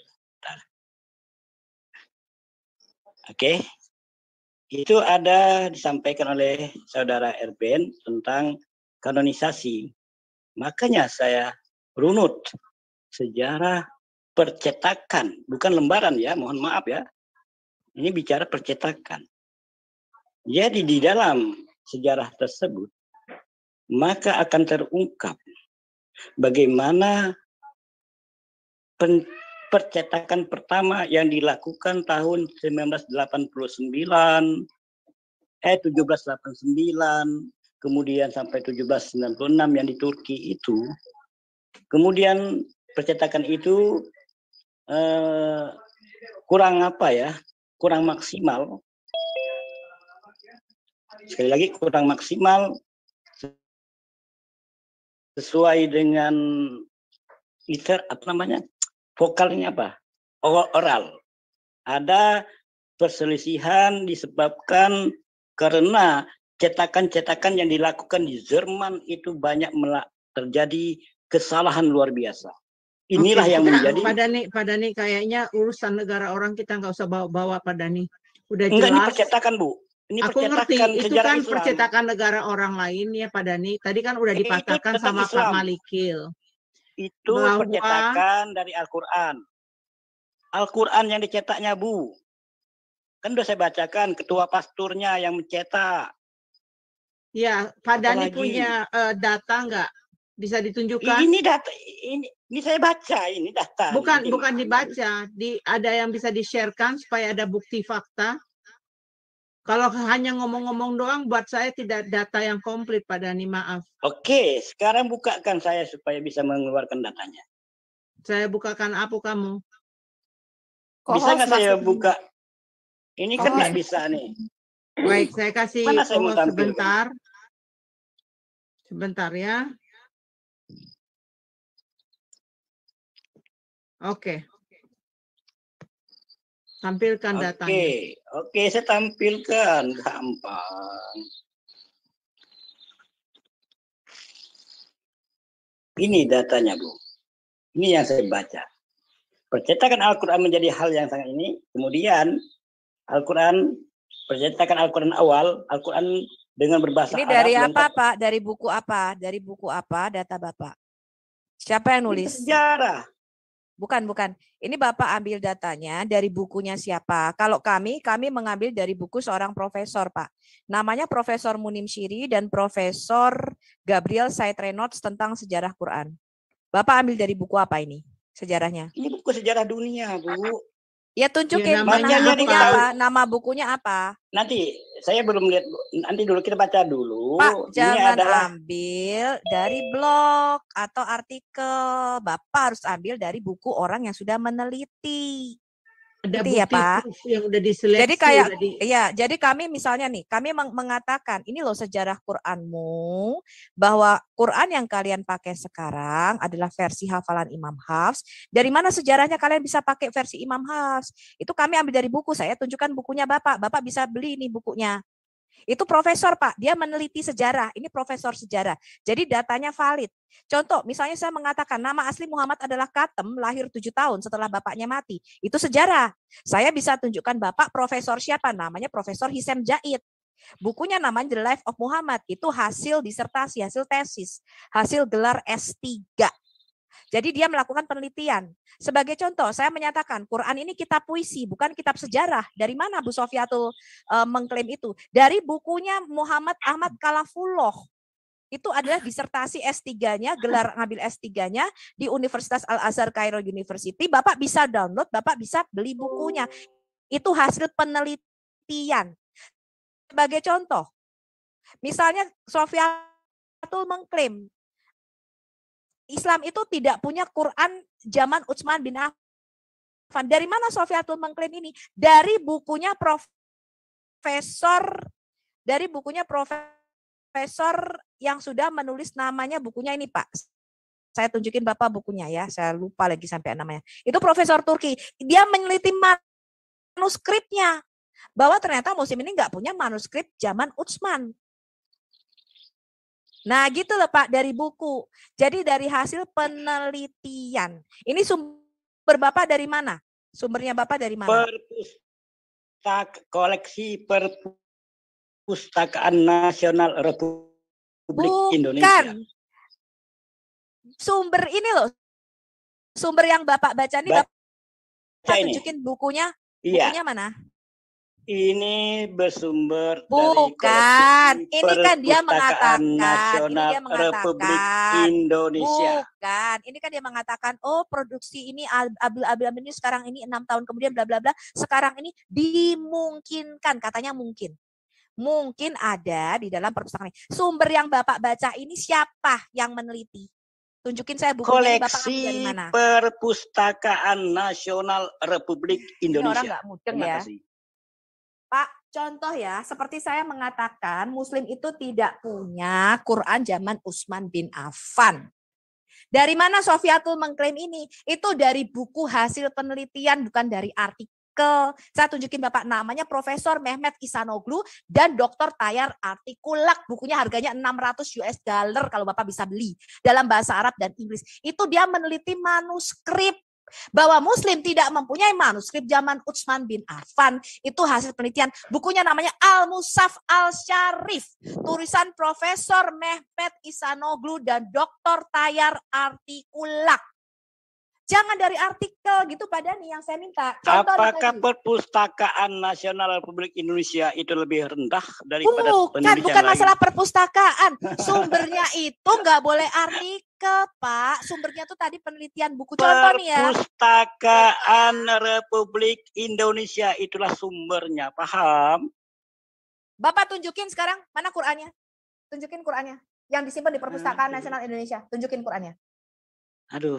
Oke. Itu ada disampaikan oleh saudara Erben tentang kanonisasi. Makanya saya runut sejarah percetakan, bukan lembaran ya, mohon maaf ya. Ini bicara percetakan. Jadi di dalam sejarah tersebut, maka akan terungkap bagaimana percetakan pertama yang dilakukan tahun 1789, kemudian sampai 1796 yang di Turki itu. Kemudian percetakan itu kurang maksimal. Sekali lagi kurang maksimal sesuai dengan vokalnya apa? Oral. Ada perselisihan disebabkan karena cetakan-cetakan yang dilakukan di Jerman itu banyak terjadi kesalahan luar biasa. Inilah yang menjadi. Pak Dani kayaknya urusan negara orang kita nggak usah bawa-bawa Pak Dani. Udah jelas. Enggak, ini percetakan Bu. Ini aku ngerti itu kan Islam. Percetakan negara orang lain ya Pak Dani. Tadi kan udah dipatahkan sama Islam. Pak Malikil. Itu percetakan dari Al-Quran. Al-Quran yang dicetaknya Bu. Kan udah saya bacakan ketua pasturnya yang mencetak. Ya, Pak Dani punya data nggak? Bisa ditunjukkan? Ini data, ini saya baca, ini data. Bukan dibaca, ada yang bisa di-sharekan supaya ada bukti fakta. Kalau hanya ngomong-ngomong doang, buat saya tidak data yang komplit, Pak Dani, maaf. Oke, sekarang bukakan saya supaya bisa mengeluarkan datanya. Saya bukakan apa kamu? Bisa nggak saya buka? Ini kan nggak bisa nih. Baik, saya kasih sebentar. Sebentar ya. Oke. Tampilkan datanya. Oke, saya tampilkan. Gampang. Ini datanya, Bu. Ini yang saya baca. Percetakan Al-Quran menjadi hal yang sangat ini. Kemudian Al-Quran, percetakan Al-Quran awal, Al-Quran dengan berbahasa Arab. Ini dari apa, Pak? Dari buku apa? Dari buku apa data Bapak? Siapa yang nulis? Sejarah. Bukan. Ini Bapak ambil datanya dari bukunya siapa? Kalau kami mengambil dari buku seorang profesor, Pak. Namanya Profesor Munim Syiri dan Profesor Gabriel Said Reynolds tentang sejarah Quran. Bapak ambil dari buku apa ini? Sejarahnya? Ini buku sejarah dunia, Bu. Ya tunjukin nama bukunya apa? Nanti saya belum lihat. Nanti dulu kita baca dulu. Pak, jangan ambil dari blog atau artikel. Bapak harus ambil dari buku orang yang sudah meneliti. Ada bukti ya, Pak. Yang udah diseleksi. Jadi kayak jadi kami misalnya nih, kami mengatakan ini loh sejarah Qur'anmu, bahwa Quran yang kalian pakai sekarang adalah versi hafalan Imam Hafs. Dari mana sejarahnya kalian bisa pakai versi Imam Hafs? Itu kami ambil dari buku. Saya tunjukkan bukunya Bapak. Bapak bisa beli nih bukunya. Itu profesor, Pak. Dia meneliti sejarah. Ini profesor sejarah. Jadi datanya valid. Contoh, misalnya saya mengatakan nama asli Muhammad adalah Katem, lahir 7 tahun setelah bapaknya mati. Itu sejarah. Saya bisa tunjukkan Bapak profesor siapa? Namanya Profesor Hisam Jaid. Bukunya namanya The Life of Muhammad. Itu hasil disertasi, hasil tesis, hasil gelar S3. Jadi dia melakukan penelitian. Sebagai contoh, saya menyatakan Quran ini kitab puisi, bukan kitab sejarah. Dari mana Bu Sofiatul mengklaim itu? Dari bukunya Muhammad Ahmad Kalafullah. Itu adalah disertasi S3-nya, gelar ngambil S3-nya di Universitas Al-Azhar Cairo University. Bapak bisa download, Bapak bisa beli bukunya. Itu hasil penelitian. Sebagai contoh, misalnya Sofiatul mengklaim Islam itu tidak punya Quran zaman Utsman bin Affan. Dari mana Sofiatul mengklaim ini? Dari bukunya profesor yang sudah menulis namanya bukunya ini, Pak. Saya tunjukin Bapak bukunya ya. Saya lupa lagi sampai namanya. Itu profesor Turki. Dia meneliti manuskripnya. Bahwa ternyata Muslim ini nggak punya manuskrip zaman Utsman. Nah gitu loh Pak, dari buku. Jadi dari hasil penelitian. Ini sumber Bapak dari mana? Sumbernya Bapak dari mana? Koleksi Perpustakaan Nasional Republik Indonesia. Sumber ini loh. Sumber yang Bapak baca ini, Bapak tunjukin bukunya. Bukunya mana? Ini bersumber bukan. Dari ini kan dia mengatakan Nasional Republik Indonesia. Bukan. Ini kan dia mengatakan, oh produksi ini Abdul ini sekarang ini 6 tahun kemudian bla bla bla. Sekarang ini dimungkinkan, katanya mungkin. Mungkin ada di dalam perpustakaan ini. Sumber yang Bapak baca ini siapa yang meneliti? Tunjukin saya bukunya. Koleksi dari mana? Perpustakaan Nasional Republik Indonesia. Ini orang nggak mudeng ya. Pak, contoh ya, seperti saya mengatakan Muslim itu tidak punya Quran zaman Utsman bin Affan. Dari mana Sofiatul mengklaim ini? Itu dari buku hasil penelitian, bukan dari artikel. artikel. Saya tunjukin Bapak, namanya Profesor Mehmet Ihsanoglu dan Dr. Tayyar Artikulak. Bukunya harganya $600 kalau Bapak bisa beli dalam bahasa Arab dan Inggris. Itu dia meneliti manuskrip bahwa Muslim tidak mempunyai manuskrip zaman Utsman bin Affan. Itu hasil penelitian. Bukunya namanya Al-Musaf Al-Syarif. Tulisan Profesor Mehmet Ihsanoglu dan Dr. Tayyar Artikulak. Jangan dari artikel gitu Pak Dhani yang saya minta. Contoh apakah Perpustakaan Nasional Republik Indonesia itu lebih rendah daripada penulis bukan yang masalah lain? perpustakaan. Sumbernya itu nggak boleh artikel, Pak. Sumbernya tuh tadi penelitian buku. Contoh nih ya. Perpustakaan Republik Indonesia itulah sumbernya, paham? Bapak tunjukin sekarang mana Qur'annya? Tunjukin Qur'annya. Yang disimpan di Perpustakaan Nasional Indonesia. Tunjukin Qur'annya. Aduh.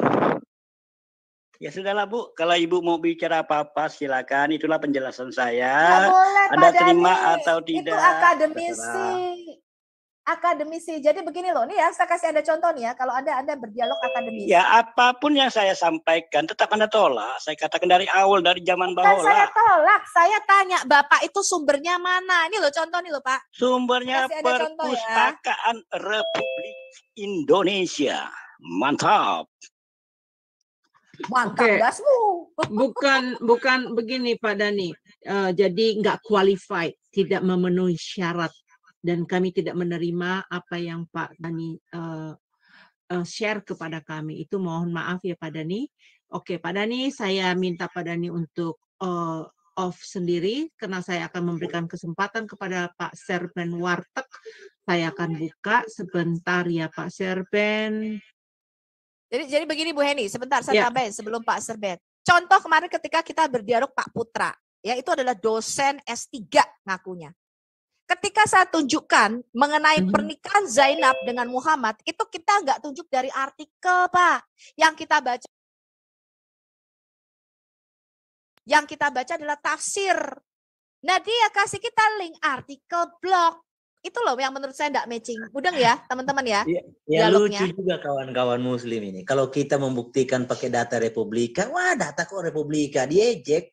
Ya sudahlah Bu, kalau Ibu mau bicara apa-apa silakan, itulah penjelasan saya. Nggak boleh, Anda Pak terima Dhani. atau tidak? Itu akademisi. Akademisi. Jadi begini loh, nih ya saya kasih ada contoh nih ya, kalau Anda berdialog akademisi. Ya apapun yang saya sampaikan tetap Anda tolak. Saya katakan dari awal, dari zaman Bukan saya bahula. tolak, saya tanya Bapak itu sumbernya mana? Ini loh contoh nih loh Pak. Sumbernya Kasih ada contoh ya. Perpustakaan Republik Indonesia. Mantap. Mantap Oke. gasmu. Bukan begini Pak Dhani. Jadi nggak qualified, tidak memenuhi syarat, dan kami tidak menerima apa yang Pak Dhani share kepada kami. Itu mohon maaf ya Pak Dhani. Oke Pak Dhani, saya minta Pak Dhani untuk off sendiri karena saya akan memberikan kesempatan kepada Pak Serben Warteg. Saya akan buka sebentar ya Pak Serben. Jadi begini Bu Heni, sebentar saya Ya. tambahin sebelum Pak Serbet. Contoh kemarin ketika kita berdialog Pak Putra, ya itu adalah dosen S3 ngakunya. Ketika saya tunjukkan mengenai pernikahan Zainab dengan Muhammad, itu kita nggak tunjuk dari artikel Pak. Yang kita baca adalah tafsir. Nah dia kasih kita link artikel blog. Itu loh yang menurut saya nggak matching. Mudeng ya teman-teman ya. Ya dialognya. lucu juga kawan-kawan Muslim ini. Kalau kita membuktikan pakai data Republika, wah data kok Republika diejek.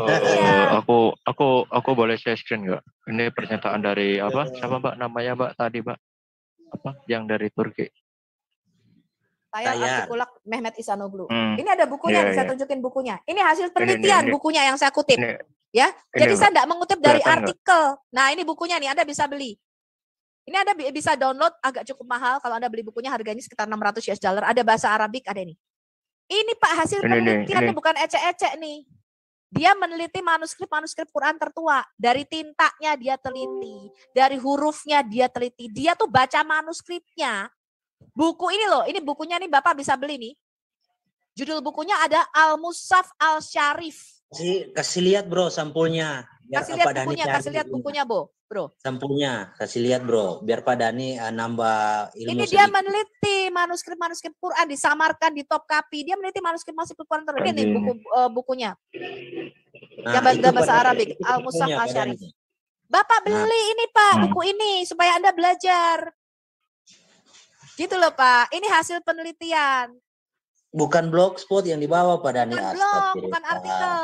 Aku boleh share screen nggak? Ini pernyataan dari apa? Siapa Mbak namanya Mbak tadi Mbak? Apa? Yang dari Turki. Tayyar Artikulak Mehmet Ihsanoglu. Hmm. Ini ada bukunya, Iya, saya iya. tunjukin bukunya. Ini hasil penelitian ini. bukunya yang saya kutip. Ya, ini, jadi saya Mbak. tidak mengutip dari Kelihatan nggak? artikel. Nah, ini bukunya nih, Anda bisa beli. Ini Anda bisa download, agak cukup mahal kalau Anda beli bukunya, harganya sekitar $600. Ada bahasa Arabik, ada ini. Ini Pak hasil penelitian, ini bukan ecek-ecek nih. Dia meneliti manuskrip Quran tertua. Dari tintanya dia teliti, dari hurufnya dia teliti. Dia tuh baca manuskripnya. Buku ini loh, ini bukunya nih Bapak bisa beli nih. Judul bukunya ada Al-Musaf Al-Syarif. Kasih lihat bro sampulnya. Biar Kasih lihat Pak Dhani bukunya, cari kasih lihat bukunya, Bro. sampulnya, kasih lihat bro. Biar Pak Dhani nambah ilmu Ini dia sedikit. meneliti manuskrip Quran, disamarkan di top copy. Dia meneliti manuskrip Quran tertua. Ini nih bukunya. Nah, Yang itu bahasa Pak Dhani, Arabik, itu Al-Musaf bukunya, Pak Al-Syarif. Dhani. Bapak beli ini Pak, buku ini supaya Anda belajar. Gitu loh Pak. Ini hasil penelitian. Bukan blogspot yang dibawa Pak Dhani. Blog, bukan artikel.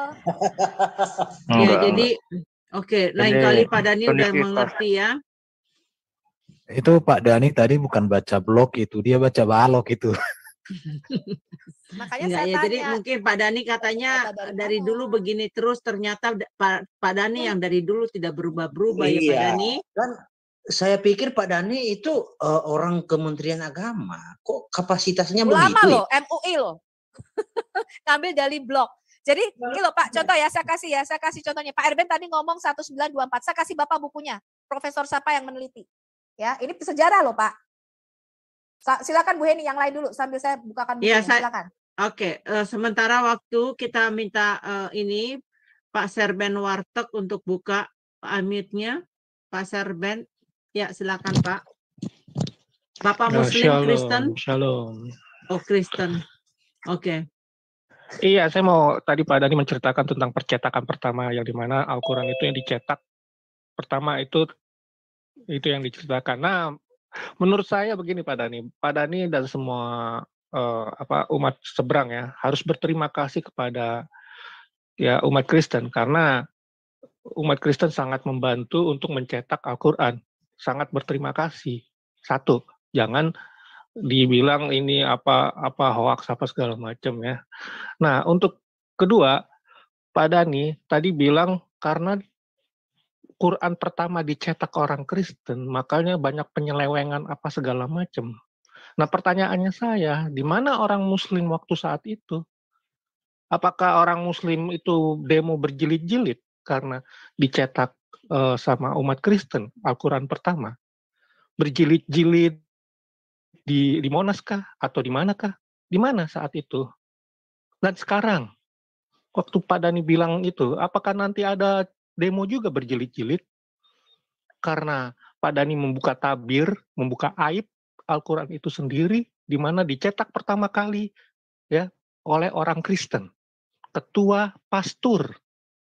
Ya, jadi oke, lain Ini kali Pak Dhani udah universitas. mengerti ya. Itu Pak Dhani tadi bukan baca blog itu, dia baca balok itu. Makanya Enggak saya ya, tanya. jadi mungkin Pak Dhani katanya dari dulu begini terus, ternyata Pak Dhani yang dari dulu tidak berubah-berubah ya Pak Iya, Dhani. kan saya pikir Pak Dhani itu orang Kementerian Agama. Kok kapasitasnya Ulama begitu loh, MUI loh. Ngambil dari blog. Jadi ini loh Pak, contoh ya, saya kasih contohnya. Pak Erben tadi ngomong 1924, saya kasih Bapak bukunya. Profesor siapa yang meneliti? Ya, ini sejarah loh Pak. Silakan Bu Heni yang lain dulu sambil saya bukakan bukunya. Ya, Silakan. Oke, sementara waktu kita minta ini Pak Serben Warteg untuk buka unmute-nya. Pak Serben, ya silakan Pak. Bapak Muslim Shalom, Kristen? Shalom. Oh Kristen, oke. Iya, saya mau tadi Pak Dhani menceritakan tentang percetakan pertama yang dimana Al-Quran itu yang dicetak pertama itu yang diceritakan. Nah, menurut saya begini Pak Dhani dan semua umat seberang ya harus berterima kasih kepada ya umat Kristen, karena umat Kristen sangat membantu untuk mencetak Al-Quran. Sangat berterima kasih. Satu, jangan dibilang ini apa hoax apa segala macam ya. Nah, untuk kedua, Pak Dhani tadi bilang karena Quran pertama dicetak orang Kristen, makanya banyak penyelewengan apa segala macam. Nah, pertanyaannya saya, di mana orang Muslim waktu saat itu? Apakah orang Muslim itu demo berjilid-jilid karena dicetak sama umat Kristen Al-Quran pertama? Berjilid-jilid di Monas kah? Atau di manakah? Di mana saat itu? Dan sekarang, waktu Pak Dhani bilang itu, apakah nanti ada demo juga berjilid-jilid? Karena Pak Dhani membuka tabir, membuka aib Al-Quran itu sendiri, di mana dicetak pertama kali ya oleh orang Kristen, ketua pastur.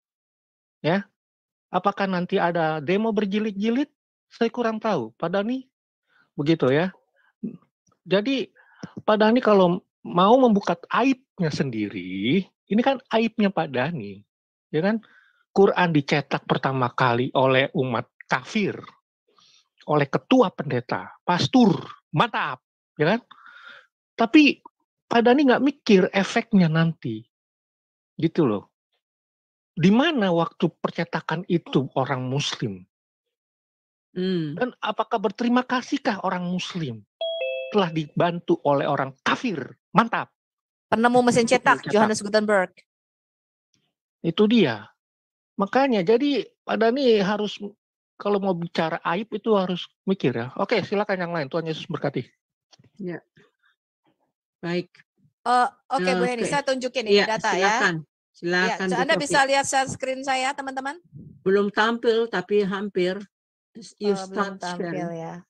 Ya, apakah nanti ada demo berjilid-jilid? Saya kurang tahu, Pak Dhani. Begitu ya. Jadi Pak Dhani kalau mau membuka aibnya sendiri, ini kan aibnya Pak Dhani, ya kan? Quran dicetak pertama kali oleh umat kafir, oleh ketua pendeta, pastur, mantap, ya kan? Tapi Pak Dhani nggak mikir efeknya nanti, gitu loh. Di mana waktu percetakan itu orang Muslim? Dan apakah berterima kasihkah orang Muslim telah dibantu oleh orang kafir? Mantap. Penemu mesin cetak, Johannes Gutenberg. Itu dia. Makanya jadi Pak Dhani harus kalau mau bicara aib itu harus mikir ya. Oke, silakan yang lain. Tuhan Yesus berkati. Ya. Baik. Oke, Bu Heni, saya tunjukin ini data silakan. ya. Silakan. Ya, Anda bisa lihat share screen saya, teman-teman? Belum tampil tapi hampir. Belum tampil ya.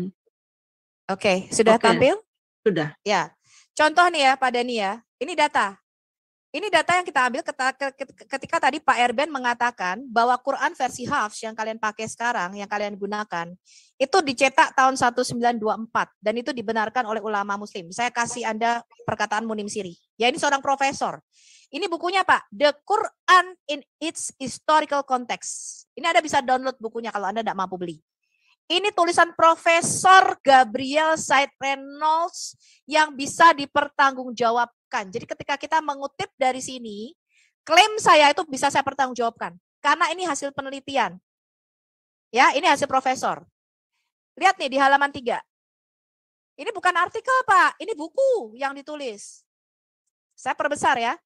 Oke, sudah Oke. tampil? Sudah. Ya. Contoh nih ya, Pak Dhani ya. Ini data. Ini data yang kita ambil ketika tadi Pak Erben mengatakan bahwa Quran versi Hafs yang kalian pakai sekarang, yang kalian gunakan, itu dicetak tahun 1924 dan itu dibenarkan oleh ulama Muslim. Saya kasih Anda perkataan Munim Siri. Ya, ini seorang profesor. Ini bukunya Pak, The Quran in its Historical Context. Ini Anda bisa download bukunya kalau Anda tidak mampu beli. Ini tulisan Profesor Gabriel Said Reynolds yang bisa dipertanggungjawabkan. Jadi ketika kita mengutip dari sini, klaim saya itu bisa saya pertanggungjawabkan. Karena ini hasil penelitian. Ya, ini hasil profesor. Lihat nih di halaman 3. Ini bukan artikel Pak, ini buku yang ditulis. Saya perbesar ya.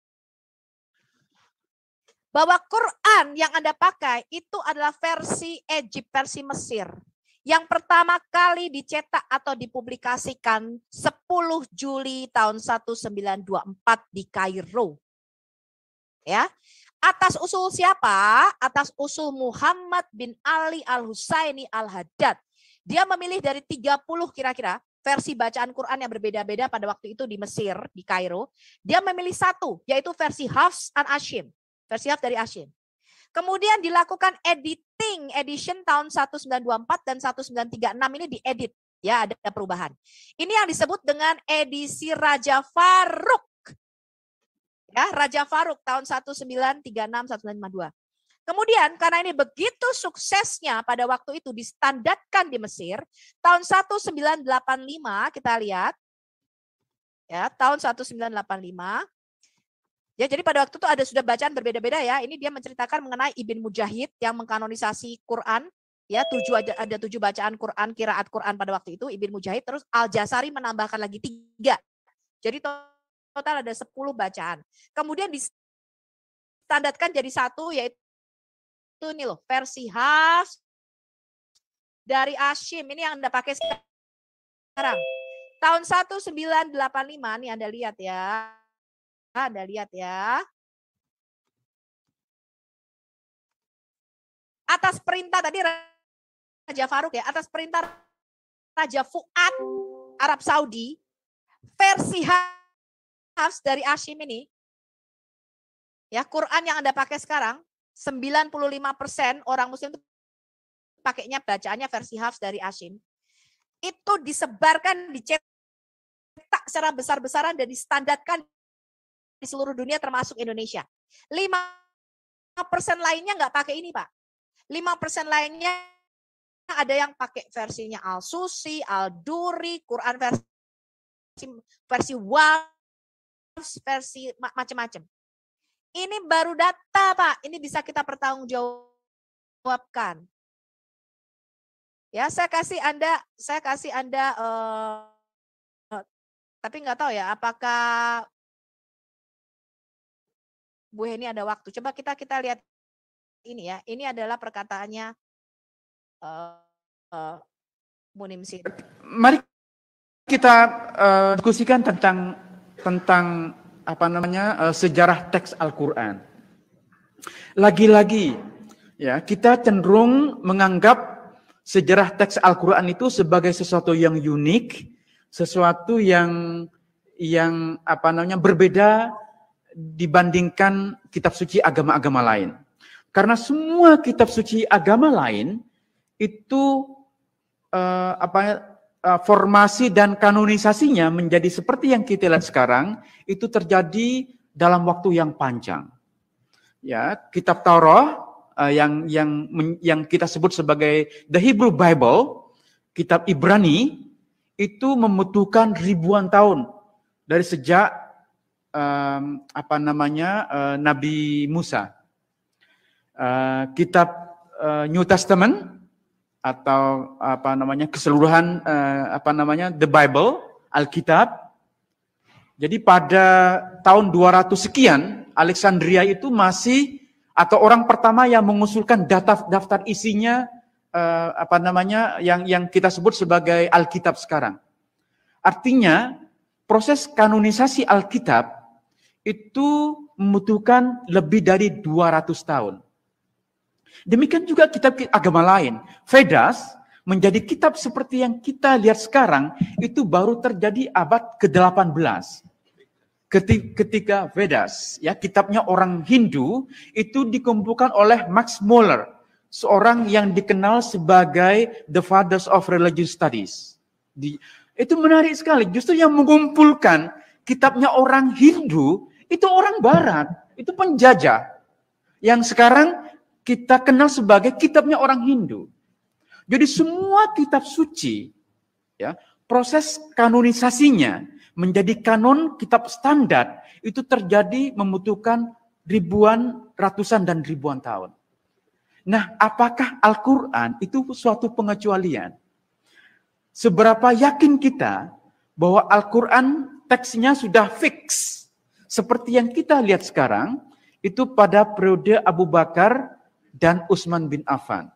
Bahwa Quran yang Anda pakai itu adalah versi Egypt, versi Mesir. Yang pertama kali dicetak atau dipublikasikan 10 Juli tahun 1924 di Kairo. Ya. Atas usul siapa? Atas usul Muhammad bin Ali al-Husaini al-Haddad. Dia memilih dari 30 kira-kira versi bacaan Quran yang berbeda-beda pada waktu itu di Mesir, di Kairo. Dia memilih satu, yaitu versi Hafs an Asyim. Versi Hafs dari Asyim. Kemudian dilakukan edition tahun 1924 dan 1936 ini diedit. Ya, ada perubahan. Ini yang disebut dengan edisi Raja Faruk. Ya, Raja Faruk tahun 1936-1952. Kemudian karena ini begitu suksesnya pada waktu itu distandarkan di Mesir, tahun 1985 kita lihat. Ya, tahun 1985. Ya, jadi pada waktu itu ada sudah bacaan berbeda-beda ya. Ini dia menceritakan mengenai Ibn Mujahid yang mengkanonisasi Quran. Ya, ada 7 bacaan Quran, qiraat Quran pada waktu itu, Ibn Mujahid. Terus Al-Jazari menambahkan lagi 3. Jadi total ada 10 bacaan. Kemudian distandarkan jadi 1, yaitu ini loh, versi Hafs dari Asyim. Ini yang Anda pakai sekarang. Tahun 1985 nih Anda lihat ya. Anda lihat ya. Atas perintah tadi Raja Faruk ya, atas perintah Raja Fuad Arab Saudi, versi Hafs dari Asyim ini, ya Quran yang Anda pakai sekarang, 95% orang Muslim itu pakainya bacaannya versi Hafs dari Asyim. Itu disebarkan, dicetak secara besar-besaran dan distandarkan di seluruh dunia termasuk Indonesia. 5% lainnya nggak pakai ini, Pak. 5% lainnya ada yang pakai versinya Al-Susi, Al-Duri, Quran versi WAFS, versi macam-macam. Ini baru data, Pak. Ini bisa kita pertanggungjawabkan. Ya, saya kasih Anda tapi nggak tahu ya apakah Bu Heni ada waktu. Coba kita lihat ini ya. Ini adalah perkataannya Bu Nimsin. Mari kita diskusikan tentang apa namanya sejarah teks Al-Quran. Lagi-lagi ya, kita cenderung menganggap sejarah teks Al-Quran itu sebagai sesuatu yang unik, sesuatu yang apa namanya berbeda dibandingkan kitab suci agama-agama lain. Karena semua kitab suci agama lain itu formasi dan kanonisasinya menjadi seperti yang kita lihat sekarang itu terjadi dalam waktu yang panjang. Ya, kitab Taurat yang kita sebut sebagai the Hebrew Bible, kitab Ibrani itu membutuhkan ribuan tahun dari sejak Nabi Musa. Kitab New Testament atau keseluruhan the Bible, Alkitab. Jadi pada tahun 200 sekian Alexandria itu masih atau orang pertama yang mengusulkan daftar isinya yang kita sebut sebagai Alkitab sekarang. Artinya proses kanonisasi Alkitab itu membutuhkan lebih dari 200 tahun. Demikian juga kitab agama lain. Vedas menjadi kitab seperti yang kita lihat sekarang itu baru terjadi abad ke-18. Ketika Vedas, ya kitabnya orang Hindu itu dikumpulkan oleh Max Muller, seorang yang dikenal sebagai the fathers of religious studies. Itu menarik sekali. Justru yang mengumpulkan kitabnya orang Hindu itu orang Barat, itu penjajah. Yang sekarang kita kenal sebagai kitabnya orang Hindu. Jadi semua kitab suci, ya, proses kanonisasinya menjadi kanon kitab standar itu terjadi membutuhkan ratusan dan ribuan tahun. Nah, apakah Al-Quran itu suatu pengecualian? Seberapa yakin kita bahwa Al-Quran teksnya sudah fix seperti yang kita lihat sekarang itu pada periode Abu Bakar dan Utsman bin Affan.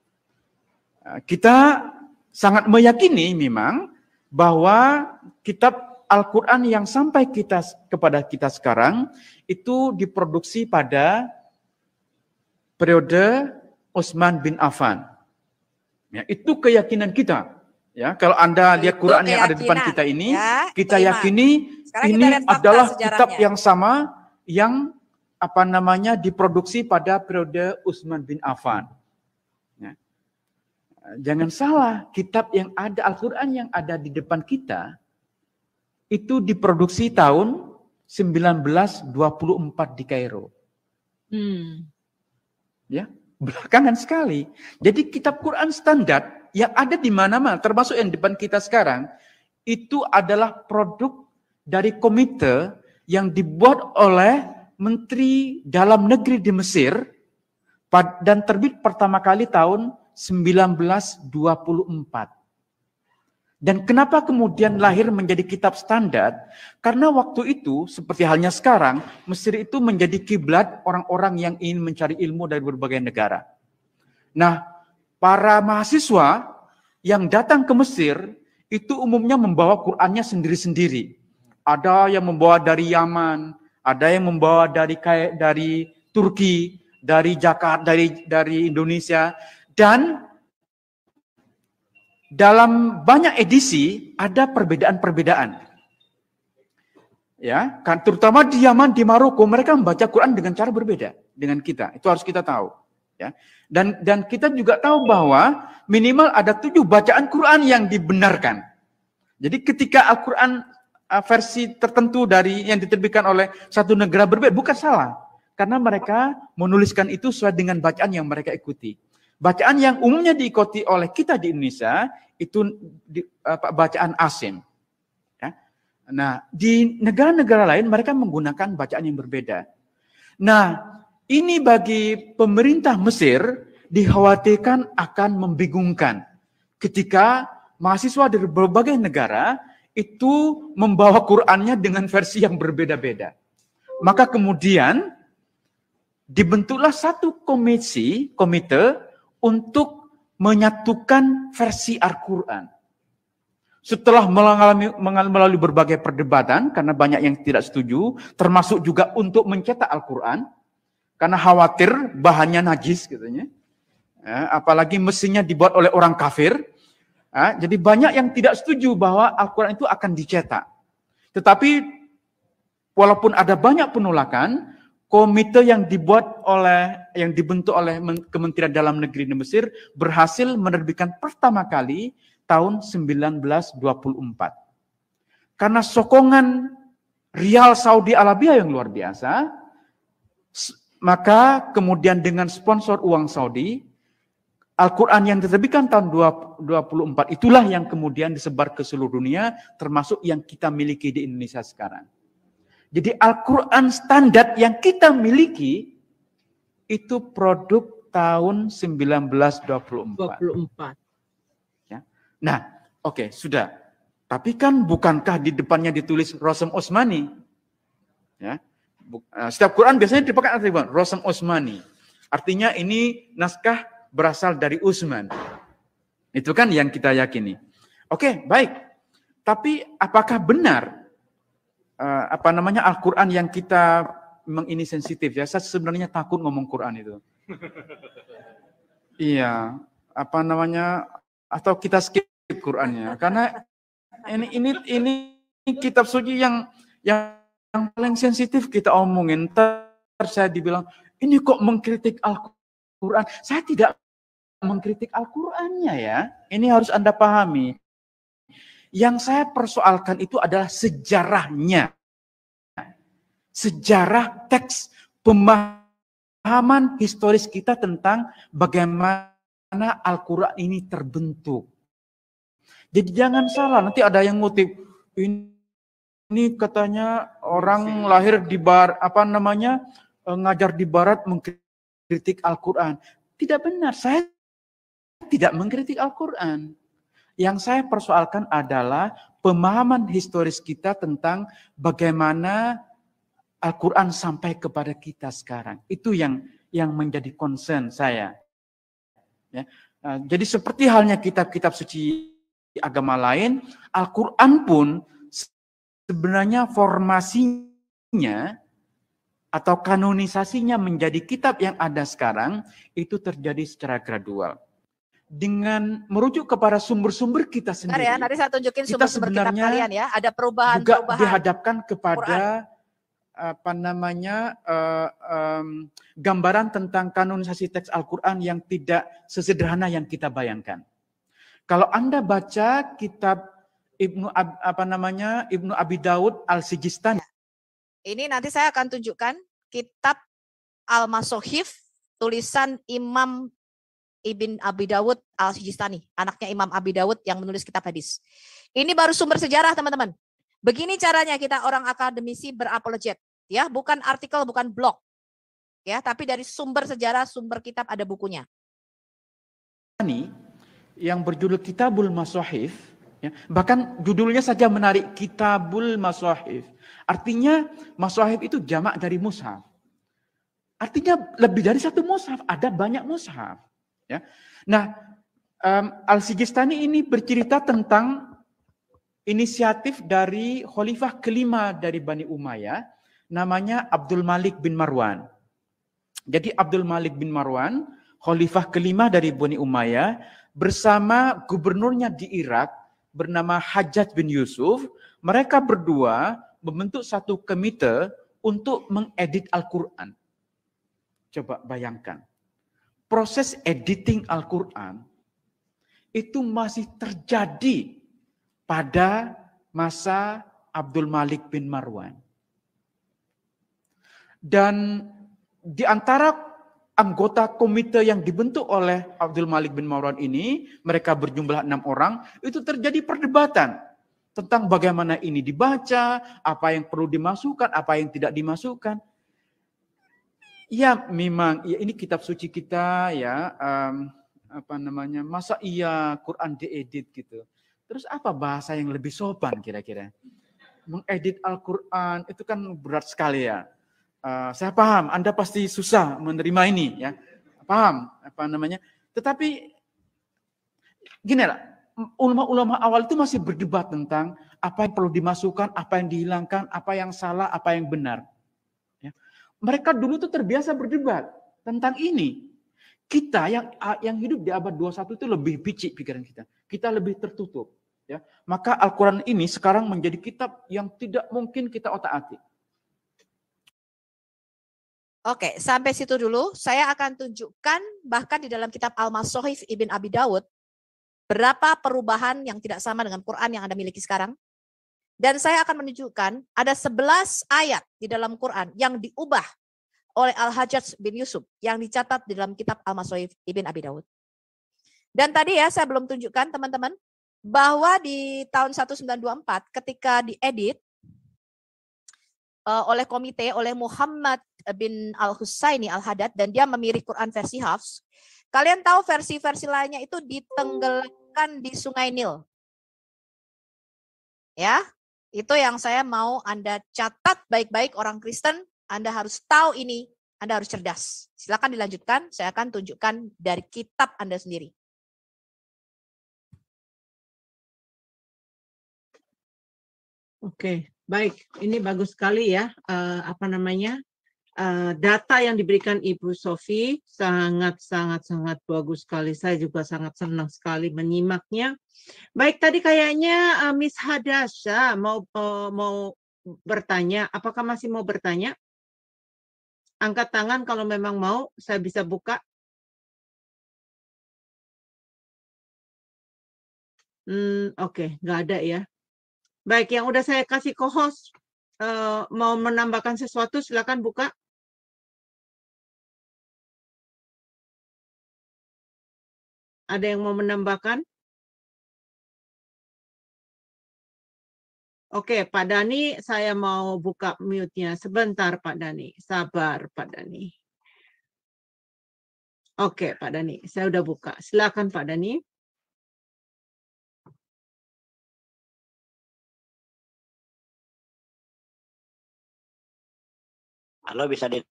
Kita sangat meyakini memang bahwa kitab Al-Quran yang sampai kepada kita sekarang itu diproduksi pada periode Utsman bin Affan. Ya, itu keyakinan kita. Ya, kalau Anda lihat Quran yang ada di depan kita ini, ya, kita yakini ini adalah kitab yang sama yang diproduksi pada periode Utsman bin Affan. Ya. Jangan salah, kitab yang ada, Al-Quran yang ada di depan kita, itu diproduksi tahun 1924 di Kairo. Ya, belakangan sekali. Jadi kitab Quran standar yang ada di mana-mana, termasuk yang di depan kita sekarang, itu adalah produk dari komite yang dibuat oleh Menteri Dalam Negeri di Mesir dan terbit pertama kali tahun 1924. Dan kenapa kemudian lahir menjadi kitab standar? Karena waktu itu, seperti halnya sekarang, Mesir itu menjadi kiblat orang-orang yang ingin mencari ilmu dari berbagai negara. Nah, para mahasiswa yang datang ke Mesir itu umumnya membawa Qur'annya sendiri-sendiri. Ada yang membawa dari Yaman, ada yang membawa dari Turki, dari Jakarta, dari Indonesia, dan dalam banyak edisi ada perbedaan-perbedaan. Ya, kan terutama di Yaman, di Maroko, mereka membaca Quran dengan cara berbeda dengan kita. Itu harus kita tahu, ya. Dan kita juga tahu bahwa minimal ada 7 bacaan Quran yang dibenarkan. Jadi ketika Al-Quran versi tertentu dari yang diterbitkan oleh satu negara berbeda, bukan salah. Karena mereka menuliskan itu sesuai dengan bacaan yang mereka ikuti. Bacaan yang umumnya diikuti oleh kita di Indonesia itu bacaan Asim. Ya. Nah, di negara-negara lain mereka menggunakan bacaan yang berbeda. Nah, ini bagi pemerintah Mesir dikhawatirkan akan membingungkan ketika mahasiswa dari berbagai negara itu membawa Qur'annya dengan versi yang berbeda-beda. Maka kemudian dibentuklah satu komite untuk menyatukan versi Al-Quran. Setelah melalui berbagai perdebatan, karena banyak yang tidak setuju, termasuk juga untuk mencetak Al-Quran, karena khawatir bahannya najis, katanya. Ya, apalagi mesinnya dibuat oleh orang kafir. Ya, jadi banyak yang tidak setuju bahwa Al-Quran itu akan dicetak. Tetapi walaupun ada banyak penolakan, komite yang dibentuk oleh Kementerian Dalam Negeri di Mesir berhasil menerbitkan pertama kali tahun 1924. Karena sokongan rial Saudi Arabia yang luar biasa, maka kemudian dengan sponsor uang Saudi, Al-Quran yang diterbitkan tahun 24 itulah yang kemudian disebar ke seluruh dunia, termasuk yang kita miliki di Indonesia sekarang. Jadi Al-Quran standar yang kita miliki itu produk tahun 1924. Ya. Nah, oke, sudah. Tapi kan bukankah di depannya ditulis Rosem Osmani? Ya. Setiap Quran biasanya dipakai artikel Rosem Osmani. Artinya ini naskah berasal dari Utsman. Itu kan yang kita yakini. Oke, baik. Tapi apakah benar Al-Quran yang kita memang ini sensitif ya? Saya sebenarnya takut ngomong Quran itu. Iya, atau kita skip Qurannya karena ini kitab suci yang paling sensitif kita omongin. Ntar saya dibilang ini kok mengkritik Al-Quran. Saya tidak mengkritik Al-Qurannya ya. Ini harus Anda pahami. Yang saya persoalkan itu adalah sejarahnya. Sejarah teks, pemahaman historis kita tentang bagaimana Al-Quran ini terbentuk. Jadi jangan salah, nanti ada yang ngutip, ini katanya orang lahir di ngajar di barat mengkritik Al-Quran. Tidak benar, saya tidak mengkritik Al-Quran. Yang saya persoalkan adalah pemahaman historis kita tentang bagaimana Al-Quran sampai kepada kita sekarang. Itu yang menjadi concern saya. Ya. Jadi seperti halnya kitab-kitab suci agama lain, Al-Quran pun sebenarnya formasinya atau kanonisasinya menjadi kitab yang ada sekarang itu terjadi secara gradual. Dengan merujuk kepada sumber-sumber kita sendiri. Nanti saya tunjukin sumber-sumber kitab kalian ya. Ada perubahan. Juga dihadapkan kepada gambaran tentang kanonisasi teks Al-Quran yang tidak sesederhana yang kita bayangkan. Kalau Anda baca kitab Ibnu Abi Daud Al-Sijistani. Ini nanti saya akan tunjukkan kitab Al-Masohif tulisan Imam Ibn Abi Dawud Al-Sijistani, anaknya Imam Abi Dawud yang menulis kitab hadis. Ini baru sumber sejarah, teman-teman. Begini caranya kita orang akademisi berapologet, ya, bukan artikel, bukan blog. Ya, tapi dari sumber sejarah, sumber kitab ada bukunya. Ini yang berjudul Kitabul Masohif, ya, bahkan judulnya saja menarik, Kitabul Masohif. Artinya Masohif itu jamak dari mushaf. Artinya lebih dari satu mushaf, ada banyak mushaf. Ya. Nah, Al-Sijistani ini bercerita tentang inisiatif dari khalifah kelima dari Bani Umayyah, namanya Abdul Malik bin Marwan. Jadi Abdul Malik bin Marwan, khalifah kelima dari Bani Umayyah, bersama gubernurnya di Irak, bernama Hajjaj bin Yusuf, mereka berdua membentuk satu komite untuk mengedit Al-Quran. Coba bayangkan. Proses editing Al-Quran itu masih terjadi pada masa Abdul Malik bin Marwan. Dan di antara anggota komite yang dibentuk oleh Abdul Malik bin Marwan ini, mereka berjumlah 6 orang, itu terjadi perdebatan tentang bagaimana ini dibaca, apa yang perlu dimasukkan, apa yang tidak dimasukkan. Ya memang, ya ini kitab suci kita ya, masa iya Quran diedit gitu. Terus apa bahasa yang lebih sopan kira-kira? Mengedit Al-Quran itu kan berat sekali ya. Saya paham, Anda pasti susah menerima ini ya. Paham Tetapi gini lah, ulama-ulama awal itu masih berdebat tentang apa yang perlu dimasukkan, apa yang dihilangkan, apa yang salah, apa yang benar. Ya. Mereka dulu tuh terbiasa berdebat tentang ini. Kita yang hidup di abad 21 itu lebih picik pikiran kita. Kita lebih tertutup. Ya. Maka Al-Quran ini sekarang menjadi kitab yang tidak mungkin kita otak-atik. Oke, sampai situ dulu. Saya akan tunjukkan bahkan di dalam kitab Al-Masahif Ibn Abi Dawud berapa perubahan yang tidak sama dengan Quran yang Anda miliki sekarang. Dan saya akan menunjukkan ada 11 ayat di dalam Quran yang diubah oleh Al-Hajjaj bin Yusuf yang dicatat di dalam kitab Al-Masahif Ibn Abi Dawud. Dan tadi ya saya belum tunjukkan teman-teman bahwa di tahun 1924 ketika diedit oleh komite, oleh Muhammad bin Al-Husaini Al-Haddad, dan dia memilih Quran versi Hafs. Kalian tahu versi-versi lainnya itu ditenggelamkan di Sungai Nil. Ya, itu yang saya mau Anda catat baik-baik orang Kristen. Anda harus tahu ini, Anda harus cerdas. Silakan dilanjutkan, saya akan tunjukkan dari kitab Anda sendiri. Oke, baik. Ini bagus sekali ya. Data yang diberikan Ibu Sofi sangat bagus sekali. Saya juga sangat senang sekali menyimaknya. Baik, tadi kayaknya Miss Hadasha mau bertanya. Apakah masih mau bertanya? Angkat tangan kalau memang mau, saya bisa buka. Oke, nggak ada ya. Baik, yang udah saya kasih co-host mau menambahkan sesuatu, silakan buka. Ada yang mau menambahkan? Oke, Pak Dhani, saya mau buka mute-nya. Sebentar, Pak Dhani. Sabar, Pak Dhani. Oke, Pak Dhani, saya udah buka. Silakan, Pak Dhani. Halo, bisa di...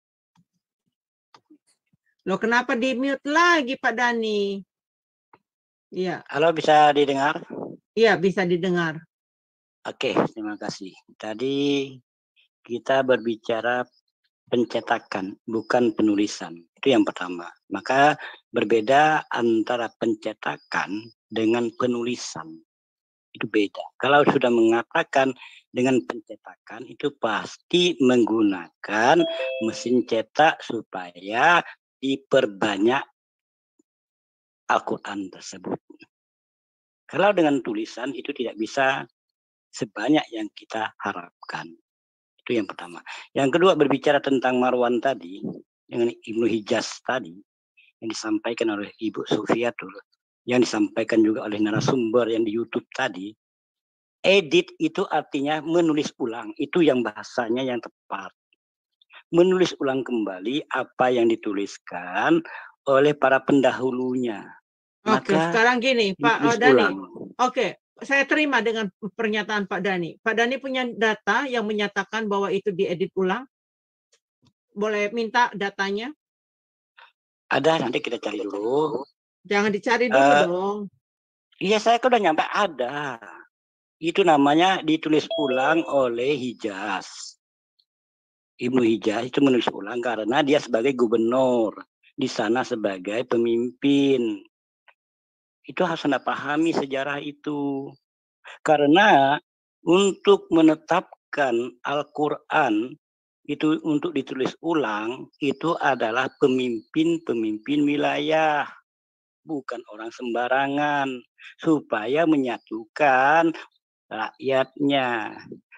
Loh, kenapa di-mute lagi, Pak Dhani? Iya. Halo, bisa didengar? Iya, bisa didengar. Oke, terima kasih. Tadi kita berbicara pencetakan, bukan penulisan. Itu yang pertama. Maka berbeda antara pencetakan dengan penulisan. Itu beda. Kalau sudah mengatakan dengan pencetakan, itu pasti menggunakan mesin cetak supaya diperbanyak Al-Quran tersebut. Kalau dengan tulisan itu tidak bisa sebanyak yang kita harapkan. Itu yang pertama. Yang kedua, berbicara tentang Marwan tadi, dengan Ibnu Hijaz tadi, yang disampaikan oleh Ibu Sufiatul, yang disampaikan juga oleh narasumber yang di YouTube tadi, edit itu artinya menulis ulang. Itu yang bahasanya yang tepat. Menulis ulang kembali apa yang dituliskan oleh para pendahulunya. Oke, sekarang gini, Pak Dhani. Oke, saya terima dengan pernyataan Pak Dhani. Pak Dhani punya data yang menyatakan bahwa itu diedit ulang. Boleh minta datanya? Ada, nanti kita cari dulu. Jangan dicari dulu dong. Iya, saya udah nyampe ada. Itu namanya ditulis ulang oleh Hijaz. Ibnu Hijaz itu menulis ulang karena dia sebagai gubernur. Di sana sebagai pemimpin. Itu harus Anda pahami sejarah itu. Karena untuk menetapkan Al-Quran itu untuk ditulis ulang, itu adalah pemimpin-pemimpin wilayah. Bukan orang sembarangan. Supaya menyatukan rakyatnya.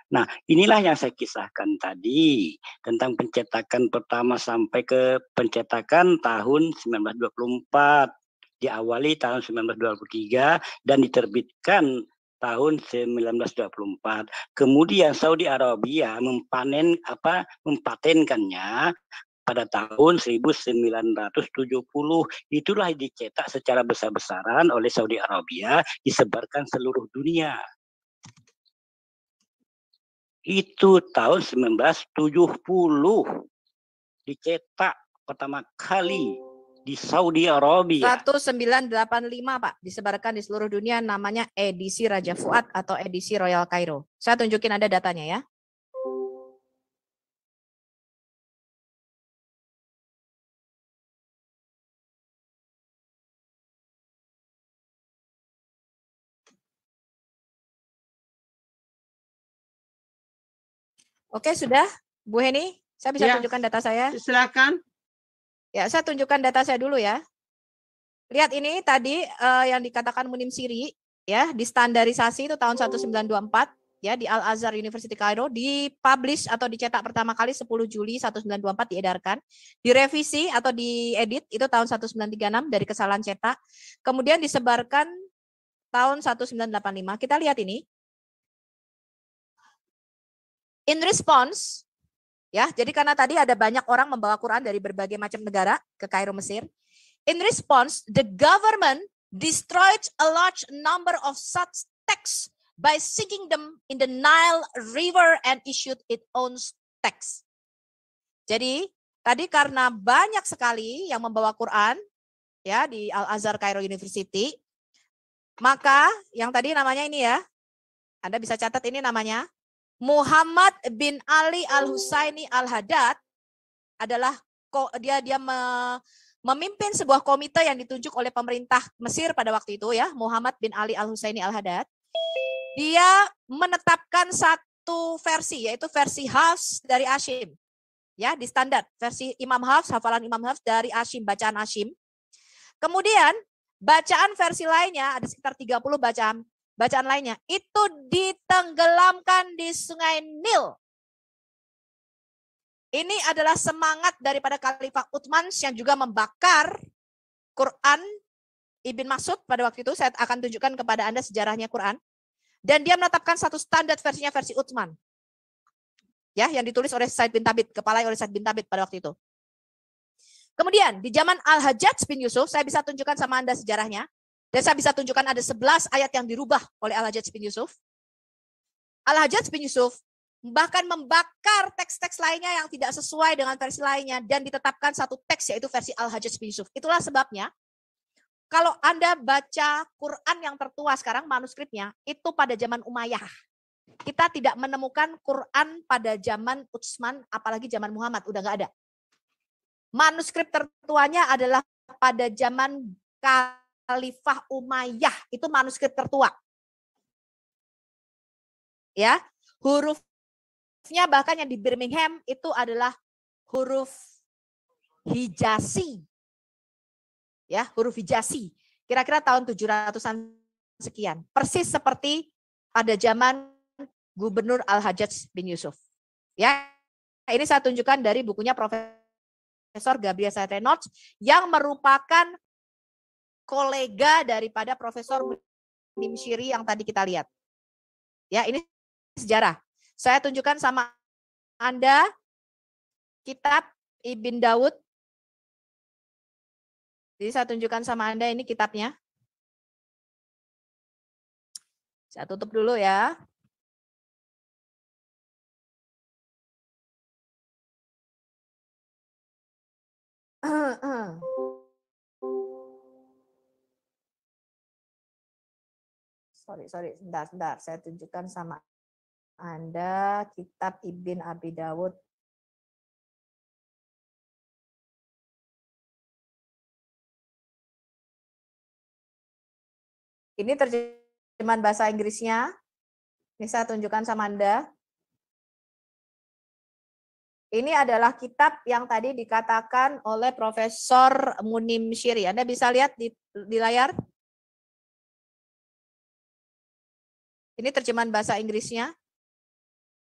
Nah, inilah yang saya kisahkan tadi tentang pencetakan pertama sampai ke pencetakan tahun 1924. Diawali tahun 1923 dan diterbitkan tahun 1924. Kemudian Saudi Arabia mempatenkannya pada tahun 1970. Itulah dicetak secara besar-besaran oleh Saudi Arabia, disebarkan seluruh dunia. Itu tahun 1970 dicetak pertama kali di Saudi Arabia. 1985 Pak, disebarkan di seluruh dunia, namanya edisi Raja Fuad atau edisi Royal Cairo. Saya tunjukin Anda datanya ya. Oke, sudah Bu Heni, saya bisa tunjukkan data saya. Silakan. Ya, saya tunjukkan data saya dulu ya. Lihat ini tadi yang dikatakan Munim Siri ya, distandarisasi itu tahun 1924 ya di Al Azhar University Cairo, dipublish atau dicetak pertama kali 10 Juli 1924 diedarkan, direvisi atau diedit itu tahun 1936 dari kesalahan cetak, kemudian disebarkan tahun 1985. Kita lihat ini. In response, ya, jadi karena tadi ada banyak orang membawa Quran dari berbagai macam negara ke Kairo, Mesir. In response, the government destroyed a large number of such texts by sinking them in the Nile River and issued its own text. Jadi tadi karena banyak sekali yang membawa Quran ya di Al Azhar Cairo University, maka yang tadi namanya ini ya, Anda bisa catat ini namanya Muhammad bin Ali Al-Husaini Al-Haddad adalah dia memimpin sebuah komite yang ditunjuk oleh pemerintah Mesir pada waktu itu ya, Muhammad bin Ali Al-Husaini Al-Haddad. Dia menetapkan satu versi, yaitu versi Hafs dari Asyim. Ya, di standar versi Imam Hafs, hafalan Imam Hafs dari Asyim, bacaan Asyim. Kemudian bacaan versi lainnya ada sekitar 30 bacaan lainnya itu ditenggelamkan di Sungai Nil. Ini adalah semangat daripada Khalifah Utsman yang juga membakar Quran Ibn Mas'ud pada waktu itu. Saya akan tunjukkan kepada Anda sejarahnya Quran. Dan dia menetapkan satu standar versinya, versi Utsman. Ya, yang ditulis oleh Said bin Thabit, kepalai oleh Said bin Thabit pada waktu itu. Kemudian di zaman Al-Hajjaj bin Yusuf, saya bisa tunjukkan sama Anda sejarahnya. Dan saya bisa tunjukkan ada 11 ayat yang dirubah oleh Al-Hajjaj bin Yusuf. Al-Hajjaj bin Yusuf bahkan membakar teks-teks lainnya yang tidak sesuai dengan versi lainnya dan ditetapkan satu teks yaitu versi Al-Hajjaj bin Yusuf. Itulah sebabnya kalau Anda baca Quran yang tertua sekarang manuskripnya itu pada zaman Umayyah. Kita tidak menemukan Quran pada zaman Utsman apalagi zaman Muhammad, udah nggak ada. Manuskrip tertuanya adalah pada zaman Khalifah Umayyah, itu manuskrip tertua. Ya, hurufnya bahkan yang di Birmingham itu adalah huruf Hijasi. Ya, huruf Hijasi. Kira-kira tahun 700-an sekian. Persis seperti pada zaman Gubernur Al-Hajjaj bin Yusuf. Ya, ini saya tunjukkan dari bukunya Profesor Gabriel Said Reynolds yang merupakan kolega daripada Profesor Munim Siri yang tadi kita lihat. Ya, ini sejarah. Saya tunjukkan sama Anda kitab Ibn Daud. Jadi saya tunjukkan sama Anda ini kitabnya. Saya tutup dulu ya. Sorry, sebentar. Saya tunjukkan sama Anda kitab Ibn Abi Dawud. Ini terjemahan bahasa Inggrisnya. Ini saya tunjukkan sama Anda. Ini adalah kitab yang tadi dikatakan oleh Profesor Munim Siri. Anda bisa lihat di layar. Ini terjemahan bahasa Inggrisnya.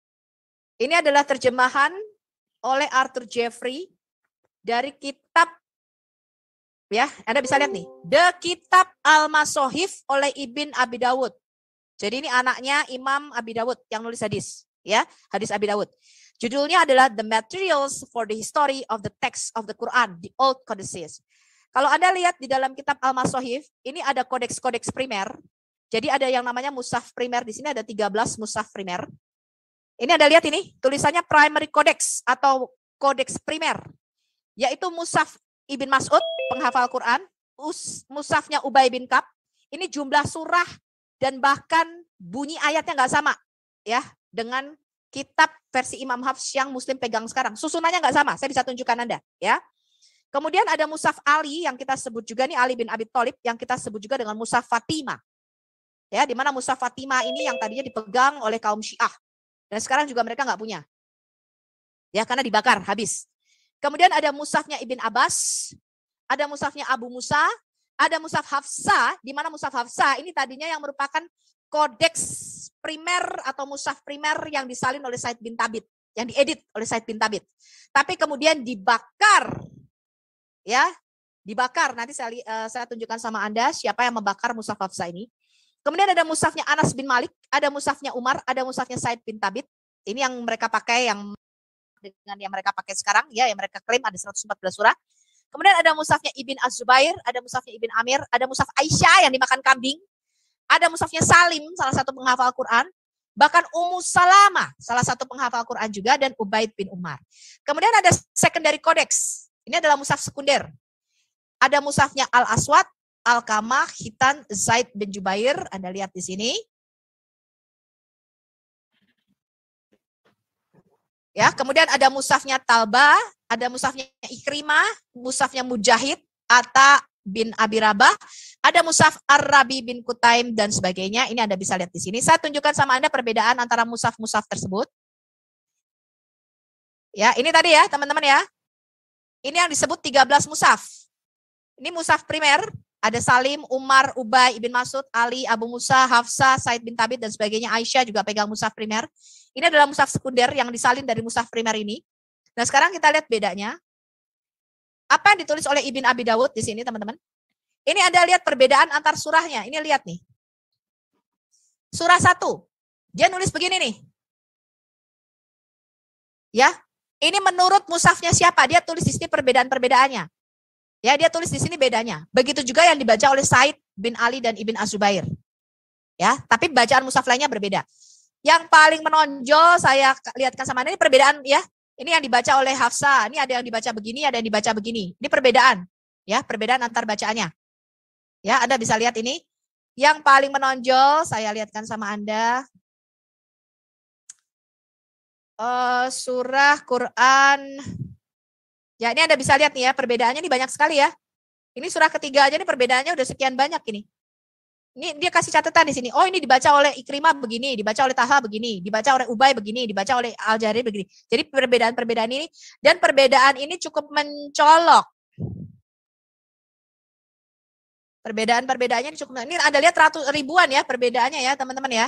Ini adalah terjemahan oleh Arthur Jeffrey dari kitab, ya, Anda bisa lihat nih, The Kitab Al-Masohif oleh Ibn Abi Dawud. Jadi ini anaknya Imam Abi Dawud yang nulis hadis, ya, hadis Abi Dawud. Judulnya adalah The Materials for the History of the Text of the Quran, the Old Codices. Kalau Anda lihat di dalam kitab Al-Masohif, ini ada kodeks-kodeks primer. Jadi ada yang namanya mushaf primer, di sini ada 13 mushaf primer. Ini Anda lihat ini, tulisannya primary codex atau kodeks primer, yaitu mushaf Ibn Mas'ud, penghafal Quran, mushafnya Ubay bin Ka'ab. Ini jumlah surah dan bahkan bunyi ayatnya nggak sama, ya, dengan kitab versi Imam Hafs yang Muslim pegang sekarang. Susunannya nggak sama, saya bisa tunjukkan Anda, ya. Kemudian ada mushaf Ali yang kita sebut juga nih, Ali bin Abi Thalib, yang kita sebut juga dengan mushaf Fatimah. Ya, di mana mushaf Fatimah ini yang tadinya dipegang oleh kaum Syiah. Dan sekarang juga mereka nggak punya. Ya, karena dibakar, habis. Kemudian ada mushafnya Ibn Abbas, ada mushafnya Abu Musa, ada mushaf Hafsah, di mana mushaf Hafsah ini tadinya yang merupakan kodeks primer atau mushaf primer yang disalin oleh Said bin Thabit, yang diedit oleh Said bin Thabit. Tapi kemudian dibakar, ya, dibakar. Nanti saya tunjukkan sama Anda siapa yang membakar mushaf Hafsah ini. Kemudian ada mushafnya Anas bin Malik, ada mushafnya Umar, ada mushafnya Said bin Thabit. Ini yang mereka pakai, yang dengan yang mereka pakai sekarang, ya, yang mereka klaim ada 114 surah. Kemudian ada mushafnya Ibn Az-Zubair, ada mushafnya Ibn Amir, ada mushaf Aisyah yang dimakan kambing, ada mushafnya Salim, salah satu penghafal Quran, bahkan Ummu Salamah, salah satu penghafal Quran juga, dan Ubaid bin Umar. Kemudian ada secondary codex. Ini adalah mushaf sekunder. Ada mushafnya Al-Aswad, Al-Kamah, Hitan, Zaid bin Jubair, Anda lihat di sini. Ya, kemudian ada mushafnya Talbah, ada mushafnya Ikrimah, mushafnya Mujahid, Atta bin Abi Rabah, ada mushaf Ar-Rabi bin Kutaim dan sebagainya. Ini Anda bisa lihat di sini. Saya tunjukkan sama Anda perbedaan antara mushaf-mushaf tersebut. Ya, ini tadi ya, teman-teman ya. Ini yang disebut 13 mushaf. Ini mushaf primer. Ada Salim, Umar, Ubay, Ibn Mas'ud, Ali, Abu Musa, Hafsah, Said bin Thabit, dan sebagainya. Aisyah juga pegang mushaf primer. Ini adalah mushaf sekunder yang disalin dari mushaf primer ini. Nah, sekarang kita lihat bedanya. Apa yang ditulis oleh Ibn Abi Dawud di sini, teman-teman? Ini Anda lihat perbedaan antar surahnya. Ini lihat nih. Surah 1. Dia nulis begini nih. Ya, ini menurut mushafnya siapa? Dia tulis di sini perbedaan-perbedaannya. Ya, dia tulis di sini bedanya. Begitu juga yang dibaca oleh Said bin Ali dan Ibn Az-Zubair. Ya, tapi bacaan mushaf lainnya berbeda. Yang paling menonjol saya lihatkan sama Anda ini perbedaan ya. Ini yang dibaca oleh Hafsah, ini ada yang dibaca begini, ada yang dibaca begini. Ini perbedaan, ya, perbedaan antar bacaannya. Ya, Anda bisa lihat ini. Yang paling menonjol saya lihatkan sama Anda. Surah Quran. Ya, ini Anda bisa lihat nih ya, perbedaannya ini banyak sekali ya. Ini surah ketiga aja nih perbedaannya udah sekian banyak ini. Ini dia kasih catatan di sini. Oh, ini dibaca oleh Ikrimah begini, dibaca oleh Taha begini, dibaca oleh Ubay begini, dibaca oleh Al-Jari begini. Jadi perbedaan-perbedaan ini, dan perbedaan ini cukup mencolok. Perbedaan-perbedaannya cukup. Ini Anda lihat ribuan ya perbedaannya ya, teman-teman ya.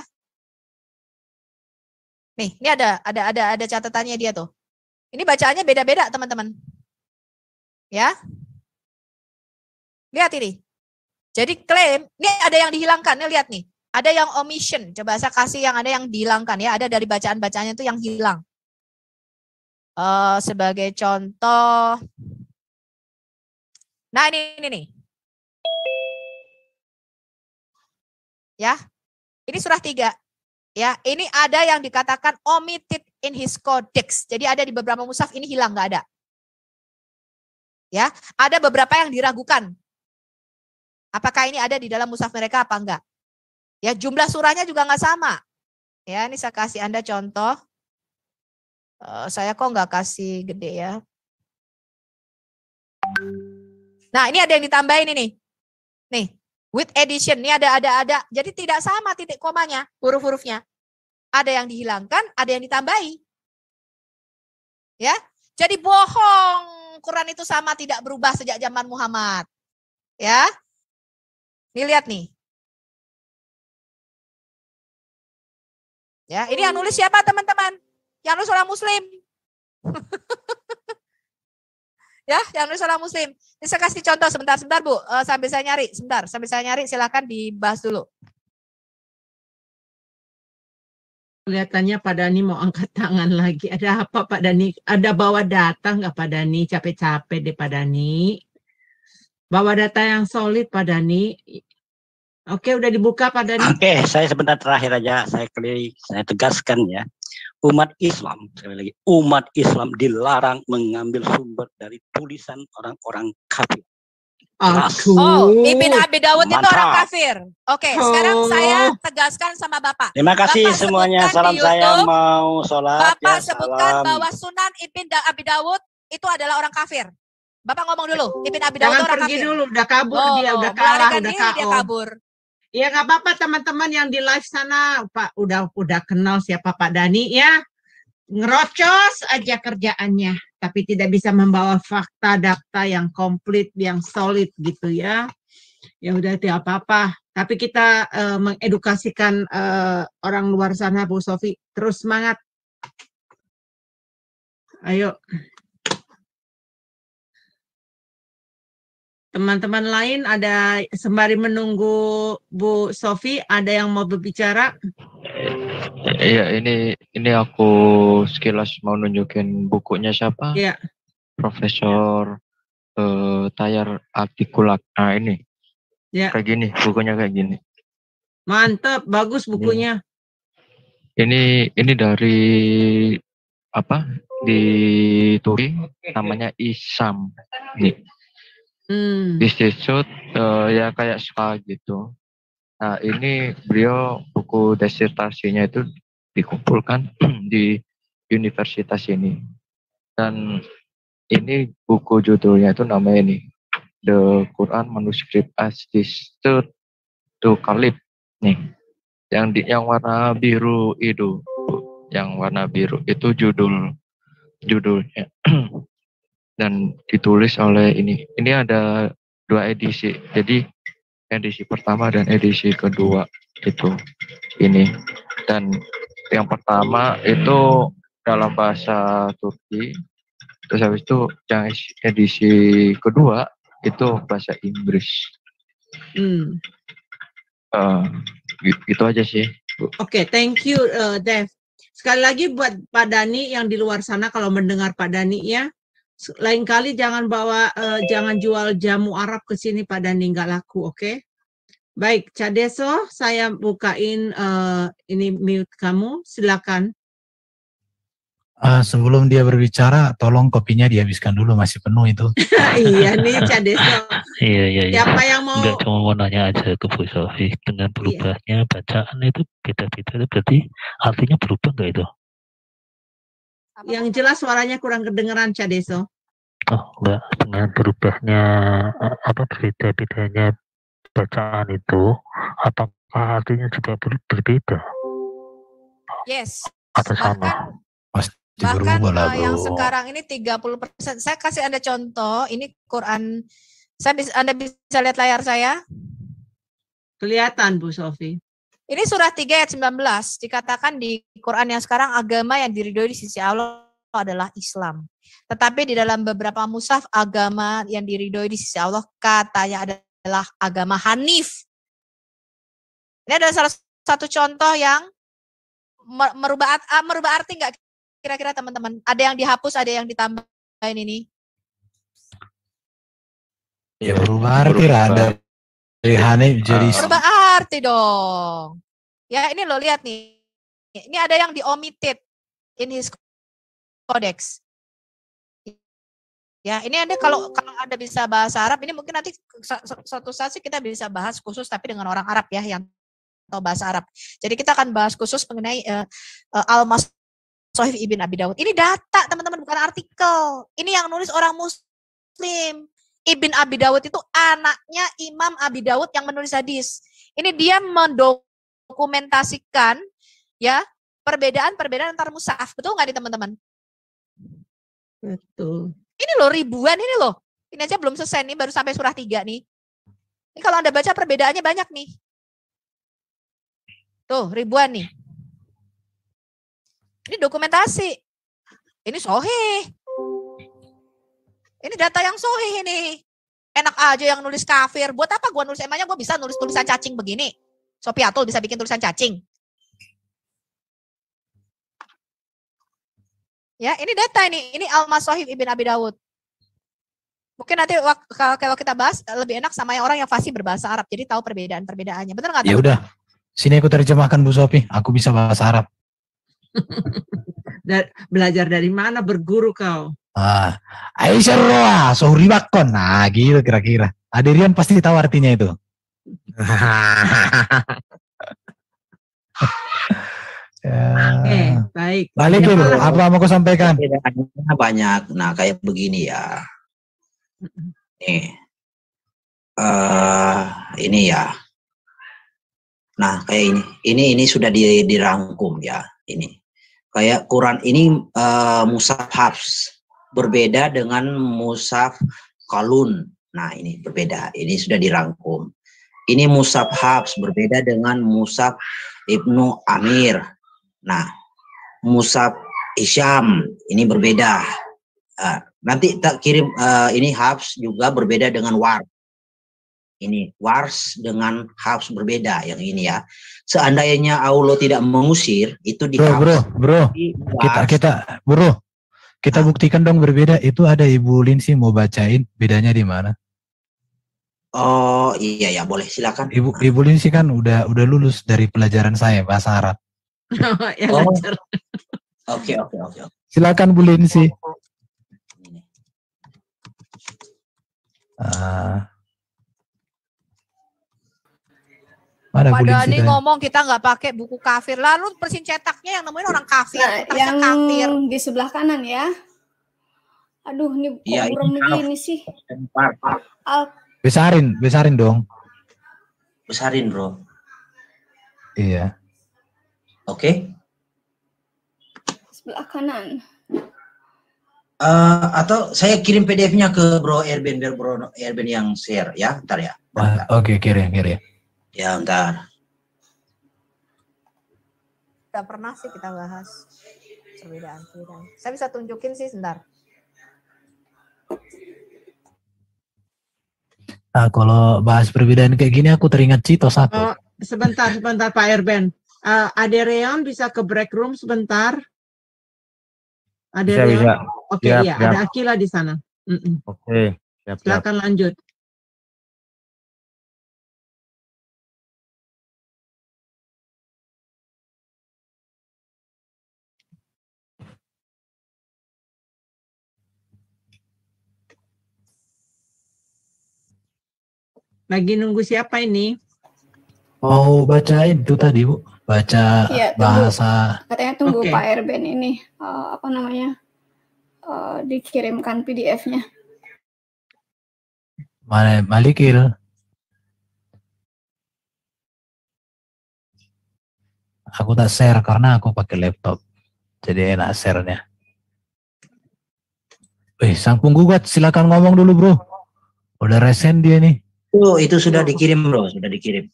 Nih, ini ada catatannya dia tuh. Ini bacaannya beda-beda, teman-teman. Ya. Lihat ini. Jadi klaim, ini ada yang dihilangkan, nih lihat nih. Ada yang omission, coba saya kasih yang ada yang dihilangkan ya, ada dari bacaan-bacaannya itu yang hilang. Sebagai contoh, nah ini nih. Ya, ini surah 3. Ya, ini ada yang dikatakan omitted in his codex. Jadi ada di beberapa mushaf ini hilang, nggak ada. Ya, ada beberapa yang diragukan. Apakah ini ada di dalam mushaf mereka apa enggak? Ya, jumlah surahnya juga nggak sama. Ya, ini saya kasih Anda contoh. Saya kok nggak kasih gede ya. Nah, ini ada yang ditambahin ini. Nih, with addition. Ini ada. Jadi tidak sama titik komanya, huruf-hurufnya. Ada yang dihilangkan, ada yang ditambahi. Ya, jadi bohong. Quran itu sama, tidak berubah sejak zaman Muhammad. Ya. Nih lihat nih. Ya, ini yang nulis siapa teman-teman? Yang nulis orang Muslim. Ya, yang nulis orang Muslim. Ini saya kasih contoh sebentar Bu, sambil saya nyari, silakan dibahas dulu. Kelihatannya Pak Dhani mau angkat tangan lagi. Ada apa Pak Dhani? Ada bawa data nggak Pak Dhani? Capek-capek deh Pak Dhani. Bawa data yang solid Pak Dhani. Oke, udah dibuka Pak Dhani. Oke, saya sebentar terakhir aja saya tegaskan ya. Umat Islam, sekali lagi, umat Islam dilarang mengambil sumber dari tulisan orang-orang kafir. Oh, Ibn Abi Dawud itu orang kafir. Oke, sekarang saya tegaskan sama Bapak. Terima kasih Bapak semuanya. Salam saya mau sholat. Bapak ya, sebutkan salam. bahwa Sunan Ibn Abi Dawud itu adalah orang kafir. Bapak ngomong dulu, Ibn Abi Dawud Jangan orang pergi kafir. dulu, udah kabur dia, udah kalah, melarikan udah diri, dia KO. kabur. Ya nggak apa-apa teman-teman yang di live sana, Pak udah kenal siapa Pak Dhani ya. Ngerocos aja kerjaannya, tapi tidak bisa membawa fakta data yang komplit, yang solid gitu ya. Ya udah tidak apa-apa. Tapi kita mengedukasikan orang luar sana, Bu Sofi. Terus semangat. Ayo. Teman-teman lain ada sembari menunggu Bu Sofi, ada yang mau berbicara? Iya, ini aku sekilas mau nunjukin bukunya siapa? Iya. Profesor Tayar Atikulak. Nah ini, Ya. kayak gini, bukunya kayak gini. Mantap, bagus bukunya. Ini dari apa? Di Turki, namanya Isam. Nih. Institut ya kayak SKA gitu. Nah ini beliau buku disertasinya itu dikumpulkan di universitas ini. Dan ini buku judulnya itu namanya ini The Quran Manuscript as Distorted to Caliph nih. Yang warna biru itu, yang warna biru itu judulnya. Dan ditulis oleh ini ada 2 edisi, jadi edisi pertama dan edisi kedua itu ini. Dan yang pertama itu dalam bahasa Turki, terus habis itu yang edisi kedua itu bahasa Inggris. Gitu aja sih, Bu. Oke, thank you Dev. Sekali lagi buat Pak Dhani yang di luar sana, kalau mendengar Pak Dhani ya, lain kali jangan bawa jangan jual jamu Arab ke sini Pak Dhani, nggak laku, oke? Baik, Cadeso, saya bukain ini mute kamu, silakan. Sebelum dia berbicara, tolong kopinya dihabiskan dulu, masih penuh itu. Iya nih Cadeso. Iya. Siapa yang mau? Enggak, cuma mau nanya aja ke Bu Sofi, dengan berubahnya bacaan itu beda-beda, itu berarti artinya berubah nggak itu? Yang jelas suaranya kurang kedengeran Cadeso. Oh enggak, dengan berubahnya berbeda-bedanya bacaan itu, apakah artinya juga berbeda? Yes. Atau sama? Bahkan yang sekarang ini 30%. Saya kasih Anda contoh, ini Quran. Anda bisa lihat layar saya? Kelihatan Bu Sofi. Ini surah 3 ayat 19. Dikatakan di Quran yang sekarang agama yang diridhoi di sisi Allah adalah Islam. Tetapi di dalam beberapa mushaf agama yang diridhoi di sisi Allah katanya adalah agama Hanif. Ini adalah salah satu contoh yang merubah arti nggak kira-kira teman-teman? Ada yang dihapus, ada yang ditambahin ini? Ya berubah arti lah, dari Hanif jadi berubah arti dong. Ya ini lo lihat nih. Ini ada yang di-omitted in his codex. Ya, ini Anda kalau Anda bisa bahasa Arab, ini mungkin nanti suatu saat sih kita bisa bahas khusus tapi dengan orang Arab ya yang tahu bahasa Arab. Jadi kita akan bahas khusus mengenai Al-Masahif Ibn Abi Dawud. Ini data teman-teman, bukan artikel. Ini yang nulis orang Muslim. Ibn Abi Dawud itu anaknya Imam Abi Dawud yang menulis hadis. Ini dia mendokumentasikan ya perbedaan antar mushaf. Betul nggak nih teman-teman? Betul. Ini loh ribuan ini loh. Ini aja belum selesai nih, baru sampai surah 3 nih. Ini kalau Anda baca perbedaannya banyak nih. Tuh, ribuan nih. Ini dokumentasi. Ini sahih. Ini data yang sahih ini. Enak aja yang nulis kafir. Buat apa gua nulis? Emangnya gua bisa nulis tulisan cacing begini? Sopiatul bisa bikin tulisan cacing. Ya, ini data ini. Ini Al-Masahif Ibn Abi Dawud. Mungkin nanti kalau kita bahas lebih enak sama yang orang yang fasih berbahasa Arab. Jadi tahu perbedaan-perbedaannya. Benar nggak? Ya udah. Sini aku terjemahkan Bu Sofi. Aku bisa bahasa Arab. Belajar dari mana berguru kau? Aisyah roa, sohri bakon. Nah, gitu kira-kira. Adirian pasti tahu artinya itu. Baik. Balik dulu. Apa mau kau sampaikan? Banyak. Nah, kayak begini ya. Ini ya. Nah, kayak ini sudah dirangkum ya. Ini kayak Quran ini mushaf Hafs berbeda dengan mushaf Qalun. Nah, ini berbeda. Ini sudah dirangkum. Ini mushaf Hafs berbeda dengan mushaf Ibnu Amir. Nah, mushaf Isyam ini berbeda. Nanti tak kirim ini Hafs juga berbeda dengan Wars. Ini Wars dengan Hafs berbeda yang ini ya. Seandainya Allah tidak mengusir itu di Bro. Kita buktikan dong berbeda. Itu ada Ibu Linsi mau bacain bedanya di mana? Oh iya ya, boleh silakan. Ibu Linsi kan udah lulus dari pelajaran saya bahasa Arab. Oke. Silakan Bu Linsi. Pada ini ngomong kita nggak pakai buku kafir, lalu persin cetaknya yang nemuin orang kafir. Nah, yang kafir di sebelah kanan ya. Aduh, ini kok buram begini sih. Besarin dong. Besarin, Bro. Iya. Oke. Sebelah kanan. Atau saya kirim PDF-nya ke Bro Erben biar Bro Erben yang share ya, ntar ya. Oke, kirim. Ya, ntar. Tidak pernah sih kita bahas perbedaan. Saya bisa tunjukin sih sebentar. Nah, kalau bahas perbedaan kayak gini aku teringat Cito satu. Sebentar Pak Erben. Aderian bisa ke break room sebentar. Aderian. Bisa. Oke, iya, ada Akila di sana. Oke, siap. Silakan lanjut. Lagi nunggu siapa ini? Mau bacain itu tadi Bu, baca ya, bahasa. Katanya tunggu Pak Erben ini apa namanya dikirimkan PDF-nya. Mana Malikil? Aku tak share karena aku pakai laptop, jadi enak share-nya. Sang penggugat silakan ngomong dulu Bro. Udah resen dia nih. Itu sudah dikirim Bro, sudah dikirim.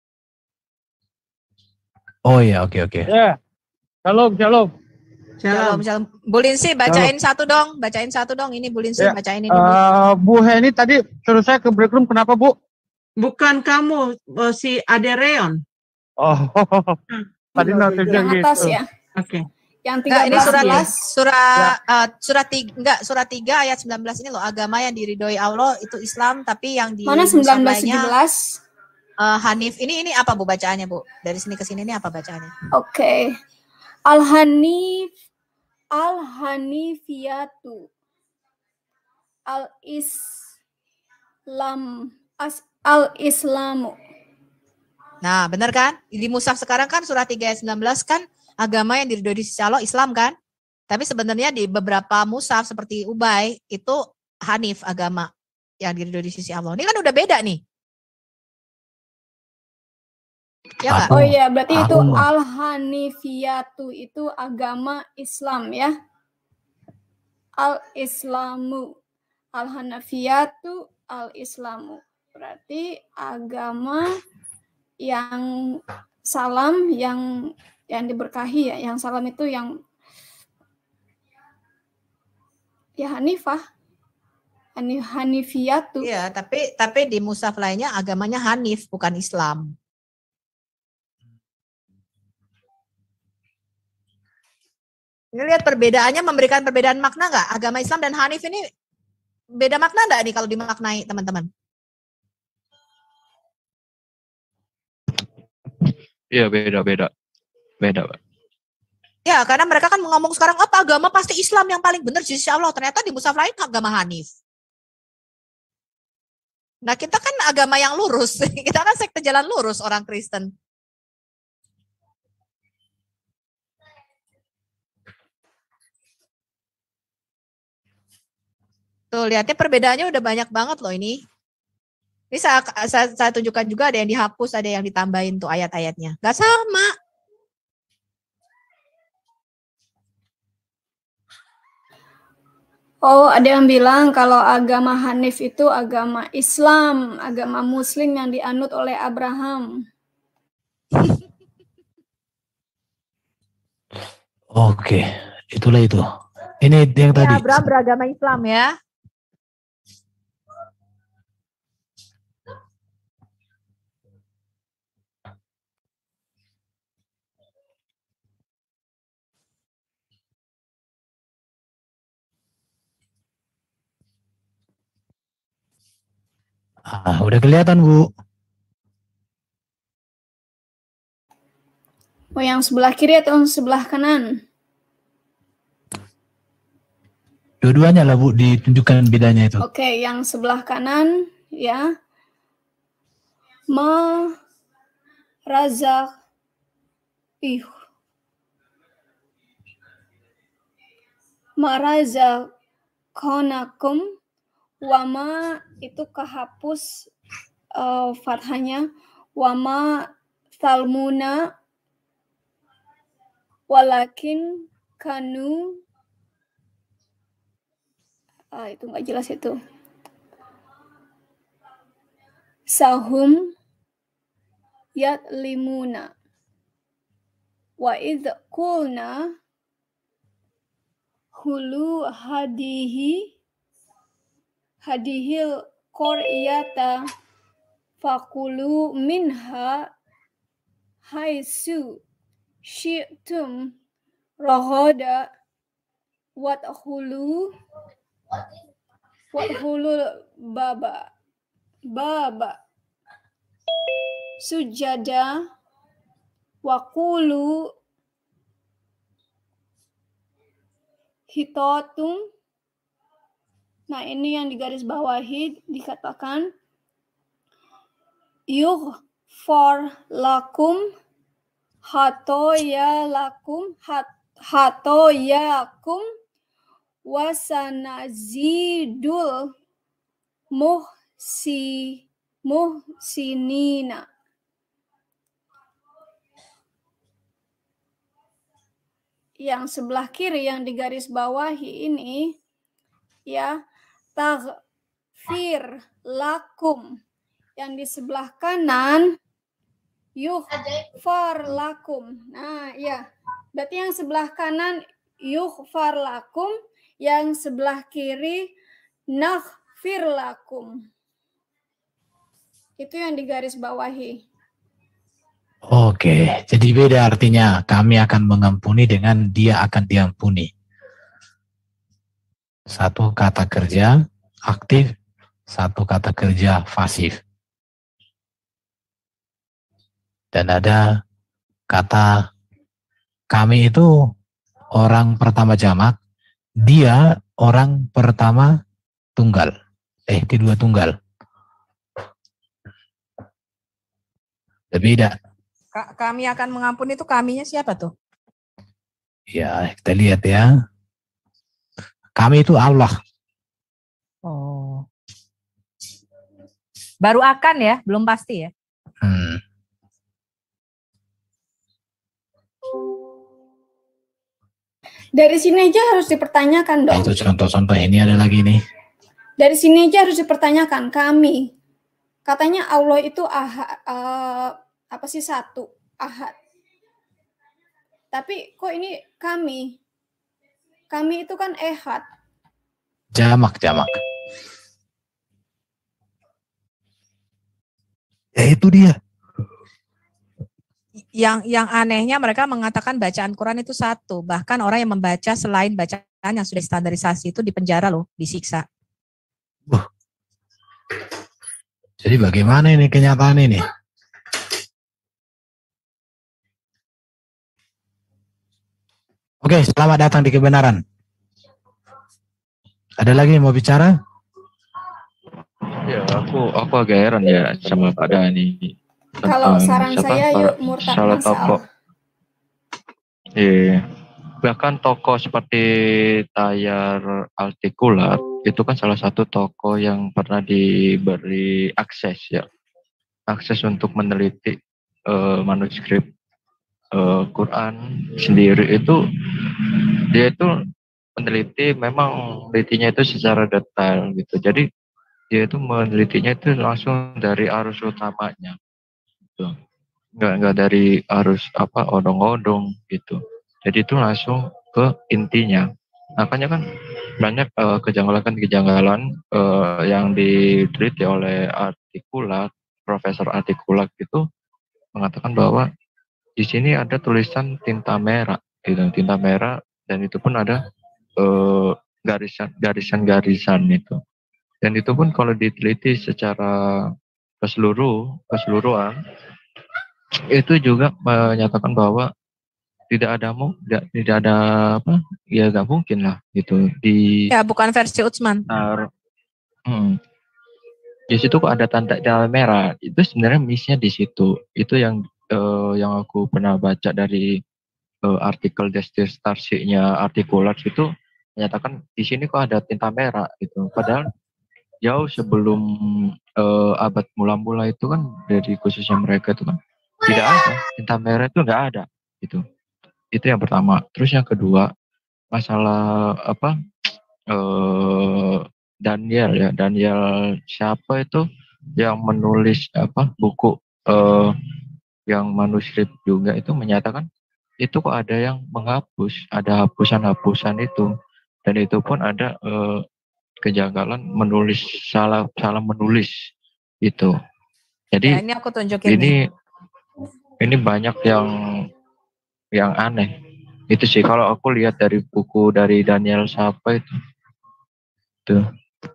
Oh iya, oke. Ya, shalom. Bu Linsi bacain satu dong, ini Bu Linsi bacain ini. Bu Heni tadi suruh saya ke break room, kenapa Bu? Bukan kamu, si Adereon. Oh, tadi notifnya yang atas gitu. Ya. Oke. Yang 13 ini surat 3 ayat 19 ini loh, agama yang diridhoi Allah itu Islam, tapi yang di mana 19-17? Hanif. Ini apa Bu bacaannya Bu? Dari sini ke sini ini apa bacaannya? Oke. Al-Hanifiyatu. Al-Islamu. Nah, benar kan? Di mushaf sekarang kan surat 3 ayat 19 kan agama yang diridhoi di sisi Allah Islam kan? Tapi sebenarnya di beberapa mushaf seperti Ubay itu Hanif agama yang diridhoi di sisi Allah. Ini kan udah beda nih. Ya oh iya, berarti itu Al-Hanifiyatu itu agama Islam ya. Al-Islamu. Al-Hanifiyatu Al-Islamu. Berarti agama yang salam yang diberkahi ya, yang salam itu yang Ya Hanifah. Hanifiyatu. Iya, tapi di mushaf lainnya agamanya Hanif, bukan Islam. Ini lihat perbedaannya, memberikan perbedaan makna nggak? Agama Islam dan Hanif ini beda makna nggak nih kalau dimaknai, teman-teman? Iya, beda, Pak. Ya, karena mereka kan ngomong sekarang apa agama pasti Islam yang paling benar di sisi Allah. Ternyata di mushaf lain agama Hanif. Nah, kita kan agama yang lurus. Kita kan sekte jalan lurus orang Kristen. Tuh, lihatnya perbedaannya udah banyak banget loh ini. Ini saya tunjukkan juga, ada yang dihapus, ada yang ditambahin tuh ayat-ayatnya. Gak sama. Oh, ada yang bilang kalau agama Hanif itu agama Islam, agama Muslim yang dianut oleh Abraham. Oke, itulah itu. Ini yang tadi. Abraham beragama Islam ya. Udah kelihatan, Bu. Oh, yang sebelah kiri atau yang sebelah kanan? Dua-duanya lah, Bu, ditunjukkan bedanya itu. Oke, yang sebelah kanan ya. Razak Marazaqnakum wama itu kehapus fathahnya, wama salmuna walakin kanu itu nggak jelas itu. Sahum yatlimuna wa idh qulna hulu hadihil qaryata fakulu minha haitsu syi'tum ragada wadkhulu baba sujada waqulu hitatum. Nah, ini yang digaris bawahi dikatakan yughfar lakum hatoyakum wasanazidul muhsinina. Yang sebelah kiri yang digaris bawahi ini ya taghfir lakum, yang di sebelah kanan yughfar lakum. Nah, ya. Berarti yang sebelah kanan yughfar lakum, yang sebelah kiri naghfir lakum. Itu yang digaris bawahi. Oke, jadi beda artinya. Kami akan mengampuni dengan dia akan diampuni. Satu kata kerja aktif, satu kata kerja pasif. Dan ada kata kami itu orang pertama jamak, dia orang pertama tunggal. Kedua tunggal. Beda. Kami akan mengampuni itu kaminya siapa tuh? Ya, kita lihat ya. Kami itu Allah. Oh. Baru akan ya, belum pasti ya. Dari sini aja harus dipertanyakan dong. Itu contoh-contoh, ini ada lagi nih. Dari sini aja harus dipertanyakan, kami. Katanya Allah itu satu, ahad. Tapi kok ini kami? Kami itu kan ehad. Jamak. Ya itu dia. Yang anehnya mereka mengatakan bacaan Quran itu satu. Bahkan orang yang membaca selain bacaan yang sudah standarisasi itu dipenjara loh, disiksa. Jadi bagaimana ini kenyataan ini? Oke, selamat datang di kebenaran. Ada lagi yang mau bicara? Ya, aku agak heran ya sama Pak Dhani. Kalau saran saya yuk murtad salah masal. tokoh. Iya. Bahkan tokoh seperti Tayar Artikulat itu kan salah satu tokoh yang pernah diberi akses untuk meneliti manuskrip Quran sendiri. Itu dia itu meneliti, memang menelitinya itu secara detail gitu. Jadi dia itu menelitinya itu langsung dari arus utamanya gitu. Nggak dari arus odong-odong gitu. Jadi itu langsung ke intinya. Makanya kan banyak kejanggalan-kejanggalan yang diteliti oleh Profesor Artikulat itu mengatakan bahwa di sini ada tulisan tinta merah gitu, tinta merah, dan itu pun ada garisan-garisan itu. Dan itu pun kalau diteliti secara keseluruhan itu juga menyatakan bahwa tidak ada nggak mungkin lah gitu di Ya, bukan versi Utsman. Di situ kok ada tanda merah. Itu sebenarnya miss-nya di situ. Itu yang aku pernah baca dari artikel dissertasinya Artikulat itu menyatakan di sini kok ada tinta merah gitu. Padahal jauh sebelum abad mula-mula itu kan dari khususnya mereka itu kan tidak ada tinta merah, itu nggak ada gitu. Itu yang pertama. Terus yang kedua, masalah Daniel siapa itu yang menulis buku yang manuskrip juga itu menyatakan itu kok ada yang menghapus, ada hapusan-hapusan itu, dan itu pun ada kejanggalan salah menulis itu. Jadi ya, ini aku tunjukin ini banyak yang aneh. Itu sih kalau aku lihat dari buku dari Daniel siapa itu. Tuh.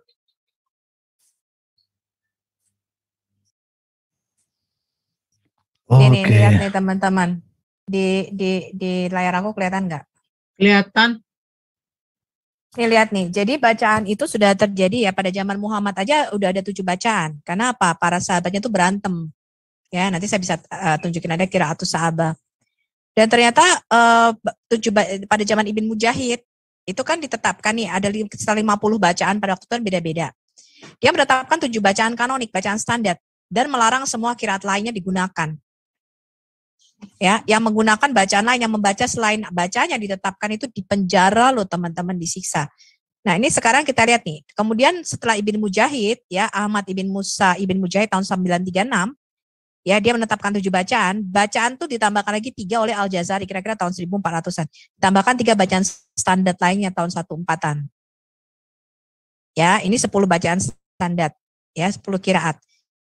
Ini lihat nih teman-teman. Di layar aku kelihatan nggak? Kelihatan. Nih lihat nih. Jadi bacaan itu sudah terjadi ya pada zaman Muhammad aja udah ada 7 bacaan. Karena apa? Para sahabatnya tuh berantem. Ya, nanti saya bisa tunjukin ada qiraatus sahabah. Dan ternyata pada zaman Ibn Mujahid itu kan ditetapkan nih ada sekitar 50 bacaan pada waktu itu kan beda-beda. Dia menetapkan 7 bacaan kanonik, bacaan standar, dan melarang semua qiraat lainnya digunakan. Ya, yang menggunakan bacaan lain, yang membaca selain bacaan yang ditetapkan itu dipenjara loh teman-teman, disiksa. Nah ini sekarang kita lihat nih. Kemudian setelah Ibn Mujahid, ya Ahmad Ibn Musa Ibn Mujahid tahun 936, ya dia menetapkan 7 bacaan. Bacaan tuh ditambahkan lagi 3 oleh Al-Jazari kira-kira tahun 1400-an. Tambahkan 3 bacaan standar lainnya tahun 1404-an. Ya, ini 10 bacaan standar, ya 10 qiraat.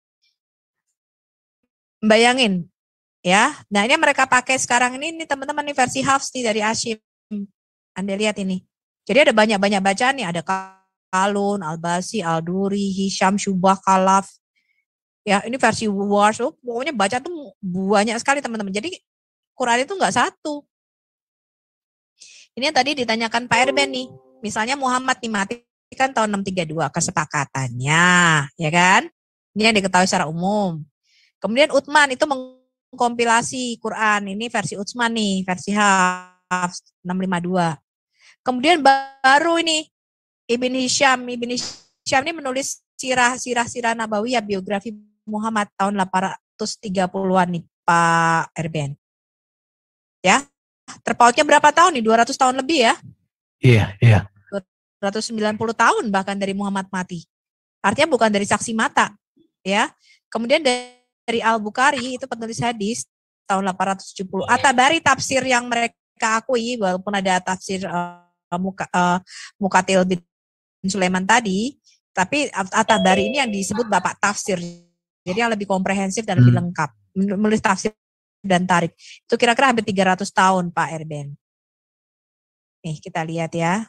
Bayangin. Ya, nah ini mereka pakai sekarang ini teman-teman nih versi Hafs nih dari Hashim. Anda lihat ini. Jadi ada banyak-banyak bacaan nih, ada Kalun, Al-Basi, Al-Duri, Hisham, Syubah, Khalaf. Ya, ini versi Warsh. Pokoknya baca tuh banyak sekali teman-teman. Jadi Quran itu enggak satu. Ini yang tadi ditanyakan Pak Erben nih. Misalnya Muhammad nih mati kan tahun 632 kesepakatannya, ya kan? Ini yang diketahui secara umum. Kemudian Utsman itu kompilasi Quran, ini versi Utsman nih, versi Hafs 652. Kemudian baru ini Ibn Hisham ini menulis sirah Nabawiyah biografi Muhammad tahun 830-an nih Pak Erben. Ya, terpautnya berapa tahun nih? 200 tahun lebih ya? Iya. 290 tahun bahkan dari Muhammad mati. Artinya bukan dari saksi mata, ya. Kemudian dari Al-Bukhari itu penulis hadis tahun 870. At-Tabari tafsir yang mereka akui walaupun ada tafsir Muqatil bin Sulaiman tadi, tapi At-Tabari ini yang disebut bapak tafsir. Jadi yang lebih komprehensif dan lebih lengkap. Menulis tafsir dan tarik. Itu kira-kira hampir 300 tahun Pak Erben. Nih kita lihat ya.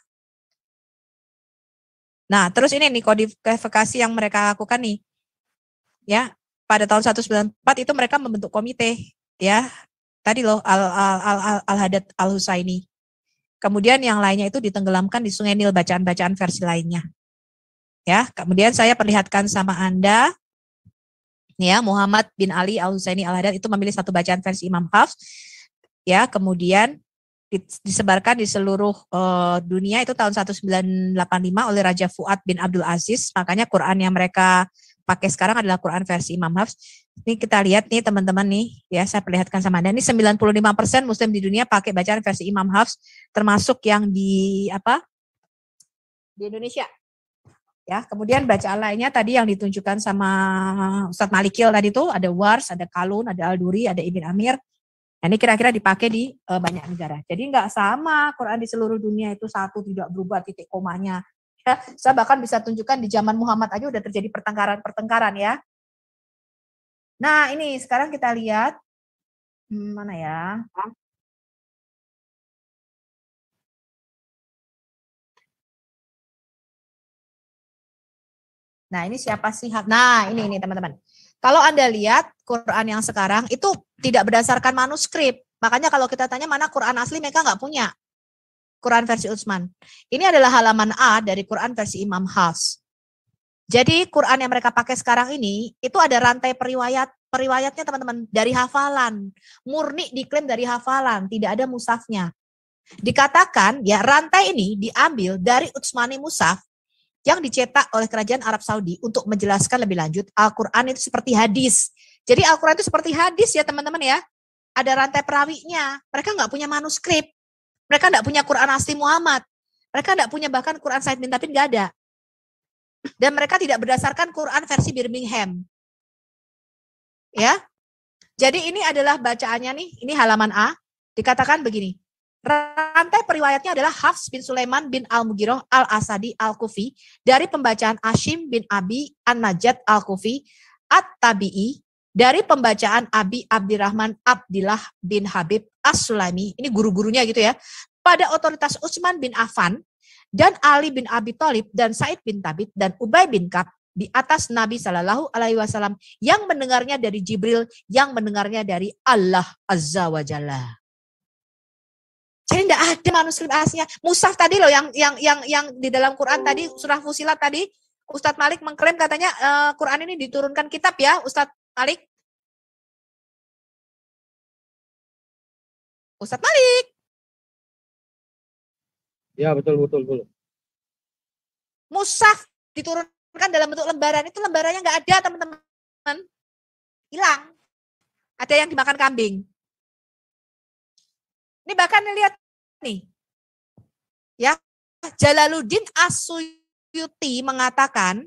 Nah terus ini nih kodifikasi yang mereka lakukan nih. Ya, pada tahun 194 itu mereka membentuk komite. Ya, tadi loh Al-Haddad Al-Husaini. Kemudian yang lainnya itu ditenggelamkan di Sungai Nil, bacaan-bacaan versi lainnya. Ya, kemudian saya perlihatkan sama Anda, ya, Muhammad bin Ali Al-Husaini Al-Haddad itu memilih satu bacaan versi Imam Hafs, ya, kemudian disebarkan di seluruh dunia itu tahun 1985 oleh Raja Fuad bin Abdul Aziz. Makanya Quran yang mereka pakai sekarang adalah Quran versi Imam Hafs. Ini kita lihat nih teman-teman nih, ya saya perlihatkan sama Anda. Ini 95% Muslim di dunia pakai bacaan versi Imam Hafs, termasuk yang di di Indonesia. Ya, kemudian bacaan lainnya tadi yang ditunjukkan sama Ustadz Malikil tadi itu ada Wars, ada Kalun, ada Al-Duri, ada Ibn Amir. Nah, ini kira-kira dipakai di banyak negara. Jadi nggak sama Quran di seluruh dunia itu satu, tidak berubah titik komanya. Ya, saya bahkan bisa tunjukkan di zaman Muhammad aja udah terjadi pertengkaran ya. Nah, ini sekarang kita lihat mana ya? Nah, ini siapa sih? Nah, ini teman-teman. Kalau Anda lihat Quran yang sekarang itu tidak berdasarkan manuskrip. Makanya kalau kita tanya mana Quran asli, mereka nggak punya. Quran versi Utsman. Ini adalah halaman A dari Quran versi Imam Hafs. Jadi Quran yang mereka pakai sekarang ini, itu ada rantai periwayatnya teman-teman. Dari hafalan. Murni diklaim dari hafalan. Tidak ada mushafnya. Dikatakan ya rantai ini diambil dari Utsmani Mushaf yang dicetak oleh kerajaan Arab Saudi untuk menjelaskan lebih lanjut Al-Quran itu seperti hadis. Jadi Al-Quran itu seperti hadis ya teman-teman ya. Ada rantai perawinya. Mereka nggak punya manuskrip. Mereka nggak punya Quran asli Muhammad. Mereka nggak punya bahkan Quran Said bin Tabin, nggak ada. Dan mereka tidak berdasarkan Quran versi Birmingham. Ya. Jadi ini adalah bacaannya nih. Ini halaman A. Dikatakan begini. Rantai periwayatnya adalah Hafs bin Sulaiman bin Al-Mughirah Al-Asadi Al-Kufi dari pembacaan Hashim bin Abi An-Najad Al-Kufi At-Tabi'i dari pembacaan Abi Abdirrahman Abdillah bin Habib As-Sulaimi, ini guru-gurunya gitu ya, pada otoritas Utsman bin Affan dan Ali bin Abi Thalib dan Said bin Tabit dan Ubay bin Ka'ab di atas Nabi Shallallahu Alaihi Wasallam yang mendengarnya dari Jibril, yang mendengarnya dari Allah Azza wa Jalla. Jadi tidak ada manuskrip aslinya. Mushaf tadi loh yang di dalam Quran tadi, surah Fusilat tadi, Ustadz Malik mengklaim katanya Quran ini diturunkan kitab ya, Ustadz Malik. Ustadz Malik. Ya betul. Mushaf diturunkan dalam bentuk lembaran, itu lembarannya nggak ada teman-teman, hilang. Ada yang dimakan kambing. Ini bahkan lihat nih, ya Jalaluddin As-Suyuti mengatakan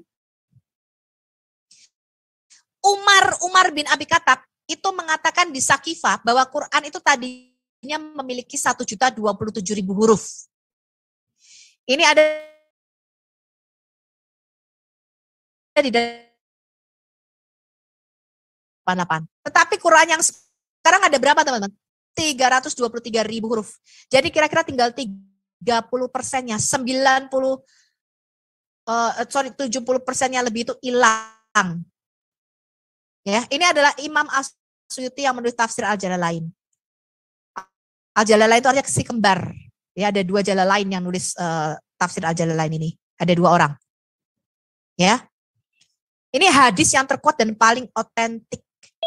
Umar bin Abi Khattab itu mengatakan di Sakifah bahwa Quran itu tadinya memiliki 1.027.000 huruf. Ini ada di 88. Tetapi Quran yang sekarang ada berapa teman-teman? 323.000 huruf. Jadi kira-kira tinggal 30%-nya, 70%-nya lebih itu hilang. Ya, ini adalah Imam As-Suyuti yang menulis tafsir Al-Jalalain. Al-Jalalain itu artinya si kembar. Ya, ada dua Jalalain yang nulis tafsir Al-Jalalain ini. Ada dua orang. Ya. Ini hadis yang terkuat dan paling otentik.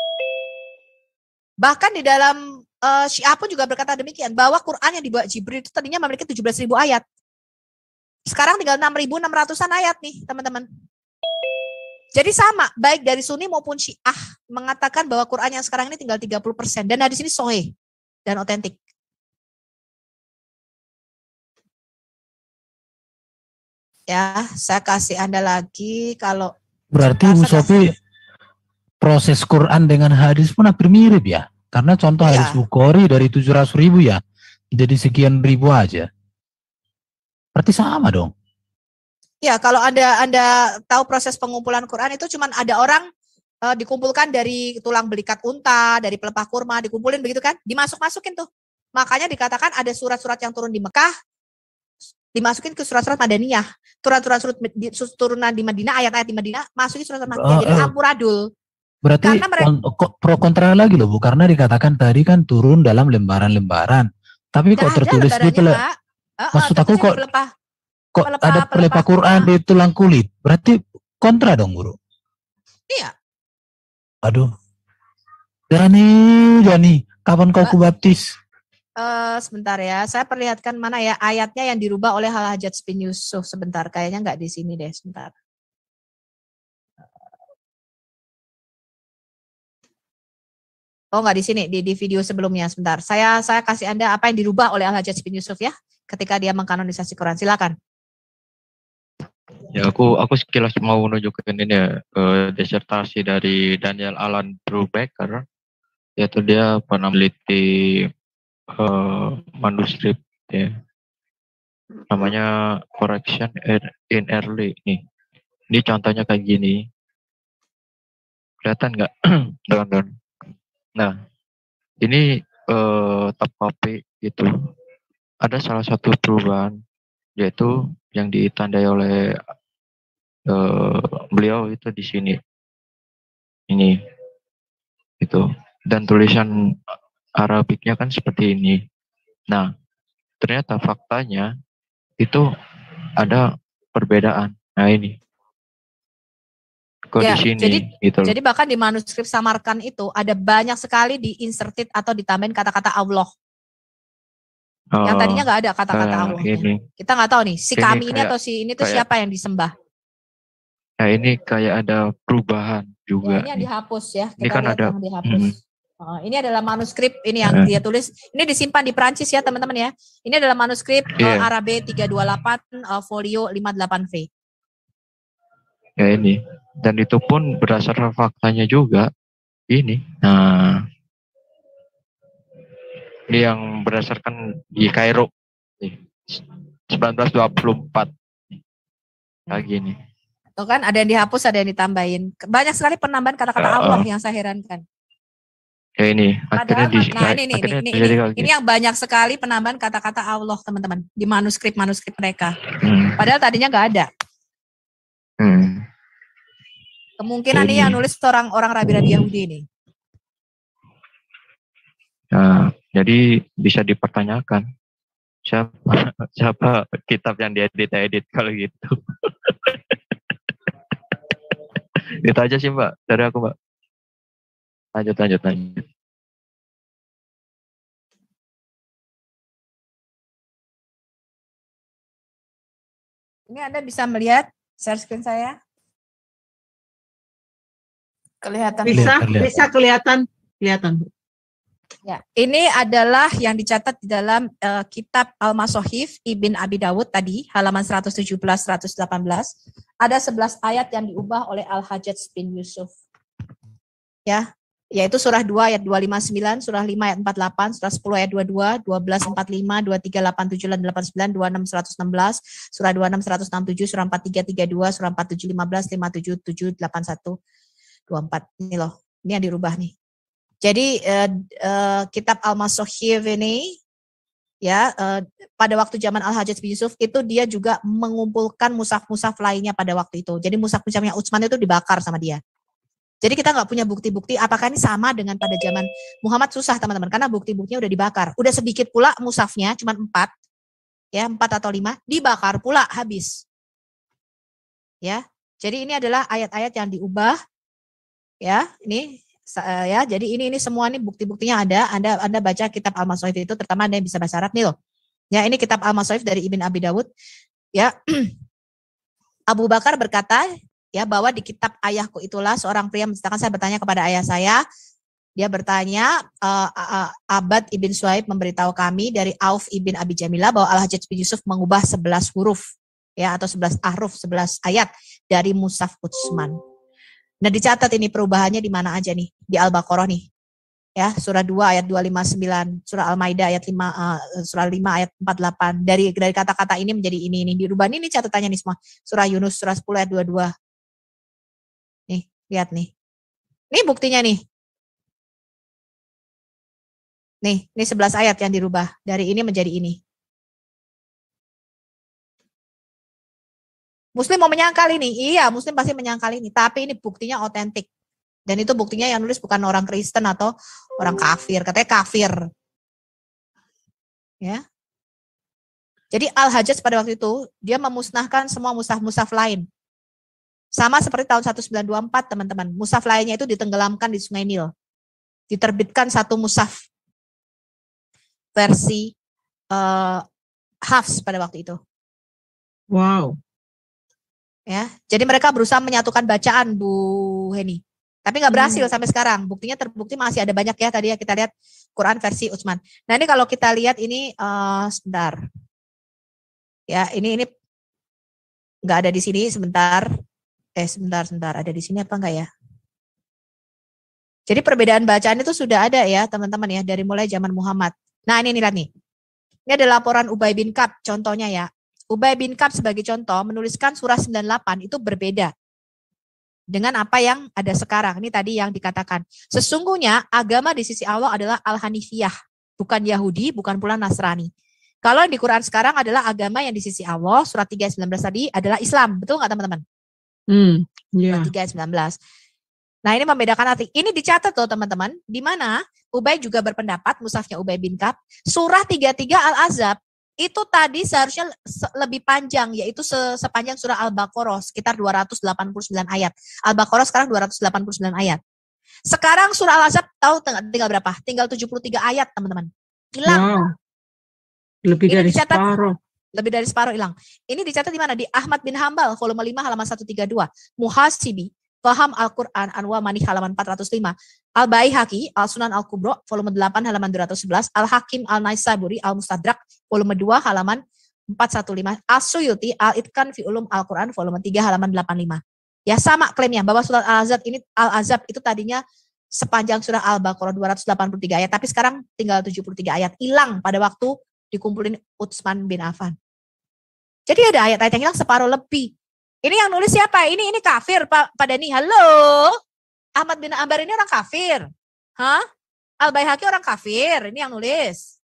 Bahkan di dalam Syiah pun juga berkata demikian, bahwa Quran yang dibawa Jibril itu tadinya memiliki 17.000 ayat. Sekarang tinggal 6.600-an ayat nih, teman-teman. Jadi sama, baik dari Sunni maupun Syiah mengatakan bahwa Quran yang sekarang ini tinggal 30%. Dan hadis ini sahih dan otentik. Ya, saya kasih Anda lagi kalau berarti Bu Sofi proses Quran dengan hadis pun hampir mirip ya? Karena contoh hadis Bukhari dari 700.000 ya, jadi sekian ribu aja. Berarti sama dong. Ya, kalau Anda tahu proses pengumpulan Quran itu cuman ada orang dikumpulkan dari tulang belikat unta, dari pelepah kurma, dikumpulin begitu kan? Dimasuk-masukin tuh. Makanya dikatakan ada surat-surat yang turun di Mekah, dimasukin ke surat-surat Madaniyah. Surat-surat turunan di Madinah, ayat-ayat di Madinah, masukin surat-surat Makkiyah. Jadi amburadul. Berarti pro kontra lagi loh Bu, karena dikatakan tadi kan turun dalam lembaran-lembaran. Tapi kok tertulis di maksud aku kok ada pelepah Quran di tulang kulit. Berarti kontra dong, Guru. Iya. Aduh. Jani, kapan kau kubaptis? Sebentar ya, saya perlihatkan mana ya ayatnya yang dirubah oleh Al-Hajjaj bin Yusuf. Sebentar, kayaknya nggak di sini deh, sebentar. Oh, nggak di sini, di video sebelumnya. Sebentar, saya kasih Anda apa yang dirubah oleh Al-Hajjaj bin Yusuf ya, ketika dia mengkanonisasi Quran. Silakan. Ya, aku sekilas mau menunjukkan ini ya, disertasi dari Daniel Alan Brubaker, yaitu dia pernah meneliti manuskrip ya, namanya Correction in Early nih. Ini contohnya kayak gini, kelihatan nggak? Don. Nah, ini top copy gitu. Ada salah satu perubahan, yaitu yang ditandai oleh beliau itu di sini, ini itu, dan tulisan Arabiknya kan seperti ini. Nah, ternyata faktanya itu ada perbedaan. Nah ini, kok Ya, di sini gitu. jadi bahkan di manuskrip Samarkand itu ada banyak sekali di-inserted atau ditambahin kata-kata Allah. Yang tadinya nggak ada kata-kata Allahnya. Kita nggak tahu nih, si ini kami ini kayak, atau si ini tuh siapa yang disembah. Nah ini kayak ada perubahan juga. Ya, ini yang dihapus ya. Kita Ini kan lihat ada. yang dihapus. Ini adalah manuskrip ini yang dia tulis. Ini disimpan di Prancis ya teman-teman ya. Ini adalah manuskrip Arabe 328 folio 58V. Ya ini. Dan itu pun berdasarkan faktanya juga. Ini. Nah. Ini yang berdasarkan di Kairo. 1924. Kayak gini. Tuh kan ada yang dihapus, ada yang ditambahin. Banyak sekali penambahan kata-kata Allah yang saya herankan. Ya ini. Akhirnya ini yang banyak sekali penambahan kata-kata Allah teman-teman. Di manuskrip-manuskrip mereka. Padahal tadinya nggak ada. Kemungkinan ini yang nulis orang rabi-rabi Yahudi ini. Nah, jadi bisa dipertanyakan siapa kitab yang diedit kalau gitu. Itu aja sih Mbak, dari aku Mbak. Lanjut. Ini Anda bisa melihat share screen saya? Kelihatan? Bisa kelihatan. Ya, ini adalah yang dicatat di dalam kitab Al-Masohif Ibn Abi Dawud tadi, halaman 117-118. Ada 11 ayat yang diubah oleh Al-Hajjaj bin Yusuf. Ya, yaitu surah 2 ayat 259, surah 5 ayat 48, surah 10 ayat 22, 12 45, 23 87 dan 89, 26 116, surah 26 167, surah 43 32, surah 47 15, 57 7 81 24. Ini loh, ini yang dirubah nih. Jadi kitab Al-Masohif ini ya pada waktu zaman Al-Hajjaj bin Yusuf itu dia juga mengumpulkan mushaf-mushaf lainnya pada waktu itu. Jadi mushaf-mushafnya Utsman itu dibakar sama dia. Jadi kita nggak punya bukti-bukti apakah ini sama dengan pada zaman Muhammad, susah teman-teman karena bukti-buktinya udah dibakar. Udah sedikit pula mushafnya cuma 4 atau 5 dibakar pula habis. Ya. Jadi ini adalah ayat-ayat yang diubah ya, ini ya, jadi ini semua nih bukti-buktinya ada. Anda baca kitab Al-Masohif itu, terutama Anda yang bisa bahasa Arab nih loh. Ya, ini kitab Al-Masohif dari Ibn Abi Dawud. Ya, Abu Bakar berkata ya bahwa di kitab ayahku itulah seorang pria menceritakan, saya bertanya kepada ayah saya. Dia bertanya, Abad Ibn Suhaib memberitahu kami dari Auf Ibn Abi Jamilah bahwa Al-Hajjaj bin Yusuf mengubah 11 huruf ya atau 11 ahruf, 11 ayat dari Mushaf Utsman. Nah dicatat ini perubahannya di mana aja nih, di Al-Baqarah nih. Ya, surah 2 ayat 259, surah Al-Maidah ayat 5 surah 5 ayat 48. Dari kata-kata ini menjadi ini dirubah. Ini catatannya nih semua. Surah Yunus surah 10 ayat 22. Nih, lihat nih. Ini buktinya nih. Nih, ini 11 ayat yang dirubah. Dari ini menjadi ini. Muslim mau menyangkal ini? Iya, Muslim pasti menyangkal ini. Tapi ini buktinya otentik. Dan itu buktinya yang nulis bukan orang Kristen atau orang kafir. Katanya kafir. Ya. Jadi Al-Hajjaj pada waktu itu, dia memusnahkan semua mushaf-mushaf lain. Sama seperti tahun 1924, teman-teman. Mushaf lainnya itu ditenggelamkan di Sungai Nil. Diterbitkan satu mushaf versi Hafs pada waktu itu. Wow. Ya, jadi mereka berusaha menyatukan bacaan, Bu Heni. Tapi nggak berhasil sampai sekarang. Buktinya terbukti masih ada banyak ya, tadi ya kita lihat Quran versi Utsman. Nah ini kalau kita lihat ini sebentar. Ya ini nggak ada di sini sebentar. Sebentar. Ada di sini apa enggak ya? Jadi perbedaan bacaan itu sudah ada ya teman-teman ya dari mulai zaman Muhammad. Nah ini lihat nih. Ini ada laporan Ubay bin Ka'ab contohnya ya. Ubay bin Ka'ab sebagai contoh menuliskan surah 98 itu berbeda dengan apa yang ada sekarang. Ini tadi yang dikatakan. Sesungguhnya agama di sisi Allah adalah Al-Hanifiyah. Bukan Yahudi, bukan pula Nasrani. Kalau di Quran sekarang adalah agama yang di sisi Allah, surat 3 ayat 19 tadi adalah Islam. Betul nggak teman-teman? Yeah. Surat 3 ayat 19. Nah ini membedakan arti. Ini dicatat loh teman-teman. Di mana Ubay juga berpendapat, mushafnya Ubay bin Ka'ab, surah 33 Al-Azab, itu tadi seharusnya lebih panjang, yaitu sepanjang surah Al-Baqarah, sekitar 289 ayat. Al-Baqarah sekarang 289 ayat. Sekarang surah Al-Azab tahu tinggal berapa? Tinggal 73 ayat, teman-teman. Hilang. Wow. Lebih dari separuh. Lebih dari separuh hilang. Ini dicatat di mana? Di Ahmad bin Hambal, volume 5 halaman 132. Muhasibi, Faham Al-Quran, Anwa Manih halaman 405. Al-Baihaqi, Al-Sunan Al-Kubro, volume 8 halaman 211. Al-Hakim Al-Naisaburi, Al-Mustadrak, volume 2 halaman 415. As-Suyuti, Al-Itqan fi Ulum Al-Quran, volume 3 halaman 85. Ya sama klaimnya bahwa surat Al-Azab itu tadinya sepanjang surah Al-Baqarah 283 ayat, tapi sekarang tinggal 73 ayat. Hilang pada waktu dikumpulin Utsman bin Affan. Jadi ada ayat-ayat yang hilang separuh lebih. Ini yang nulis siapa? Ini kafir Pak Dani. Halo? Ahmad bin Ambar ini orang kafir. Hah? Al-Baihaqi orang kafir. Ini yang nulis.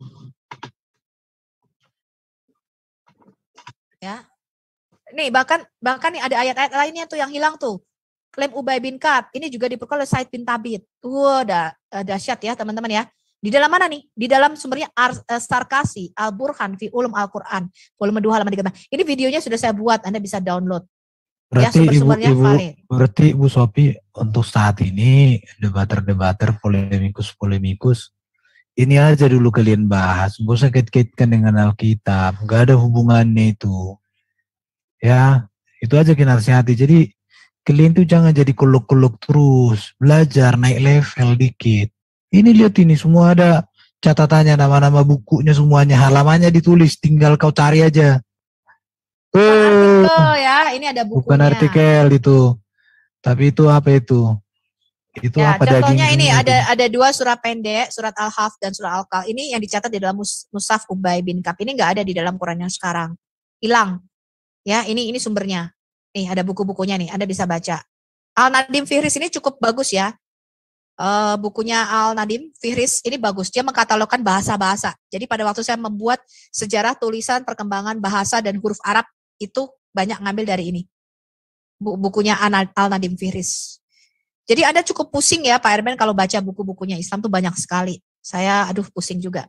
Ya. Nih bahkan nih ada ayat-ayat lainnya tuh yang hilang tuh. Klaim Ubay bin Ka'ab. Ini juga diperoleh oleh Said bin Tabit. Dahsyat ya teman-teman ya. Di dalam mana nih? Di dalam sumbernya Sarkasi, Al-Burhan fi Ulum Al-Quran, volume 2 halaman 13. Ini videonya sudah saya buat, Anda bisa download. Berarti ya, berarti Ibu Sophie untuk saat ini debater-debater polemikus ini aja dulu kalian bahas, gak usah kait-kaitkan dengan Alkitab, gak ada hubungannya itu. Ya, itu aja kita nasihati. Jadi kalian tuh jangan jadi kuluk-kuluk terus, belajar naik level dikit. Ini lihat ini semua ada catatannya, nama-nama bukunya semuanya, halamannya ditulis, tinggal kau cari aja. Artikel ya, ini ada bukunya. Bukan artikel itu. Tapi itu apa itu? Itu ya, apa contohnya daging ini ada dua surah pendek, surat Al-Haf dan surah Al-Kal. Ini yang dicatat di dalam mushaf Ubay bin Ka'ab. Ini enggak ada di dalam Quran yang sekarang. Hilang. Ya, ini sumbernya. Nih, ada buku-bukunya nih, Anda bisa baca. Al-Nadim Fihris ini cukup bagus ya. Bukunya Al-Nadim Fihris ini bagus. Dia mengkatalogkan bahasa-bahasa. Jadi pada waktu saya membuat sejarah tulisan perkembangan bahasa dan huruf Arab itu banyak ngambil dari ini. Bukunya Al-Nadim Fihris. Jadi Anda cukup pusing ya Pak Erben kalau baca buku-bukunya Islam tuh banyak sekali. Saya pusing juga.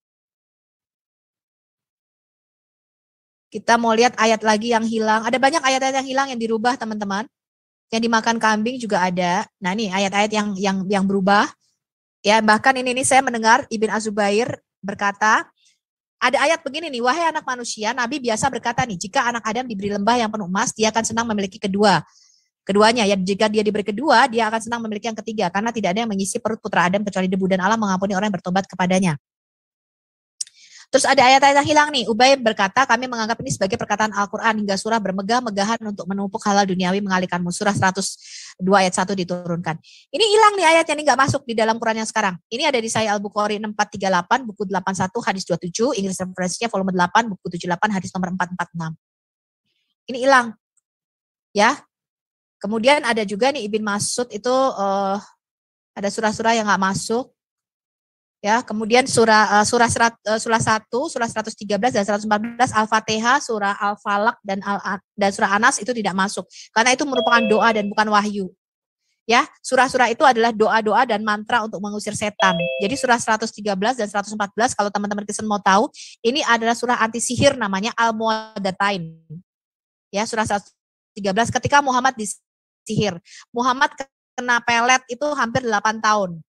Kita mau lihat ayat lagi yang hilang. Ada banyak ayat-ayat yang hilang yang dirubah teman-teman. Yang dimakan kambing juga ada. Nah ini ayat-ayat yang berubah. Ya bahkan ini saya mendengar Ibn Az-Zubair berkata, ada ayat begini nih, wahai anak manusia, Nabi biasa berkata nih, jika anak Adam diberi lembah yang penuh emas, dia akan senang memiliki keduanya. Ya jika dia diberi kedua, dia akan senang memiliki yang ketiga, karena tidak ada yang mengisi perut putra Adam kecuali debu, dan Allah mengampuni orang yang bertobat kepadanya. Terus ada ayat-ayat yang hilang nih. Ubay berkata, kami menganggap ini sebagai perkataan Al-Quran hingga surah bermegah-megahan untuk menumpuk halal duniawi mengalihkanmu. Surah 102 ayat 1 diturunkan. Ini hilang nih ayatnya, ini nggak masuk di dalam Quran yang sekarang. Ini ada di Sahih Al-Bukhari 6438, buku 81, hadis 27, English reference-nya volume 8, buku 78, hadis nomor 446. Ini hilang. Ya. Kemudian ada juga nih Ibn Mas'ud itu ada surah-surah yang nggak masuk. Ya, kemudian surah 1, surah 113 dan 114 Al-Fatihah, surah Al-Falaq dan surah Anas itu tidak masuk karena itu merupakan doa dan bukan wahyu. Ya, surah-surah itu adalah doa-doa dan mantra untuk mengusir setan. Jadi surah 113 dan 114 kalau teman-teman Kristen mau tahu, ini adalah surah anti sihir namanya Al-Mu'addatain. Ya, surah 113 ketika Muhammad disihir. Muhammad kena pelet itu hampir 8 tahun.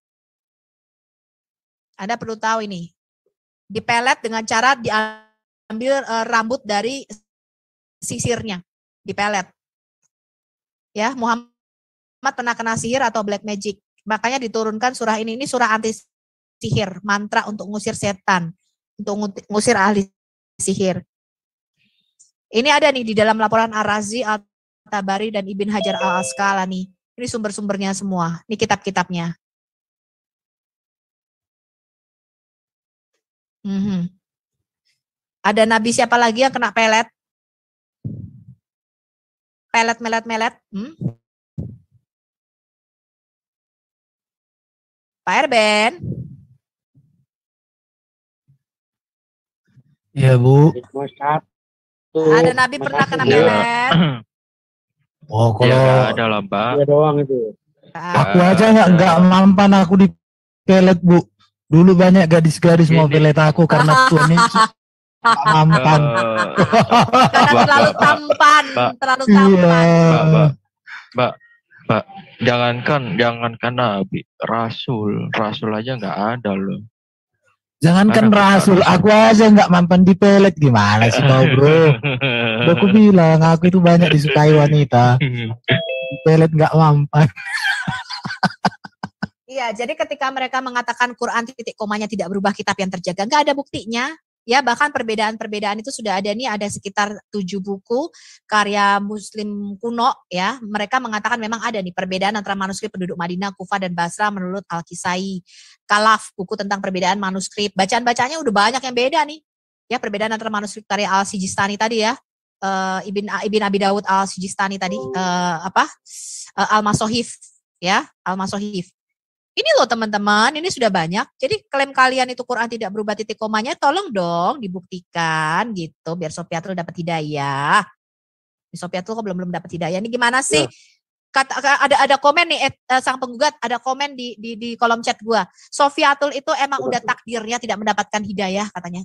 Anda perlu tahu ini. Dipelet dengan cara diambil rambut dari sisirnya. Dipelet. Ya, Muhammad pernah kena sihir atau black magic. Makanya diturunkan surah ini. Ini surah anti sihir. Mantra untuk ngusir setan. Untuk ngusir ahli sihir. Ini ada nih di dalam laporan Ar-Razi, Al-Tabari, dan Ibn Hajar Al-Asqalani. Ini sumber-sumbernya semua. Ini kitab-kitabnya. Ada nabi siapa lagi yang kena pelet? Melet. Pak Erben. Ya, Bu. Ada nabi pernah kena pelet? Oh, kalau Ya, ada lah, Mbak. Dia doang itu. aku aja nggak mampan aku di pelet, Bu. Dulu banyak gadis-gadis mau pelet aku karena Tuhan ini nggak mampan. Karena terlalu tampan, Mbak, jangankan Nabi, Rasul aja nggak ada loh. Jangankan Rasul, aku aja nggak mampan di pelet, gimana sih kau, bro? Aku bilang aku itu banyak disukai wanita, di pelet nggak mampan. Iya, jadi ketika mereka mengatakan Quran titik komanya tidak berubah, kitab yang terjaga, nggak ada buktinya. Ya, bahkan perbedaan-perbedaan itu sudah ada nih, ada sekitar 7 buku karya Muslim kuno ya. Mereka mengatakan memang ada nih perbedaan antara manuskrip penduduk Madinah, Kufah dan Basra menurut Al-Kisai. Kalaf, buku tentang perbedaan manuskrip. Bacaan-bacanya udah banyak yang beda nih. Ya, perbedaan antara manuskrip karya Al-Sijistani tadi ya. Ibn Abi Dawud Al-Sijistani tadi Al-Masohif ya, Al-Masohif. Ini loh teman-teman, ini sudah banyak. Jadi klaim kalian itu Quran tidak berubah titik komanya, tolong dong dibuktikan gitu, biar Sofiatul dapat hidayah. Sofiatul kok belum dapat hidayah. Ini gimana sih? Ada komen nih, sang penggugat ada komen di kolom chat gua. Sofiatul itu emang udah takdirnya tidak mendapatkan hidayah katanya.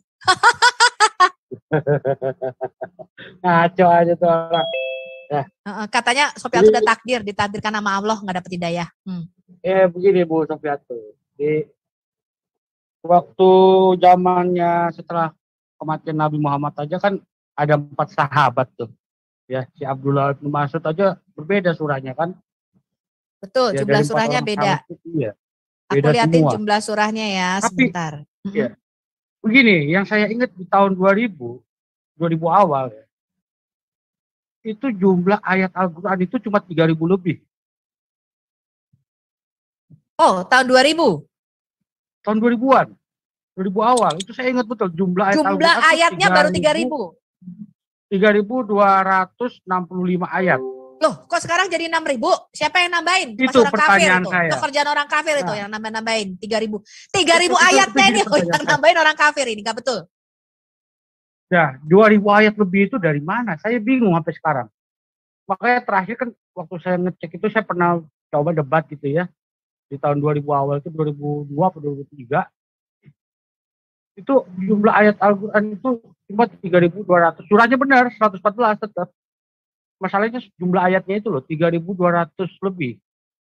Ngaco aja tuh orang. Katanya Sofiatul udah ditakdirkan sama Allah nggak dapat hidayah. Begini Bu Sofiatul. Di waktu zamannya setelah kematian Nabi Muhammad aja kan ada 4 sahabat tuh. Ya, si Abdullah bin Mas'ud aja berbeda surahnya kan. Betul, ya, jumlah surahnya beda. Iya. Aku liatin semua jumlah surahnya ya, sebentar. Iya. Begini, yang saya ingat di tahun 2000 awal ya, itu jumlah ayat Al-Quran itu cuma 3.000 lebih. Oh, tahun 2000? Tahun 2000-an. 2000 awal. Itu saya ingat betul. Jumlah ayatnya baru 3.000. 3.265 ayat. Loh, kok sekarang jadi 6.000? Siapa yang nambahin? Itu orang pertanyaan kafir saya. Itu kerjaan orang kafir itu yang nambahin 3.000. 3.000 ayatnya ini yang nambahin orang kafir ini, nggak betul? Ya, 2.000 ayat lebih itu dari mana? Saya bingung sampai sekarang. Makanya terakhir kan waktu saya ngecek itu saya pernah coba debat gitu ya. Di tahun 2000 awal itu 2002 atau 2003. Itu jumlah ayat Al-Quran itu cuma 3.200. Surahnya benar 114 tetap. Masalahnya jumlah ayatnya itu loh 3.200 lebih.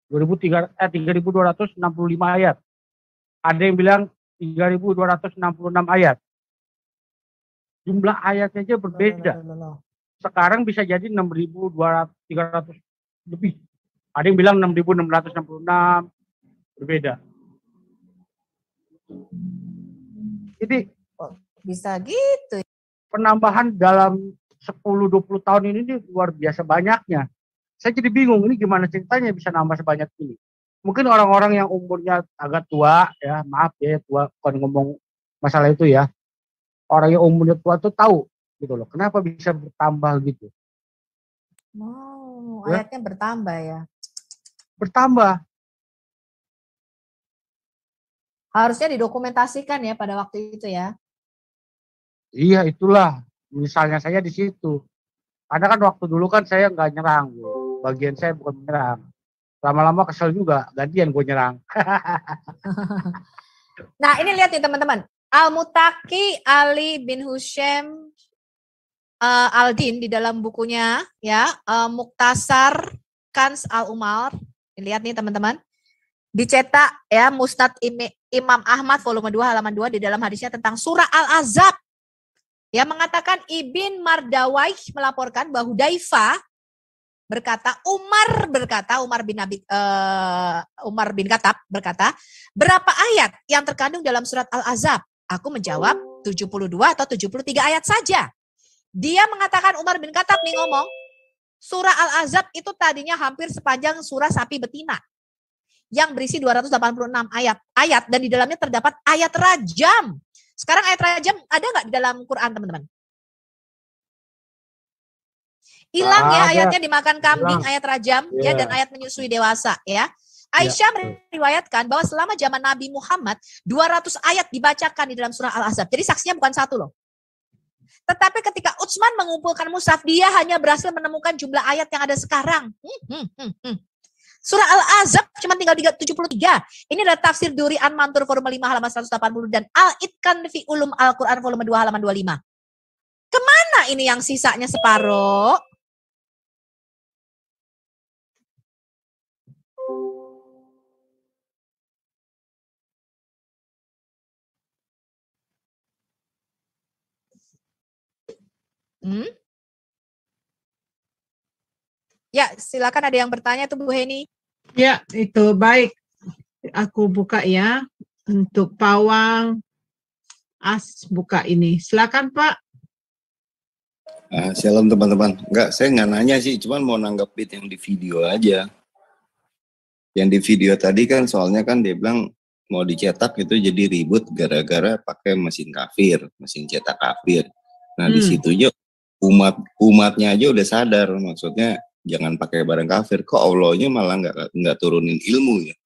3.265 ayat. Ada yang bilang 3.266 ayat. Jumlah ayatnya aja berbeda. Sekarang bisa jadi 6.300 lebih. Ada yang bilang 6.666 berbeda. Jadi Bisa gitu. Penambahan dalam 10-20 tahun ini nih luar biasa banyaknya. Saya jadi bingung ini gimana ceritanya bisa nambah sebanyak ini. Mungkin orang-orang yang umurnya agak tua ya, maaf ya tua, bukan ngomong masalah itu ya. Orang yang umurnya tua tuh tahu gitu loh. Kenapa bisa bertambah gitu? Oh, Ya, ayatnya bertambah ya. bertambah. Harusnya didokumentasikan ya pada waktu itu ya. Iya itulah. Misalnya saya di situ. Karena kan waktu dulu kan saya nggak nyerang. Bagian saya bukan menyerang. Lama-lama kesel juga. Gantian gue nyerang. Nah ini lihat nih teman-teman. Al-Mutaki Ali bin Husyam Aldin di dalam bukunya ya Muktasar Kans Al-Umar. Lihat nih teman-teman. Dicetak ya Musnad Imam Ahmad volume 2 halaman 2 di dalam hadisnya tentang surah Al-Ahzab. Ya mengatakan Ibn Mardawai melaporkan bahwa Hudzaifah berkata, Umar bin Khattab berkata, berapa ayat yang terkandung dalam surat Al-Ahzab? Aku menjawab 72 atau 73 ayat saja. Dia mengatakan Umar bin Khattab nih ngomong, surah Al-Ahzab itu tadinya hampir sepanjang surah sapi betina yang berisi 286 ayat dan di dalamnya terdapat ayat rajam. Sekarang ayat rajam ada nggak di dalam Quran teman-teman? Hilang ya ayatnya dimakan kambing, ayat rajam ya dan ayat menyusui dewasa ya. Aisyah meriwayatkan bahwa selama zaman Nabi Muhammad 200 ayat dibacakan di dalam surah Al-Ahzab. Jadi saksinya bukan satu loh. Tetapi ketika Utsman mengumpulkan mushaf, dia hanya berhasil menemukan jumlah ayat yang ada sekarang. Surah Al-Ahzab cuma tinggal 73. Ini adalah tafsir Duri An Mantur volume 5 halaman 180 dan Al-Itqan fi Ulum Al-Quran volume 2 halaman 25. Kemana ini yang sisanya separuh? Ya, silakan ada yang bertanya tuh Bu Heni. Ya, itu baik. Aku buka ya untuk pawang as buka ini. Silakan Pak. Shalom teman-teman. Enggak, saya nggak nanya sih, cuman mau nanggepin yang di video aja. Yang di video tadi kan soalnya kan dia bilang mau dicetak itu jadi ribut gara-gara pakai mesin kafir, mesin cetak kafir. Nah di situ aja umatnya aja udah sadar, maksudnya jangan pakai barang kafir. Kok Allahnya malah nggak turunin ilmu ya?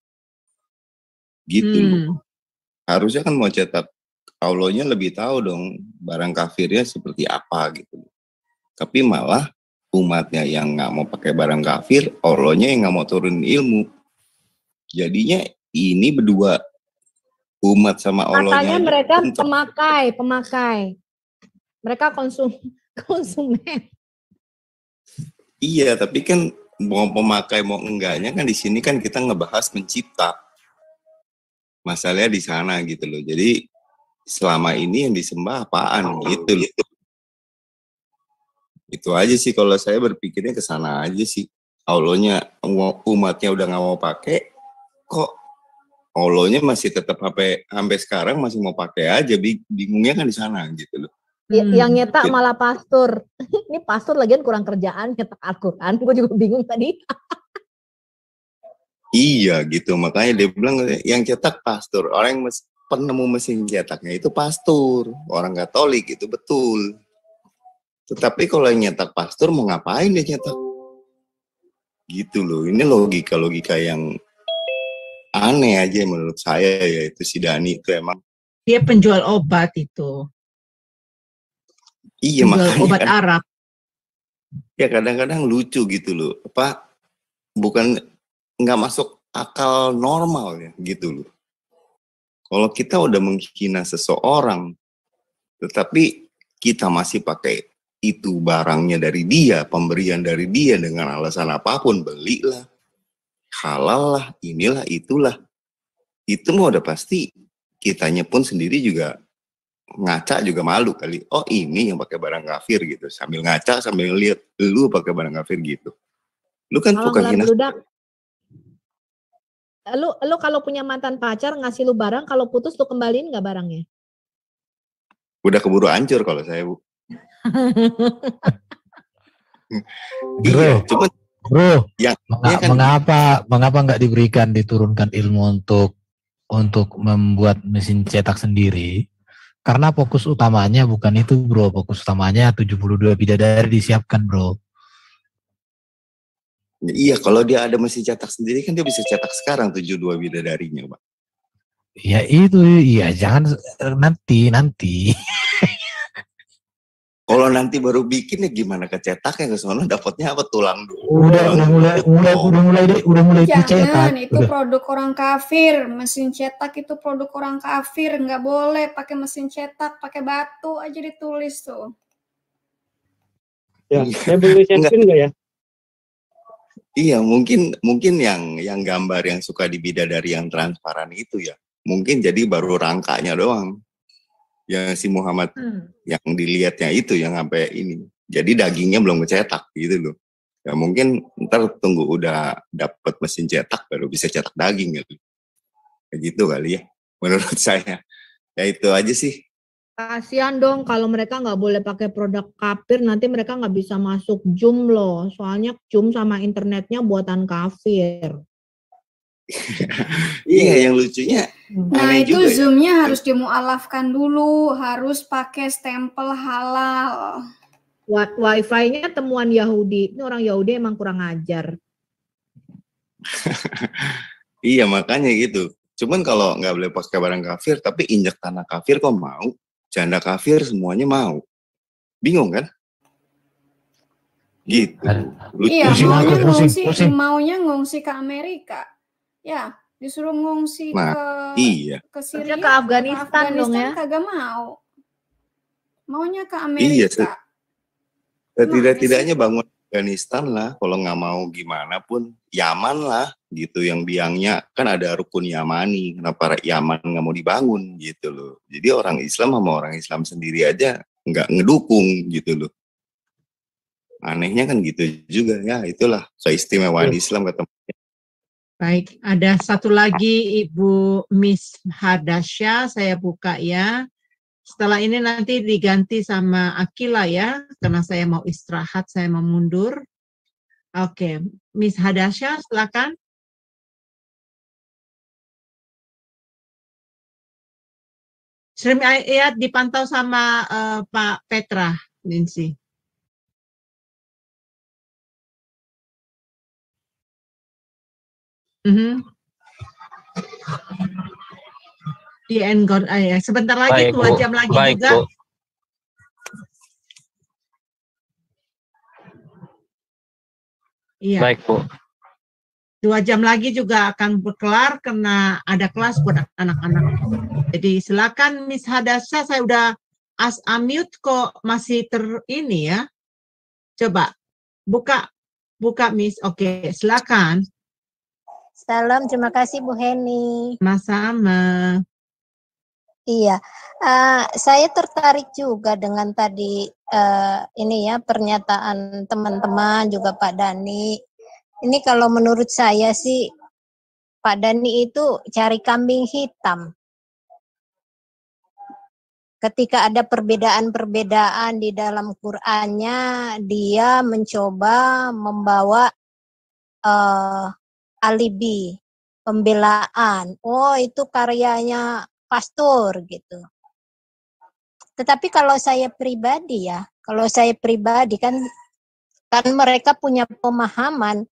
Gitu. Harusnya kan mau cetak Allahnya lebih tahu dong barang kafirnya seperti apa gitu. Tapi malah umatnya yang nggak mau pakai barang kafir, Allahnya yang nggak mau turunin ilmu. Jadinya ini berdua umat sama Allahnya. Katanya mereka pemakai. Mereka konsumen. Iya, tapi kan mau pemakai mau enggaknya kan di sini kan kita ngebahas pencipta. Masalahnya di sana gitu loh. Jadi selama ini yang disembah apaan gitu loh. Itu aja sih kalau saya berpikirnya ke sana aja sih. Allahnya umatnya udah nggak mau pakai, kok Allahnya masih tetap sampai sekarang masih mau pakai aja. Bingungnya kan di sana gitu loh. Yang nyetak malah pastor. Ini pastor lagian kurang kerjaan nyetak Al-Quran. Gue juga bingung tadi. Iya gitu, makanya dia bilang yang cetak pastor. Orang yang penemu mesin cetaknya itu pastor. Orang Katolik itu betul. Tetapi kalau yang nyetak pastor mau ngapain dia nyetak? Gitu loh, ini logika yang aneh aja menurut saya ya. Itu si Dani itu emang. Dia penjual obat itu. Iya makanya obat kan, Arab. Ya kadang-kadang lucu gitu loh. Bukan nggak masuk akal normal ya gitu loh. Kalau kita udah menghina seseorang, tetapi kita masih pakai itu barangnya dari dia, pemberian dari dia dengan alasan apapun, belilah, halal lah, inilah, itulah. Itu mah udah pasti kitanya pun sendiri juga ngaca juga malu kali. Oh ini yang pakai barang kafir gitu. Sambil ngaca, sambil lihat lu pakai barang kafir gitu. Lu kan suka hina. Lu kalau punya mantan pacar ngasih lu barang, kalau putus lu kembaliin nggak barangnya? Udah keburu hancur kalau saya, Bu. Iya, cuma Bro, yang kan mengapa nggak diturunkan ilmu untuk membuat mesin cetak sendiri? Karena fokus utamanya bukan itu, bro. Fokus utamanya 72 bidadari disiapkan, bro. Iya, kalau dia ada mesin cetak sendiri kan dia bisa cetak sekarang 72 bidadarinya, Pak. Ya itu, iya jangan nanti. Kalau nanti baru bikin ya gimana kecetaknya, ke sono dapatnya apa, tulang dulu. Udah mulai dicetak. Jangan, itu produk orang kafir. Mesin cetak itu produk orang kafir, nggak boleh pakai mesin cetak, pakai batu aja ditulis tuh. Ya, saya boleh sharing nggak ya? Iya, mungkin yang gambar yang suka di bidadari yang transparan itu ya, mungkin jadi baru rangkanya doang. Yang si Muhammad yang dilihatnya itu yang sampai ini. Jadi dagingnya belum kecetak gitu loh. Ya mungkin ntar tunggu udah dapat mesin cetak baru bisa cetak daging gitu. Kayak gitu kali ya, menurut saya. Ya itu aja sih. Kasihan dong kalau mereka nggak boleh pakai produk kafir, nanti mereka nggak bisa masuk Zoom loh. Soalnya Zoom sama internetnya buatan kafir. Iya, yang lucunya. Nah itu Zoom-nya harus dimualafkan dulu, harus pakai stempel halal. Wi-Fi-nya temuan Yahudi. Ini orang Yahudi emang kurang ajar. Iya makanya gitu. Cuman kalau nggak boleh pakai barang kafir, tapi injak tanah kafir kok mau? Janda kafir semuanya mau. Bingung kan? Gitu. Iya, maunya ngungsi ke Amerika. Ya, disuruh ngungsi ke Syria, ke Afghanistan dong ya. Kagak mau. Maunya ke Amerika. Iya, tidak-tidaknya bangun Afghanistan lah. Kalau nggak mau gimana pun, Yaman lah gitu. Yang biangnya kan ada rukun Yamani. Kenapa Yaman nggak mau dibangun gitu loh. Jadi orang Islam sama orang Islam sendiri aja nggak ngedukung gitu loh. Anehnya kan gitu juga ya. Itulah keistimewaan Islam ketemu. Baik, ada satu lagi Ibu Miss Hadasya, saya buka ya. Setelah ini nanti diganti sama Akila ya, karena saya mau istirahat, saya mau mundur. Oke, Miss Hadasya, silakan. Stream ayat dipantau sama Pak Petra, Lindsay. Di Enggon ya. Sebentar lagi, baik, 2 jam lagi baik, juga. Bu. Iya. Baik, Bu. 2 jam lagi juga akan berkelar karena ada kelas buat anak-anak. Jadi silakan Miss Hadasya, saya udah unmute kok masih ini ya. Coba buka Miss. Oke, silakan. Salam, terima kasih Bu Heni. Sama-sama. Iya, saya tertarik juga dengan tadi ini ya pernyataan teman-teman juga Pak Dhani. Ini kalau menurut saya sih Pak Dhani itu cari kambing hitam. Ketika ada perbedaan-perbedaan di dalam Qur'annya, dia mencoba membawa alibi, pembelaan. Oh, itu karyanya pastor gitu. Tetapi kalau saya pribadi kan mereka punya pemahaman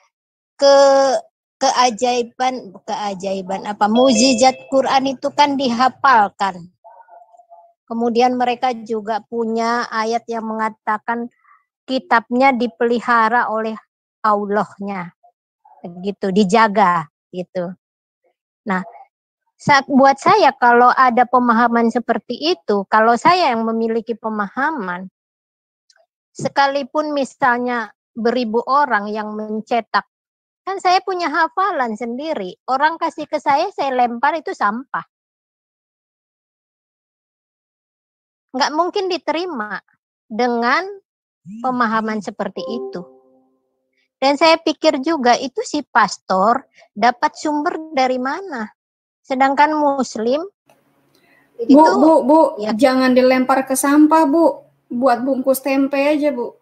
keajaiban mukjizat Quran itu kan dihafalkan. Kemudian mereka juga punya ayat yang mengatakan kitabnya dipelihara oleh Allahnya. Gitu, dijaga gitu. Nah, buat saya kalau ada pemahaman seperti itu, kalau saya yang memiliki pemahaman, sekalipun misalnya beribu orang yang mencetak, kan saya punya hafalan sendiri, orang kasih ke saya lempar itu sampah. Nggak mungkin diterima dengan pemahaman seperti itu. Dan saya pikir juga itu si pastor dapat sumber dari mana? Sedangkan Muslim Bu, ya. jangan dilempar ke sampah, Bu. Buat bungkus tempe aja, Bu.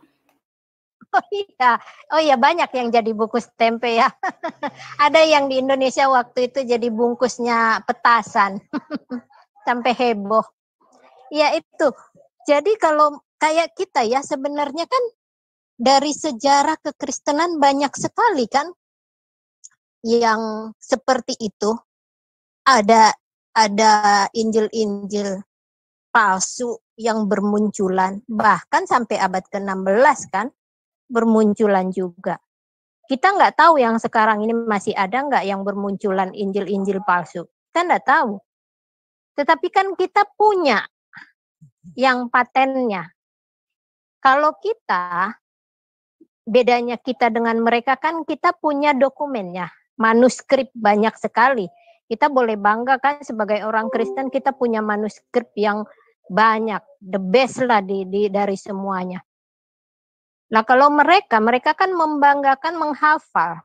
Oh iya banyak yang jadi bungkus tempe ya. Ada yang di Indonesia waktu itu jadi bungkusnya petasan. Sampai heboh. Ya itu. Jadi kalau kayak kita ya sebenarnya kan dari sejarah kekristenan banyak sekali kan yang seperti itu. Ada Injil-Injil palsu yang bermunculan. Bahkan sampai abad ke-16 kan bermunculan juga. Kita nggak tahu yang sekarang ini masih ada nggak yang bermunculan Injil-Injil palsu. Kita nggak tahu. Tetapi kan kita punya yang patennya. Kalau kita, bedanya kita dengan mereka kan kita punya dokumennya. Manuskrip banyak sekali. Kita boleh bangga kan sebagai orang Kristen kita punya manuskrip yang banyak. The best lah dari semuanya. Nah kalau mereka kan membanggakan menghafal.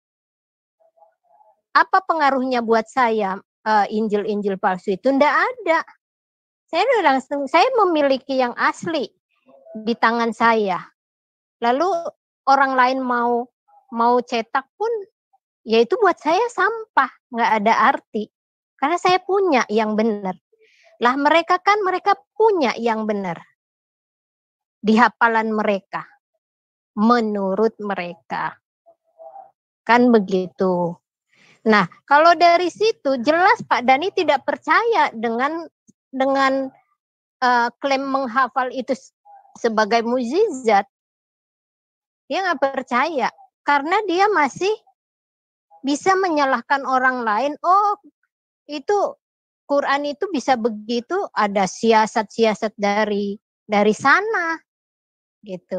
Apa pengaruhnya buat saya Injil-Injil palsu itu? Nggak ada. Saya memiliki yang asli di tangan saya. Lalu orang lain mau cetak pun, ya itu buat saya sampah, nggak ada arti. Karena saya punya yang benar. Lah mereka punya yang benar di hafalan mereka. Menurut mereka. Kan begitu. Nah, kalau dari situ jelas Pak Dhani tidak percaya dengan klaim menghafal itu sebagai mukjizat. Dia nggak percaya karena dia masih bisa menyalahkan orang lain. Oh, itu Quran itu bisa begitu, ada siasat-siasat dari sana gitu.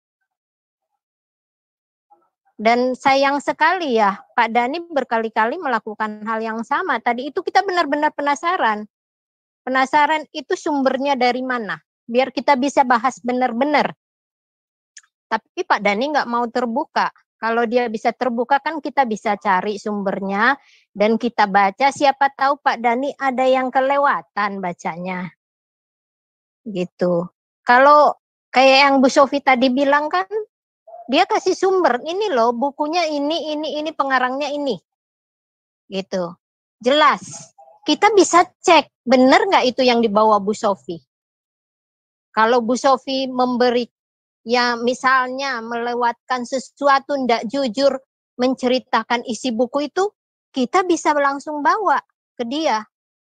Dan sayang sekali ya, Pak Dhani berkali-kali melakukan hal yang sama. Tadi itu kita benar-benar penasaran. Penasaran itu sumbernya dari mana? Biar kita bisa bahas benar-benar. Tapi Pak Dhani nggak mau terbuka. Kalau dia bisa terbuka kan kita bisa cari sumbernya dan kita baca. Siapa tahu Pak Dhani ada yang kelewatan bacanya. Gitu. Kalau kayak yang Bu Sofi tadi bilang kan, dia kasih sumber, ini loh bukunya ini pengarangnya ini. Gitu. Jelas. Kita bisa cek, benar nggak itu yang dibawa Bu Sofi? Kalau Bu Sofi memberi, ya misalnya melewatkan sesuatu, ndak jujur menceritakan isi buku itu, kita bisa langsung bawa ke dia.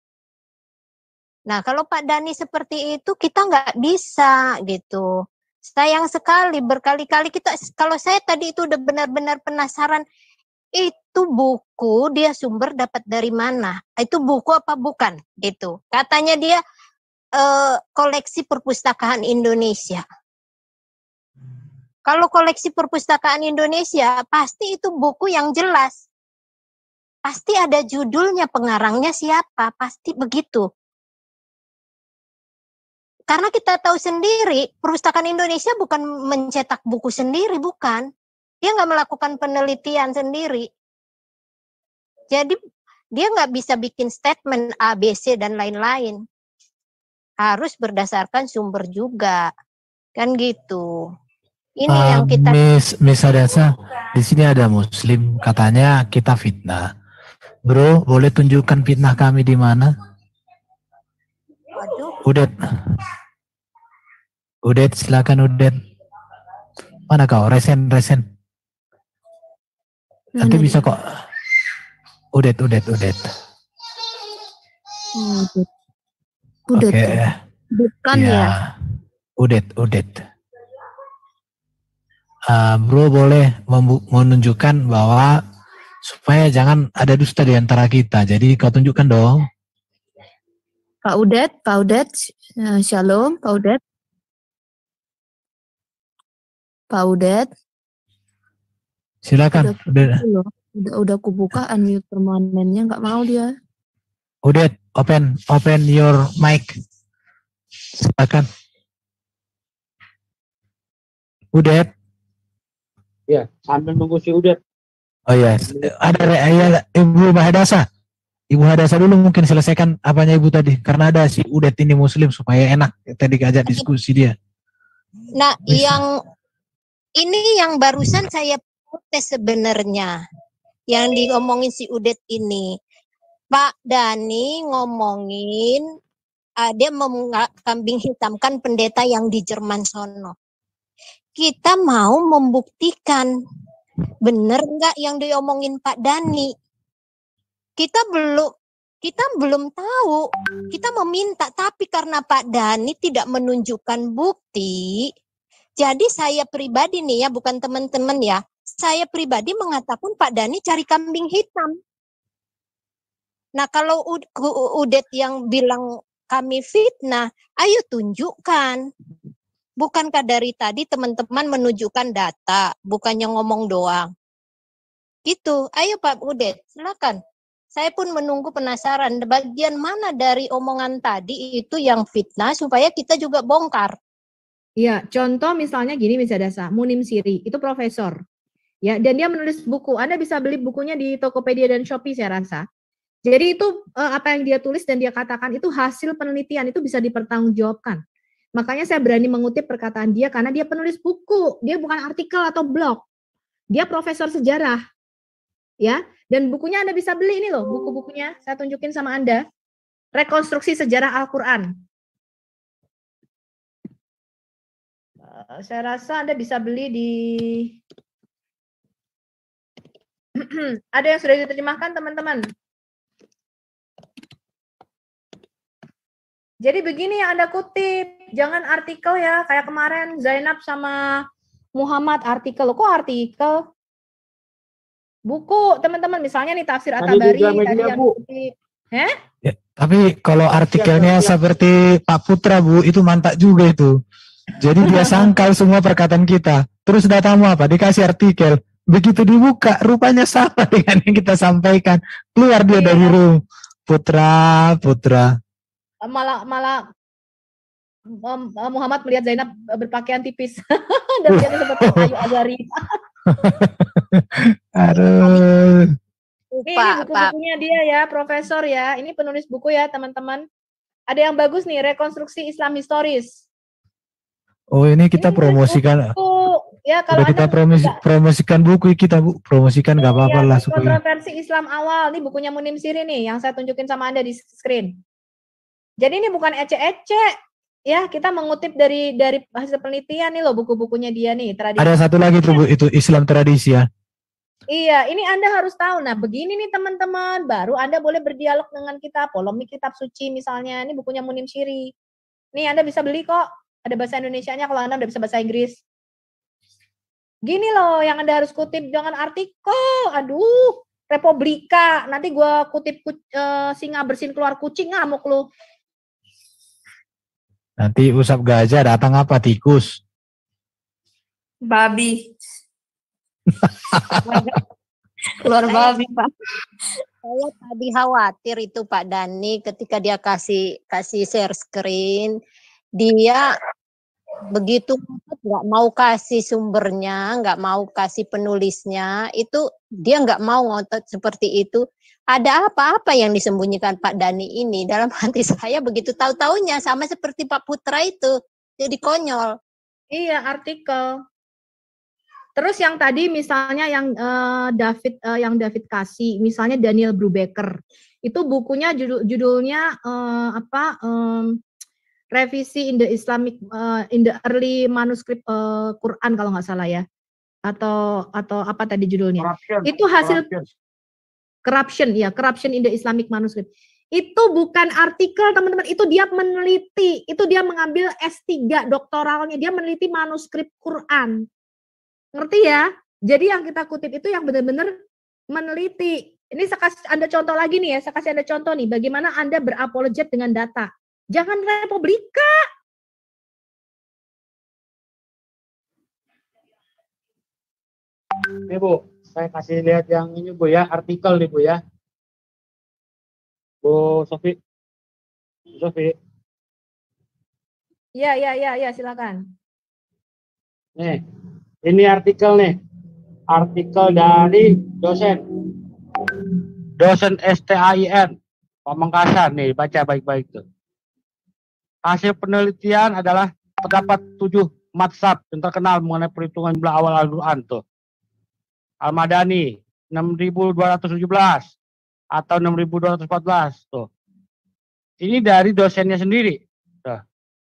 Nah kalau Pak Dhani seperti itu, kita nggak bisa gitu. Sayang sekali berkali-kali kita, kalau saya tadi itu udah benar-benar penasaran, itu buku dia sumber dapat dari mana? Itu buku apa bukan? Gitu. Katanya dia koleksi perpustakaan Indonesia. Kalau koleksi perpustakaan Indonesia, pasti itu buku yang jelas. Pasti ada judulnya, pengarangnya siapa, pasti begitu. Karena kita tahu sendiri, perpustakaan Indonesia bukan mencetak buku sendiri, bukan. Dia nggak melakukan penelitian sendiri. Jadi dia nggak bisa bikin statement A, B, C, dan lain-lain. Harus berdasarkan sumber juga. Kan gitu. Ini yang kita... Miss Adasa, di sini ada Muslim, katanya kita fitnah. Bro, boleh tunjukkan fitnah kami di mana? Udet, silakan Udet. Mana kau? Resen. Nanti bisa kok. Udet. Udet. Oke. Bukan ya. Udet. Bro boleh menunjukkan bahwa supaya jangan ada dusta di antara kita. Jadi kau tunjukkan dong. Pak Udet, Shalom, Pak Udet. Silakan. Udah aku buka unmute permanennya, nggak mau dia. Udet, open your mic. Silakan. Udet. Ya, sambil nunggu si Udet. Oh ya, ada Ibu Mahadasa. Ibu Hadasa dulu mungkin selesaikan apanya Ibu tadi. Karena ada si Udet ini Muslim supaya enak tadi ajak diskusi dia. Nah, yang barusan saya protes sebenarnya. Yang diomongin si Udet ini. Pak Dhani ngomongin dia kambing hitamkan pendeta yang di Jerman sono. Kita mau membuktikan benar nggak yang diomongin Pak Dhani. Kita belum tahu. Kita meminta, tapi karena Pak Dhani tidak menunjukkan bukti, jadi saya pribadi nih ya, bukan teman-teman ya, saya pribadi mengatakan Pak Dhani cari kambing hitam. Nah kalau Udet yang bilang kami fitnah, ayo tunjukkan. Bukankah dari tadi teman-teman menunjukkan data, bukannya ngomong doang. Gitu, ayo Pak Udet, silakan. Saya pun menunggu penasaran bagian mana dari omongan tadi itu yang fitnah supaya kita juga bongkar. Ya, contoh misalnya gini Miss Hadasa, Munim Siri, itu profesor. Ya, dan dia menulis buku. Anda bisa beli bukunya di Tokopedia dan Shopee saya rasa. Jadi itu apa yang dia tulis dan dia katakan itu hasil penelitian, itu bisa dipertanggungjawabkan. Makanya saya berani mengutip perkataan dia karena dia penulis buku, dia bukan artikel atau blog. Dia profesor sejarah. Ya, dan bukunya Anda bisa beli ini loh, buku-bukunya saya tunjukin sama Anda. Rekonstruksi sejarah Al-Qur'an. Saya rasa Anda bisa beli di ada yang sudah diterjemahkan teman-teman. Jadi begini yang Anda kutip, jangan artikel ya, kayak kemarin Zainab sama Muhammad artikel. Kok artikel? Buku, teman-teman, misalnya nih tafsir At-Tabari tadi yang kutip. Ya, tapi kalau artikelnya seperti Pak Putra Bu, itu mantap juga itu. Jadi dia sangkal semua perkataan kita. Terus datamu apa? Dikasih artikel. Begitu dibuka, rupanya sama dengan yang kita sampaikan. Keluar dia dari room. Putra. Malah Muhammad melihat Zainab berpakaian tipis. Dan dia seperti Ayu Azhari. Aduh. Ini buku-bukunya dia ya, profesor ya. Ini penulis buku ya, teman-teman. Ada yang bagus nih, rekonstruksi Islam historis. Oh, ini kita promosikan. Ya, kalau kita promosikan buku kita, Bu. Promosikan nggak apa-apa lah. Kontroversi Islam awal. Ini bukunya Munim Siri nih, yang saya tunjukin sama Anda di screen. Jadi ini bukan ece-ece. Ya, kita mengutip dari hasil penelitian nih loh, buku-bukunya dia nih. Tradisi. Ada satu lagi tuh Bu, itu Islam tradisi ya. Iya, ini Anda harus tahu. Nah, begini nih teman-teman, baru Anda boleh berdialog dengan kita. Polemik kitab suci misalnya, ini bukunya Munim Siri. Nih Anda bisa beli kok, ada bahasa Indonesianya kalau Anda udah bisa bahasa Inggris. Gini loh yang Anda harus kutip, jangan artikel. Aduh, Republika. Nanti gua kutip singa bersin keluar kucing, ngamuk lu. Nanti usap gajah datang apa? Tikus. Babi. Keluar babi, Pak. Saya tadi khawatir itu Pak Dhani ketika dia kasih share screen, dia begitu nggak mau kasih sumbernya, nggak mau kasih penulisnya, itu dia nggak mau ngotot seperti itu. Ada apa-apa yang disembunyikan Pak Dhani ini? Dalam hati saya begitu tahu-taunya sama seperti Pak Putra itu, jadi konyol. Iya, artikel. Terus yang tadi misalnya yang David kasih, misalnya Daniel Brubaker, itu bukunya judulnya revisi in the Islamic in the early manuscript Quran kalau nggak salah ya, atau apa tadi judulnya? Itu hasil corruption in the Islamic manuscript. Itu bukan artikel teman-teman, itu dia meneliti, itu dia mengambil S3 doktoralnya, dia meneliti manuskrip Quran. Ngerti ya? Jadi yang kita kutip itu yang benar-benar meneliti. Ini saya kasih Anda contoh lagi nih ya, saya kasih Anda contoh nih, bagaimana Anda berapologet dengan data. Jangan Republika. Ini Bu, saya kasih lihat yang ini Bu ya, artikel nih Bu ya. Bu Sofi. Iya, silakan. Nih, ini artikel nih. Artikel dari dosen STAIN. Pamengkasan nih, baca baik-baik tuh. Hasil penelitian adalah terdapat 7 mazhab yang terkenal mengenai perhitungan jumlah awal Al-Quran tuh. Al-Madani 6.217 atau 6.214 tuh. Ini dari dosennya sendiri. Tuh.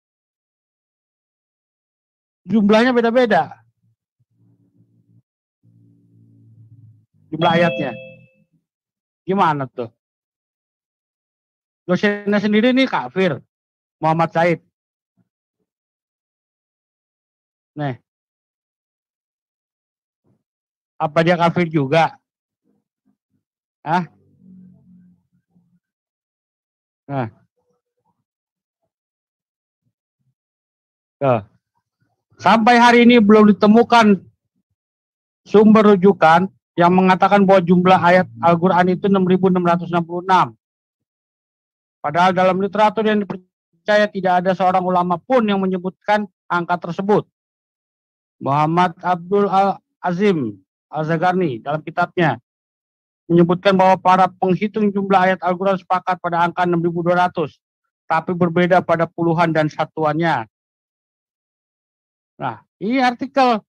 Jumlahnya beda-beda. Jumlah ayatnya. Gimana tuh? Dosennya sendiri nih kafir. Muhammad Said. Nih. Apa dia kafir juga? Hah? Nah. Tuh. Sampai hari ini belum ditemukan sumber rujukan yang mengatakan bahwa jumlah ayat Al-Quran itu 6.666. Padahal dalam literatur yang dipercaya tidak ada seorang ulama pun yang menyebutkan angka tersebut. Muhammad Abdul Azim Al-Zagarni dalam kitabnya menyebutkan bahwa para penghitung jumlah ayat Al-Quran sepakat pada angka 6.200, tapi berbeda pada puluhan dan satuannya. Nah, ini artikel.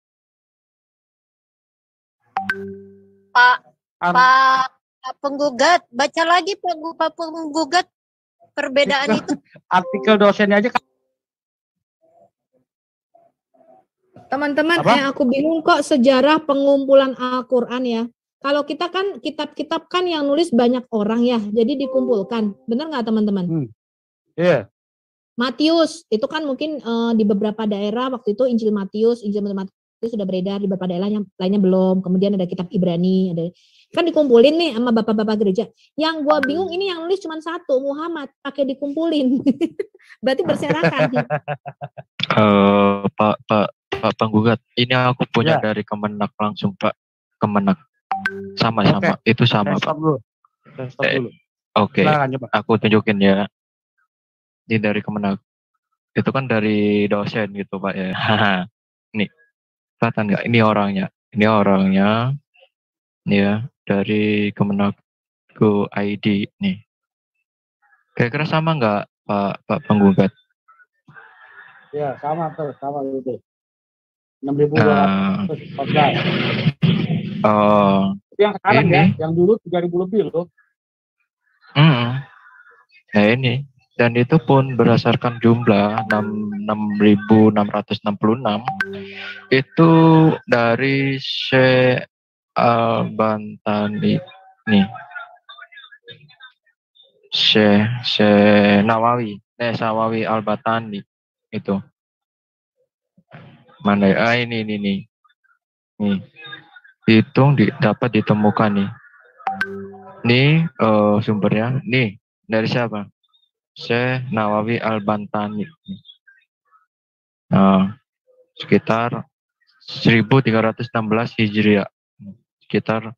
Pak penggugat, baca lagi Pak penggugat perbedaan itu. Artikel dosennya aja. Teman-teman, aku bingung kok sejarah pengumpulan Al-Quran ya. Kalau kita kan kitab-kitab kan yang nulis banyak orang ya, jadi dikumpulkan. Benar nggak teman-teman? Iya. Matius itu kan mungkin di beberapa daerah waktu itu Injil Matius sudah beredar, di beberapa daerah yang lainnya belum. Kemudian ada kitab Ibrani, ada kan dikumpulin nih sama bapak-bapak gereja. Yang gua bingung ini yang nulis cuma satu, Muhammad, pakai dikumpulin. Berarti berserakan. Pak penggugat, ini aku punya dari Kemenak langsung Pak. Kemenak. Sama, itu sama Pak. Oke, aku tunjukin ya. Ini dari Kemenak. Itu kan dari dosen gitu Pak ya. Nih, kelihatan nggak? Ini orangnya. Nih ya, dari Kemenak.go.id nih. Kira-kira sama nggak Pak penggugat? Ya, sama itu. 6.214. Yang sekarang ini, ya, yang dulu 3.000 lebih loh. Nah ini, dan itu pun berdasarkan jumlah 6.666 itu dari Syekh Al-Bantani nih. Syekh Nawawi Al-Batani itu. Mana ya? Ini. Nih. Hitung dapat ditemukan nih. Nih sumbernya. Nih, dari siapa? Syekh Nawawi Al-Bantani. Sekitar 1316 Hijriah. Sekitar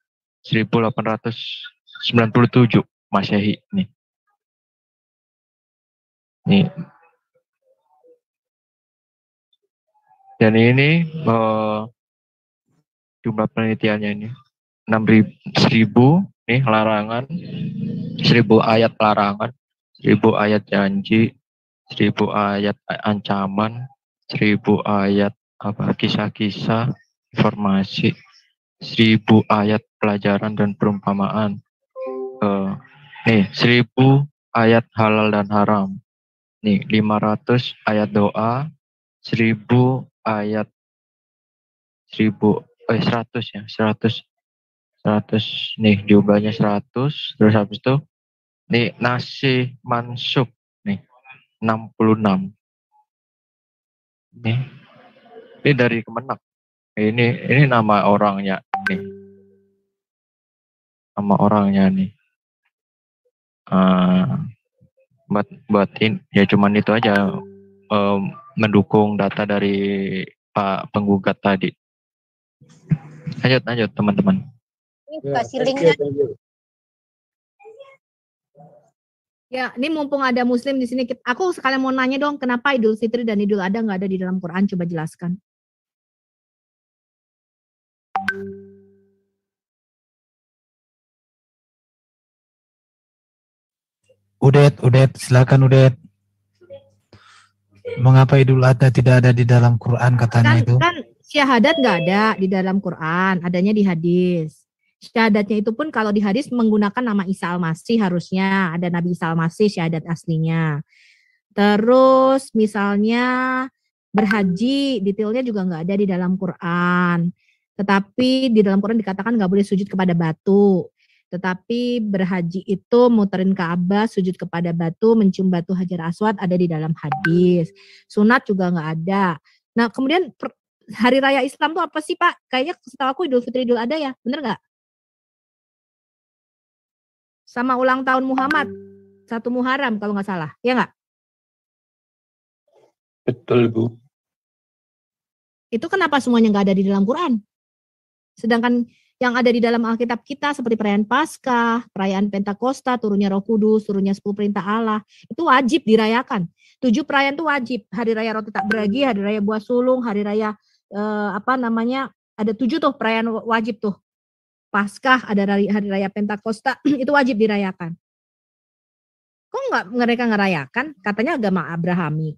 1897 Masehi nih. Dan ini jumlah penelitiannya ini 6.000 nih larangan, 1.000 ayat larangan, 1.000 ayat janji, 1.000 ayat ancaman, 1.000 ayat kisah-kisah, informasi, 1.000 ayat pelajaran dan perumpamaan. Nih 1.000 ayat halal dan haram. Nih 500 ayat doa, 1.000 ayat 100 ya, 100 nih jumlahnya 100. Terus habis itu nih nasih mansuk nih 66 nih. Ini dari Kemenak. Ini nama orangnya nih. Nama orangnya nih. Buatin ya cuman itu aja, mendukung data dari Pak penggugat tadi. Lanjut teman-teman. Kasih linknya. Ya, ini mumpung ada Muslim di sini, aku sekalian mau nanya dong, kenapa Idul Fitri dan Idul Adha nggak ada di dalam Quran? Coba jelaskan. Udet, silakan Udet. Mengapa Idul Adha tidak ada di dalam Quran katanya itu? Kan syahadat nggak ada di dalam Quran, adanya di hadis. Syahadatnya itu pun kalau di hadis menggunakan nama Isa Al-Masih, harusnya ada Nabi Isa Al-Masih syahadat aslinya. Terus misalnya berhaji, detailnya juga nggak ada di dalam Quran. Tetapi di dalam Quran dikatakan nggak boleh sujud kepada batu. Tetapi berhaji itu muterin Ka'bah, sujud kepada batu, mencium batu Hajar Aswad ada di dalam hadis. Sunat juga nggak ada. Nah kemudian hari raya Islam tuh apa sih Pak? Kayaknya setahu aku Idul Fitri, Idul Adha ya, bener nggak? Sama ulang tahun Muhammad, 1 Muharram kalau nggak salah, ya nggak? Betul Bu. Itu kenapa semuanya nggak ada di dalam Quran? Sedangkan yang ada di dalam Alkitab kita seperti perayaan Paskah, perayaan Pentakosta, turunnya Roh Kudus, turunnya 10 perintah Allah, itu wajib dirayakan. 7 perayaan itu wajib. Hari Raya Roti Tak Beragi, Hari Raya Buah Sulung, Hari Raya ada 7 tuh perayaan wajib tuh. Paskah, ada Hari Raya Pentakosta, itu wajib dirayakan. Kok nggak mereka ngerayakan? Katanya agama Abrahami.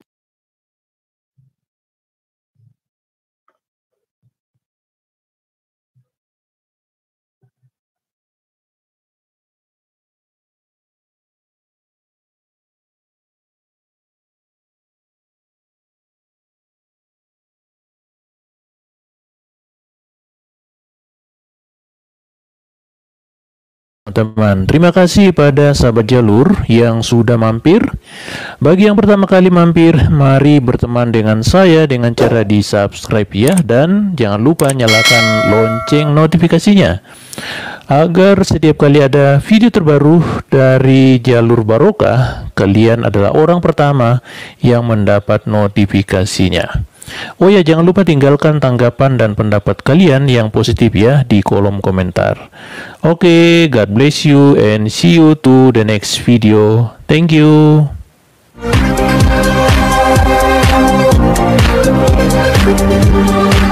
Teman, terima kasih pada sahabat jalur yang sudah mampir. Bagi yang pertama kali mampir, mari berteman dengan saya dengan cara di subscribe ya, dan jangan lupa nyalakan lonceng notifikasinya agar setiap kali ada video terbaru dari Jalur Barokah, kalian adalah orang pertama yang mendapat notifikasinya. Oh ya, jangan lupa tinggalkan tanggapan dan pendapat kalian yang positif ya di kolom komentar. Oke, God bless you and see you to the next video. Thank you.